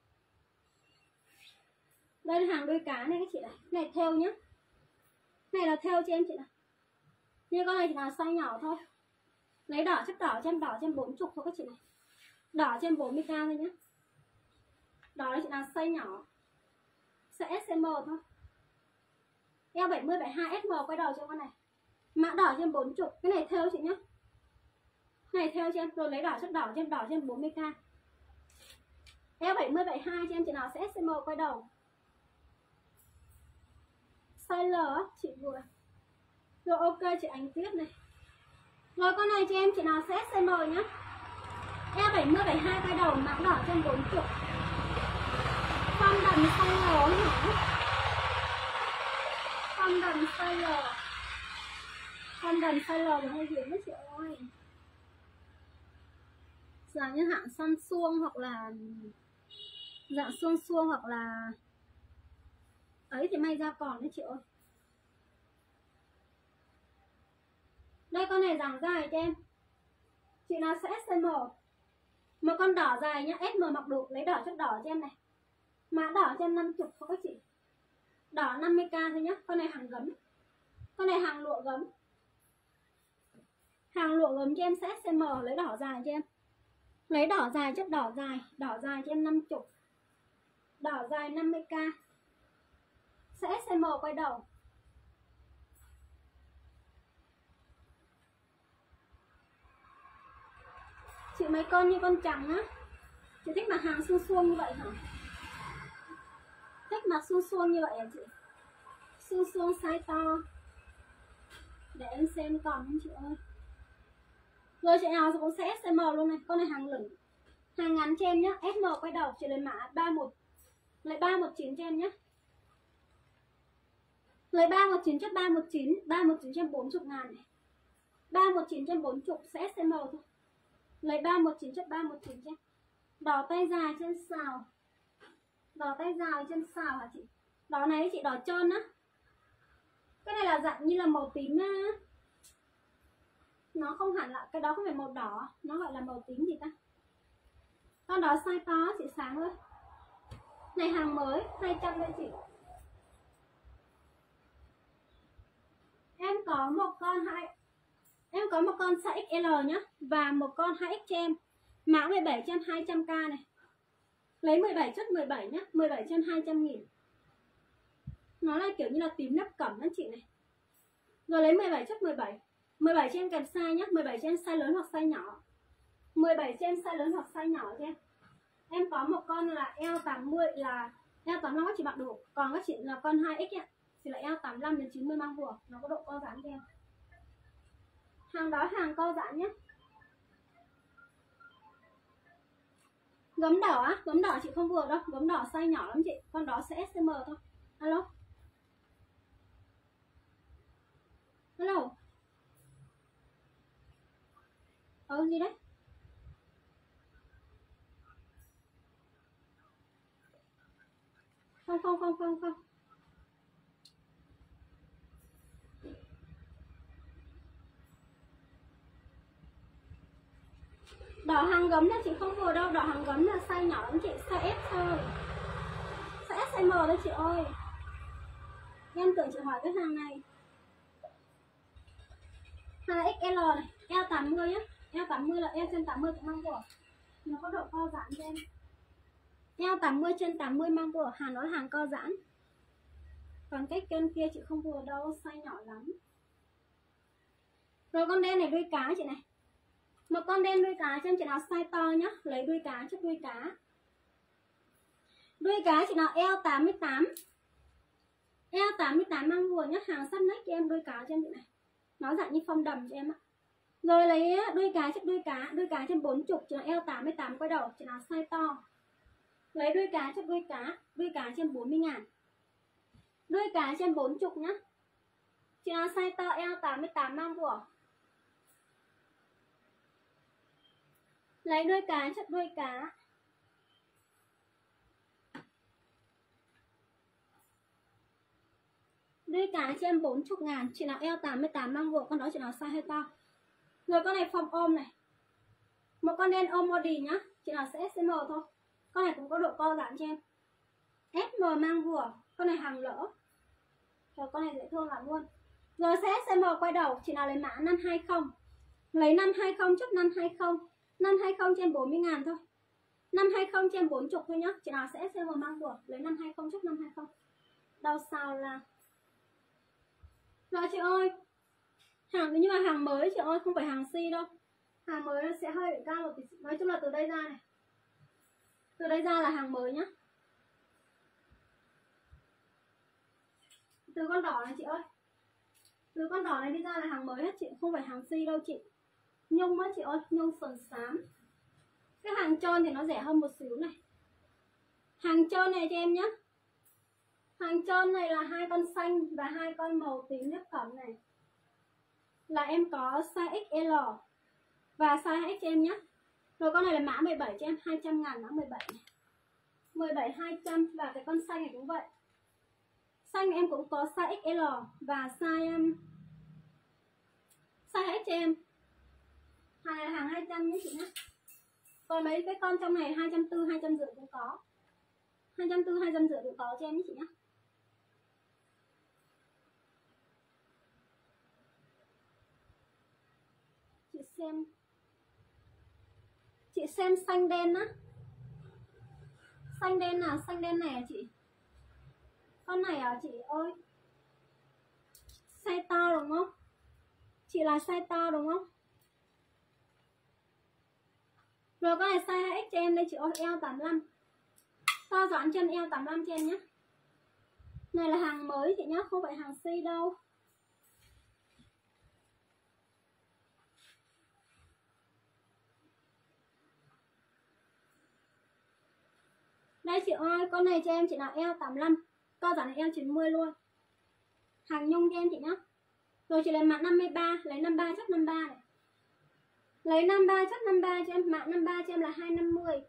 Đây là hàng đuôi cá này các chị này. Này theo nhá. Này là theo cho em chị này. Như con này thì là size nhỏ thôi. Lấy đỏ chất đỏ cho em, đỏ cho em bốn mươi thôi các chị này. Đỏ cho em bốn mươi k thôi nhá. Đỏ là chị nào size nhỏ. Size S M thôi. Eo bảy mươi, bảy mươi hai S M quay đầu cho con này. Mã đỏ cho em bốn mươi. Cái này theo chị nhá. Này theo cho em. Rồi lấy đỏ chất đỏ cho em, đỏ cho em bốn mươi k. Eo bảy mươi, bảy mươi hai cho em chị nào sẽ S M quay đầu. Size L á, chị vừa. Rồi ok chị Ánh Tuyết này. Rồi con này cho em chị nào sẽ S M nhá. Eo bảy mươi, bảy mươi hai quay đầu, mã đỏ cho em bốn mươi. Con đầm size L hả? Con đầm size L. Con đầm size L thì hơi dễ với chị ơi. Dạng như hạng săn suông hoặc là dạng suông suông hoặc là ấy thì may ra còn đấy chị ơi. Đây con này dáng dài cho em. Chị nào sẽ S M. Một con đỏ dài nhá, S M mặc đủ, lấy đỏ chất đỏ cho em này. Mã đỏ cho em năm mươi thôi các chị. Đỏ năm mươi k thôi nhá. Con này hàng gấm. Con này hàng lụa gấm. Hàng lụa gấm cho em sẽ S M, lấy đỏ dài cho em. Lấy đỏ dài chất đỏ dài, đỏ dài cho em năm mươi. Đỏ dài năm mươi k. Sẽ S M quay đầu. Chị mấy con như con trắng á. Chị thích mặc hàng suông suông như vậy hả? Thích mặc suông suông như vậy hả chị? Suông suông size to. Để em xem còn không chị ơi. Rồi chị nào cũng sẽ S M luôn này. Con này hàng lửng. Hàng ngắn cho em nhá. S M quay đầu chị lấy mã ba mươi mốt. Lấy ba một chín cho em nhá. Lấy ba một chín chất ba một chín. ba một chín cho em bốn mươi ngàn này. ba một chín cho em bốn mươi sẽ S M thôi. Lấy ba một chín chất ba một chín cho em. Đỏ tay dài trên xào. Đỏ tay dài trên xào hả chị? Đỏ này chị đỏ trơn á. Cái này là dạng như là màu tím á. Nó không hẳn là, cái đó không phải màu đỏ. Nó gọi là màu tím gì ta? Con đó size to chị sáng ơi. Này hàng mới hai trăm đây chị. Em có một con hai Em có một con size ích lờ nhá. Và một con hai ích cho em. Mã mười bảy cho em hai trăm k này. Lấy mười bảy chất mười bảy nhá. mười bảy cho em hai trăm nghìn. Nó là kiểu như là tím nắp cẩm đó chị này. Rồi lấy mười bảy chốt mười bảy. mười bảy cho em kèm size nhé, mười bảy cho em size lớn hoặc size nhỏ. mười bảy cho em size lớn hoặc size nhỏ cho em. Em có một con là eo tám mươi, là eo tám mươi lăm các chị mặc đủ. Còn các chị là con hai x ấy, thì là eo tám mươi lăm đến chín mươi mang vừa, nó có độ co giãn cho em. Hàng đó hàng co giãn nhé. Gấm đỏ á, gấm đỏ chị không vừa đâu, gấm đỏ size nhỏ lắm chị, con đó sẽ ét em thôi. Alo. Alo. Ờ gì đấy? Không không không không không. Đỏ hàng gấm là chị không vừa đâu, đỏ hàng gấm là size nhỏ lắm chị, size S thôi. Size ét em đấy chị ơi. Em tưởng chị hỏi cái hàng này. Hàng là ích lờ này, eo tám mươi nhá. Eo tám mươi là eo trên tám mươi cũng mang vừa. Nó có độ co giãn cho em. Eo tám mươi trên tám mươi mang vừa, hàng đó là hàng co giãn. Còn cái chân kia chị không vừa đâu, size nhỏ lắm. Rồi con đen này đuôi cá chị này. Một con đen đuôi cá cho em chị nào size to nhá, lấy đuôi cá trước đuôi cá. Đuôi cá chị nào eo tám mươi tám. Eo tám mươi tám mang vừa nhá, hàng sắt nách cho em đuôi cá cho em chị này. Nó dạng như phong đầm cho em ạ. Rồi lấy đuôi cá trước đuôi cá, đuôi cá trên bốn mươi chị nào eo tám mươi tám quay đầu, chị nào size to. Lấy đuôi cá trước đuôi cá, đuôi cá trên bốn mươi ngàn. Đuôi cá trên bốn mươi nhá. Chị nào size to eo tám mươi tám mang vừa. Lấy đuôi cá trước đuôi cá. Đuôi cá trên bốn mươi ngàn, chị nào eo tám mươi tám mang vừa, con đó chị nào size hơi to. Rồi con này phong ôm này. Một con đen ôm body nhá, chị nào sẽ ét em thôi. Con này cũng có độ co giãn cho em. ét em mang vừa, con này hàng lỡ. Rồi con này dễ thương lắm luôn. Rồi sẽ ét em quay đầu, chị nào lấy mã năm hai không. Lấy năm hai không chốt năm hai không. năm hai không trên bốn mươi ngàn thôi. năm hai không trên bốn mươi thôi nhá. Chị nào sẽ ét em mang vừa, lấy năm hai không chốt năm hai không. Đau sao là. Rồi chị ơi. Hàng nhưng mà hàng mới chị ơi, không phải hàng si đâu. Hàng mới nó sẽ hơi bị cao một tí. Nói chung là từ đây ra này. Từ đây ra là hàng mới nhá. Từ con đỏ này chị ơi. Từ con đỏ này đi ra là hàng mới hết chị, không phải hàng si đâu chị. Nhung á chị ơi, nhung sườn xám. Cái hàng trơn thì nó rẻ hơn một xíu này. Hàng trơn này cho em nhá. Hàng trơn này là hai con xanh và hai con màu tím nhất phẩm này. Là em có size ích lờ và size hai ích cho em nhé. Rồi con này là mã mười bảy cho em, hai trăm ngàn mã mười bảy này. mười bảy hai trăm và cái con xanh này cũng vậy. Xanh em cũng có size ích lờ và size um, size hai ích cho em. Hàng này là hàng hai trăm nhé chị nhé. Còn mấy cái con trong này hai trăm bốn mươi, hai trăm rưỡi cũng có. hai trăm bốn mươi, hai trăm rưỡi cũng có cho em nhé chị nhé. Chị xem. Chị xem xanh đen á. Xanh đen nào, xanh đen này à chị? Con này à chị ơi? Size to đúng không? Chị là size to đúng không? Rồi con này size hai ích cho em đây chị ơi, eo tám mươi lăm. To giãn chân eo tám mươi lăm cho em nhé. Này là hàng mới chị nhé, không phải hàng si đâu. Đây chị ơi, con này cho em chị nào eo tám mươi lăm. To giãn eo chín mươi luôn. Hàng nhung cho em chị nhé. Rồi chị lấy mã năm mươi ba, lấy năm mươi ba chất năm mươi ba này. Lấy năm mươi ba chất năm mươi ba cho em, mã năm mươi ba cho em là hai trăm năm mươi.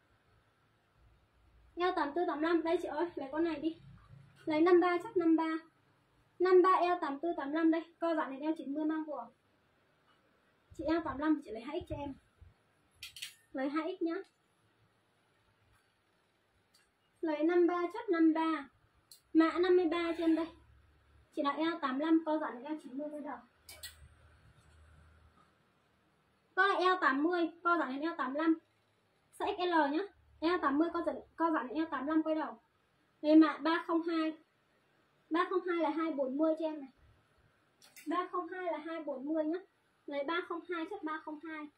Eo tám mươi tư tám mươi lăm, đây chị ơi, lấy con này đi. Lấy năm mươi ba chất năm mươi ba. năm mươi ba eo tám mươi tư tám mươi lăm đây, co giãn đến eo chín mươi mang vừa. Chị eo tám mươi lăm chị lấy hai ích cho em. Lấy hai ích nhá. Lấy năm mươi ba chất năm mươi ba. Mã năm mươi ba cho em đây. Chị nào eo tám mươi lăm co giãn đến eo chín mươi bây giờ. Con này eo tám mươi co giãn đến eo tám mươi lăm. Size ích lờ nhá. Eo tám mươi co giãn co giãn đến eo tám mươi lăm quay đầu. Đây mã ba không hai. ba không hai là hai trăm bốn mươi cho em này. ba không hai là hai bốn mươi nhá. Lấy ba không hai chất ba không hai.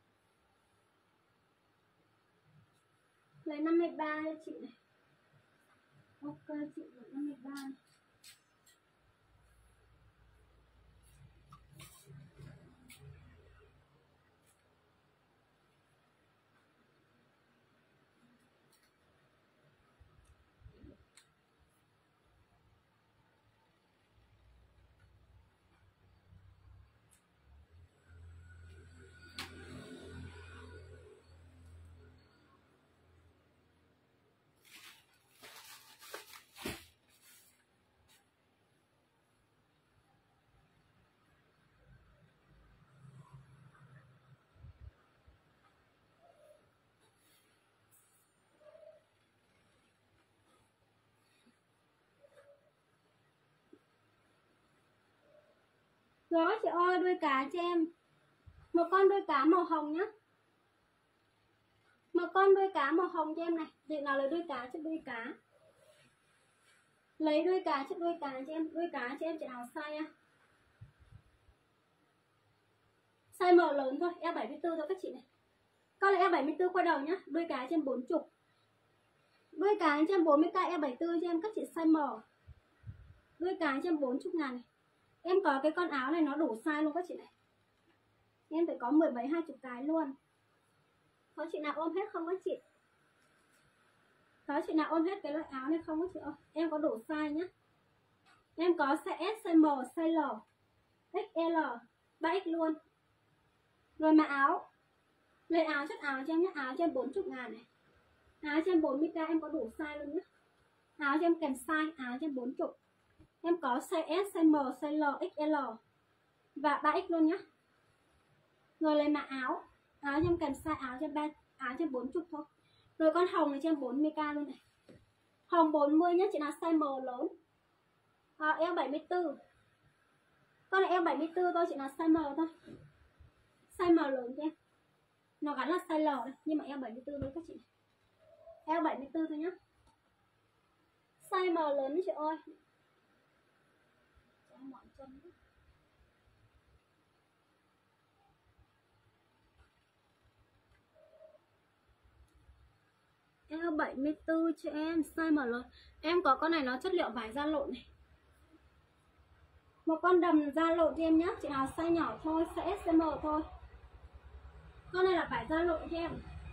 Lấy năm mươi ba cho chị này. Ok chị lấy năm mươi ba. Rồi chị ơi, đuôi cá cho em một con đuôi cá màu hồng nhá. Một con đuôi cá màu hồng cho em này. Chị nào lấy đuôi cá chất đuôi cá. Lấy đuôi cá chất đuôi cá cho em. Đuôi cá cho em chị nào size nha. Size M lớn thôi, eo bảy mươi tư thôi các chị này. Con là eo bảy mươi tư quay đầu nhá. Đuôi cá trên bốn mươi. Đuôi cá trên bốn mươi k eo bảy mươi tư cho em các chị size M. Đuôi cá trên bốn mươi ngàn này. Em có cái con áo này nó đủ size luôn các chị này. Em phải có mười bảy hai mươi cái luôn. Có chị nào ôm hết không các chị? Có chị nào ôm hết cái loại áo này không các chị ơi? Em có đủ size nhá. Em có size S, size M, size L, ích lờ, ba X luôn. Rồi mà áo. Lấy áo chất áo cho em nhé. Áo cho em bốn mươi ngàn này. Áo cho em bốn mươi k em có đủ size luôn nhé. Áo cho em kèm size. Áo cho em bốn mươi. Em có size S, size M, size L, ích lờ và ba X luôn nhá. Rồi lấy mã áo. Áo cho em kèm size áo cho em ba, áo cho em bốn mươi thôi. Rồi con hồng này cho em bốn mươi k luôn này. Hồng bốn mươi nhá, chị nào size M lớn. À, eo bảy mươi tư. Con này eo bảy mươi tư thôi, chị nào size M thôi. Size M lớn cho em. Nó gắn là size L đây, nhưng mà eo bảy mươi tư thôi các chị. Eo bảy mươi tư thôi nhá. Size M lớn chị ơi. Eo bảy mươi tư cho em, size M lớn. Em có con này nó chất liệu vải da lộn này. Một con đầm da lộn cho em nhé. Chị nào size nhỏ thôi, size S, size M thôi. Con này là vải da lộn cho em.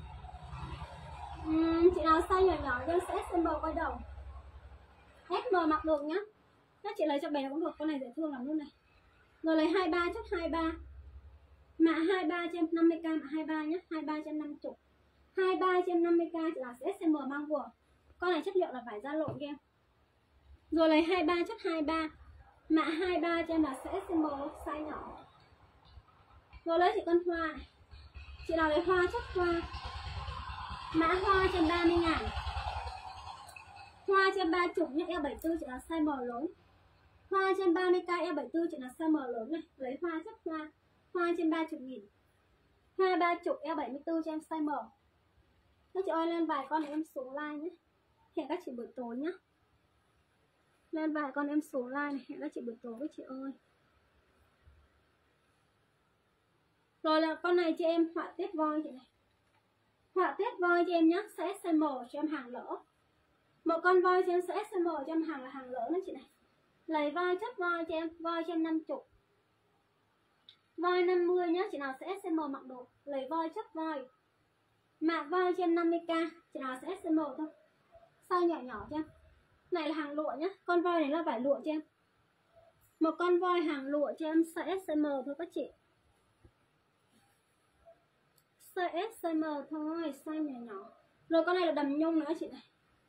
uhm, Chị nào size nhỏ nhỏ cho em size S, size M quay đầu. ét em mặc được nhá. Các chị lấy cho bé cũng được, con này dễ thương lắm luôn này. Rồi lấy hai mươi ba chất hai mươi ba. Mã hai mươi ba cho em năm mươi k, mã hai mươi ba nhé, hai mươi ba cho em năm mươi. hai mươi ba cho em năm mươi k là S M mang vừa. Con này chất liệu là vải da lộn cho em. Rồi lấy hai mươi ba chất hai mươi ba. Mã hai mươi ba cho em là S M size nhỏ. Rồi lấy chị con hoa này. Chị nào lấy hoa chất hoa. Mã hoa cho em ba mươi ngàn. Hoa cho em ba mươi nhé, eo bảy mươi tư chị là size M lớn. Hoa trên ba mươi k eo bảy mươi tư chị là size M lớn này. Lấy hoa chất hoa. Hoa trên ba mươi nghìn. Hoa ba mươi eo bảy mươi tư cho em size M. Các chị ơi lên vài con để em xuống like nhé. Hẹn các chị buổi tối nhé. Lên vài con em xuống like này. Hẹn các chị buổi tối với chị ơi. Rồi là con này cho em họa tiết voi chị này. Họa tiết voi cho em nhé. Size S M cho em hàng lỡ. Một con voi cho em size S M cho em hàng là hàng lỡ nữa chị này. Lấy voi chất voi cho em. Voi cho em năm mươi. Voi năm mươi nhé. Chị nào sẽ S M mặc đồ. Lấy voi chất voi. Mạ voi cho em năm mươi k. Chị nào sẽ S M thôi. Size nhỏ nhỏ cho em. Này là hàng lụa nhé. Con voi này là vải lụa cho em. Một con voi hàng lụa cho em size S M thôi các chị. Size S M thôi. Size nhỏ nhỏ. Rồi con này là đầm nhung nữa chị này.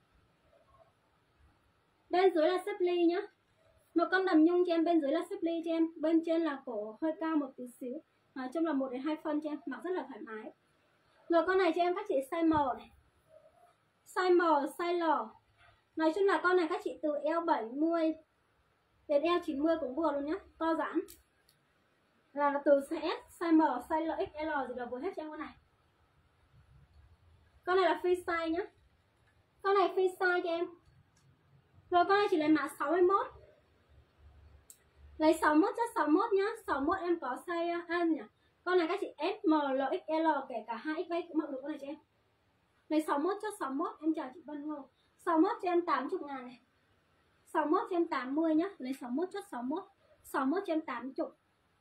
Bên dưới là xếp ly nhá. Một con đầm nhung cho em, bên dưới là xếp ly cho em. Bên trên là cổ hơi cao một tí xíu. Nói chung là một đến hai phân cho em. Mặc rất là thoải mái. Rồi con này cho em các chị size M này. Size M, size L. Nói chung là con này các chị từ eo bảy mươi đến eo chín mươi cũng vừa luôn nhá. To giãn. Là từ size S, size M, size L, ích lờ gì là vừa hết cho em con này. Con này là free size nhá. Con này free size cho em. Rồi con này chỉ lấy mã sáu mươi mốt. Lấy sáu mươi mốt chốt sáu mươi mốt nhá. sáu mươi mốt em có size ăn nhỉ. Con này các chị S, M, L, ích lờ kể cả hai ích vê cũng mặc được con này cho em. Lấy sáu mươi mốt chốt sáu mươi mốt. Em chào chị Vân Ngô. sáu mươi mốt cho em tám mươi ngàn này. sáu mươi mốt cho em tám mươi nhá. Lấy sáu mươi mốt chốt sáu mươi mốt. sáu mươi mốt cho em tám mươi.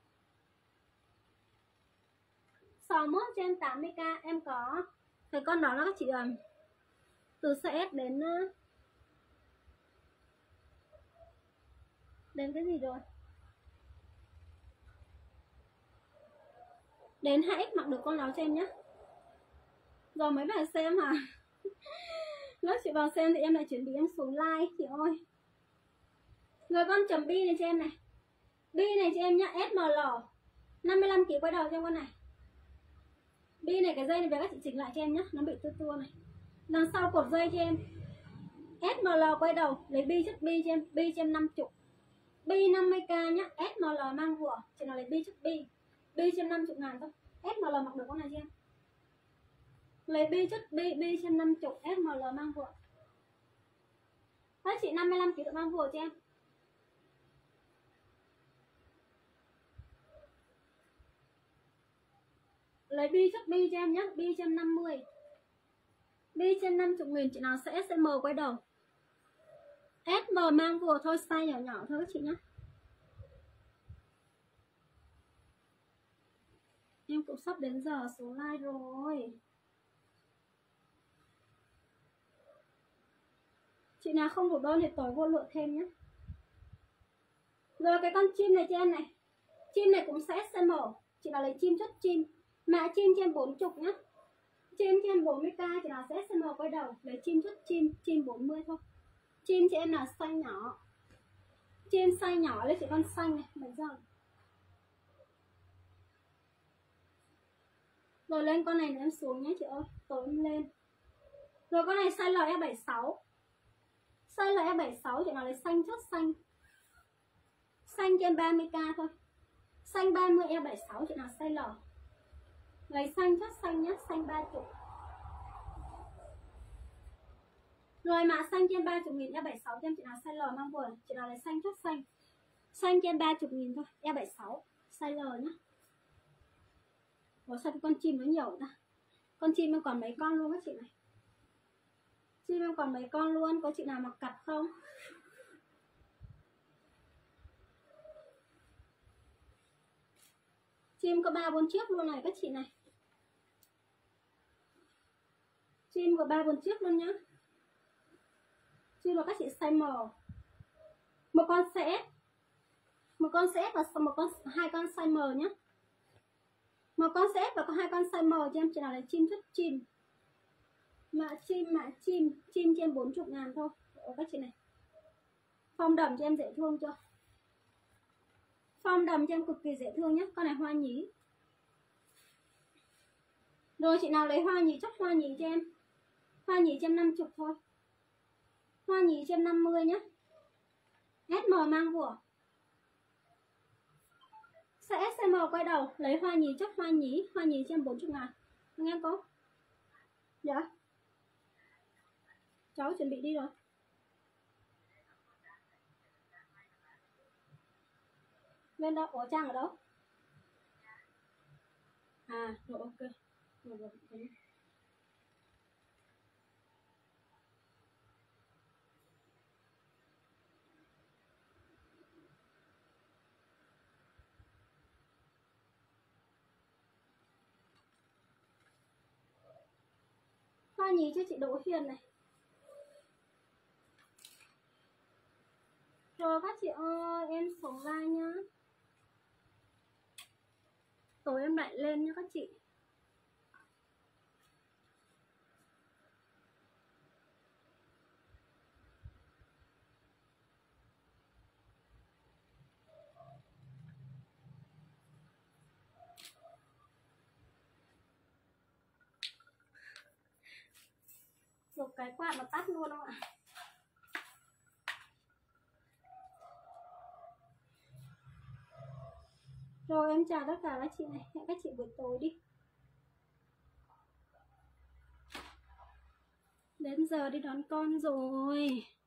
sáu mươi mốt cho em tám mươi k. Em có cái con đó là các chị um, từ size S đến uh, đến cái gì rồi, đến hai ích mặc được con đó cho em nhé. Rồi mấy bạn xem hả? Lớp chị vào xem thì em lại chuẩn bị em xuống like chị ơi. Rồi con chấm bi này cho em này. Bi này cho em nhá. S M L năm mươi lăm ki lô gam quay đầu cho em con này. Bi này cái dây này về các chị chỉnh lại cho em nhé. Nó bị tua tua này. Đằng sau cột dây cho em S M L quay đầu. Lấy bi chất bi cho em. Bi cho em năm mươi. Bi năm mươi k nhá. S M L mang vừa. Chị nào lấy bi chất bi. Bi cho em năm mươi ngàn thôi. S M L mặc được con này cho em. Lấy bi chất bi. Bi cho em năm mươi. S M L mang vừa. Các chị năm mươi lăm ki lô gam mang vừa cho em. Lấy bi chất bi cho em nhé. Bi cho em năm mươi. Bi cho em năm mươi nghìn. Chị nào sẽ S M quay đầu. S M mang vừa thôi. Size nhỏ nhỏ thôi các chị nhé. Em cũng sắp đến giờ số like rồi. Chị nào không đủ đơn thì tối vô lựa thêm nhé. Rồi cái con chim này cho em này. Chim này cũng sẽ S M. Chị nào lấy chim chất chim. Mã chim cho em bốn mươi nhá. Chim cho em bốn mươi k. Chị nào sẽ S M quay đầu. Lấy chim chất chim. Chim bốn mươi thôi. Chim cho em là size nhỏ. Chim size nhỏ lấy chị con xanh này. Mấy giờ? Rồi lên con này nữa em xuống nhé chị ơi. Tối em lên. Rồi con này size L E bảy mươi sáu. Size L E bảy mươi sáu chị nào lấy xanh chốt xanh. Xanh cho em ba mươi k thôi. Xanh ba mươi E bảy mươi sáu chị nào size L. Lấy xanh chốt xanh nhé. Xanh ba mươi. Rồi mã xanh cho em ba mươi nghìn. E bảy mươi sáu cho em chị nào size L mang vừa. Chị nào lấy xanh chốt xanh. Xanh cho em ba mươi nghìn thôi. E bảy mươi sáu size L nhé. Ủa sao con chim nó nhiều ta? Con chim em còn mấy con luôn các chị này. Chim em còn mấy con luôn. Có chị nào mặc cặp không? Chim có ba bốn chiếc luôn này các chị này. Chim có ba bốn chiếc luôn nhá. Chim là các chị size M. Một con sẽ Một con sẽ và một con hai con size M nhá. Một con sẽ và có hai con size M cho em. Chị nào lấy chim chất chim. Mã chim, mã chim. Chim cho em bốn mươi ngàn thôi. Ở các chị này. Phong đầm cho em dễ thương chưa? Phong đầm cho em cực kỳ dễ thương nhé. Con này hoa nhí. Rồi chị nào lấy hoa nhí chắc hoa nhí cho em. Hoa nhí cho em năm mươi thôi. Hoa nhí cho em năm mươi nhé. S M mang vừa. Sẽ S M quay đầu. Lấy hoa nhí chắc hoa nhí. Hoa nhí cho em bốn mươi ngàn. Nghe có? Dạ. Cháu chuẩn bị đi rồi. Lên đâu? Ủa Trang ở đâu? À rồi ok. Rồi rồi. rồi. Hoa nhí cho chị Đỗ Hiền này. Rồi các chị ơi, em xuống like nhá. Tối em lại lên nhá các chị. Một cái quạt mà tắt luôn không ạ? Rồi em chào tất cả các chị này. Hẹn các chị buổi tối đi. Đến giờ đi đón con rồi.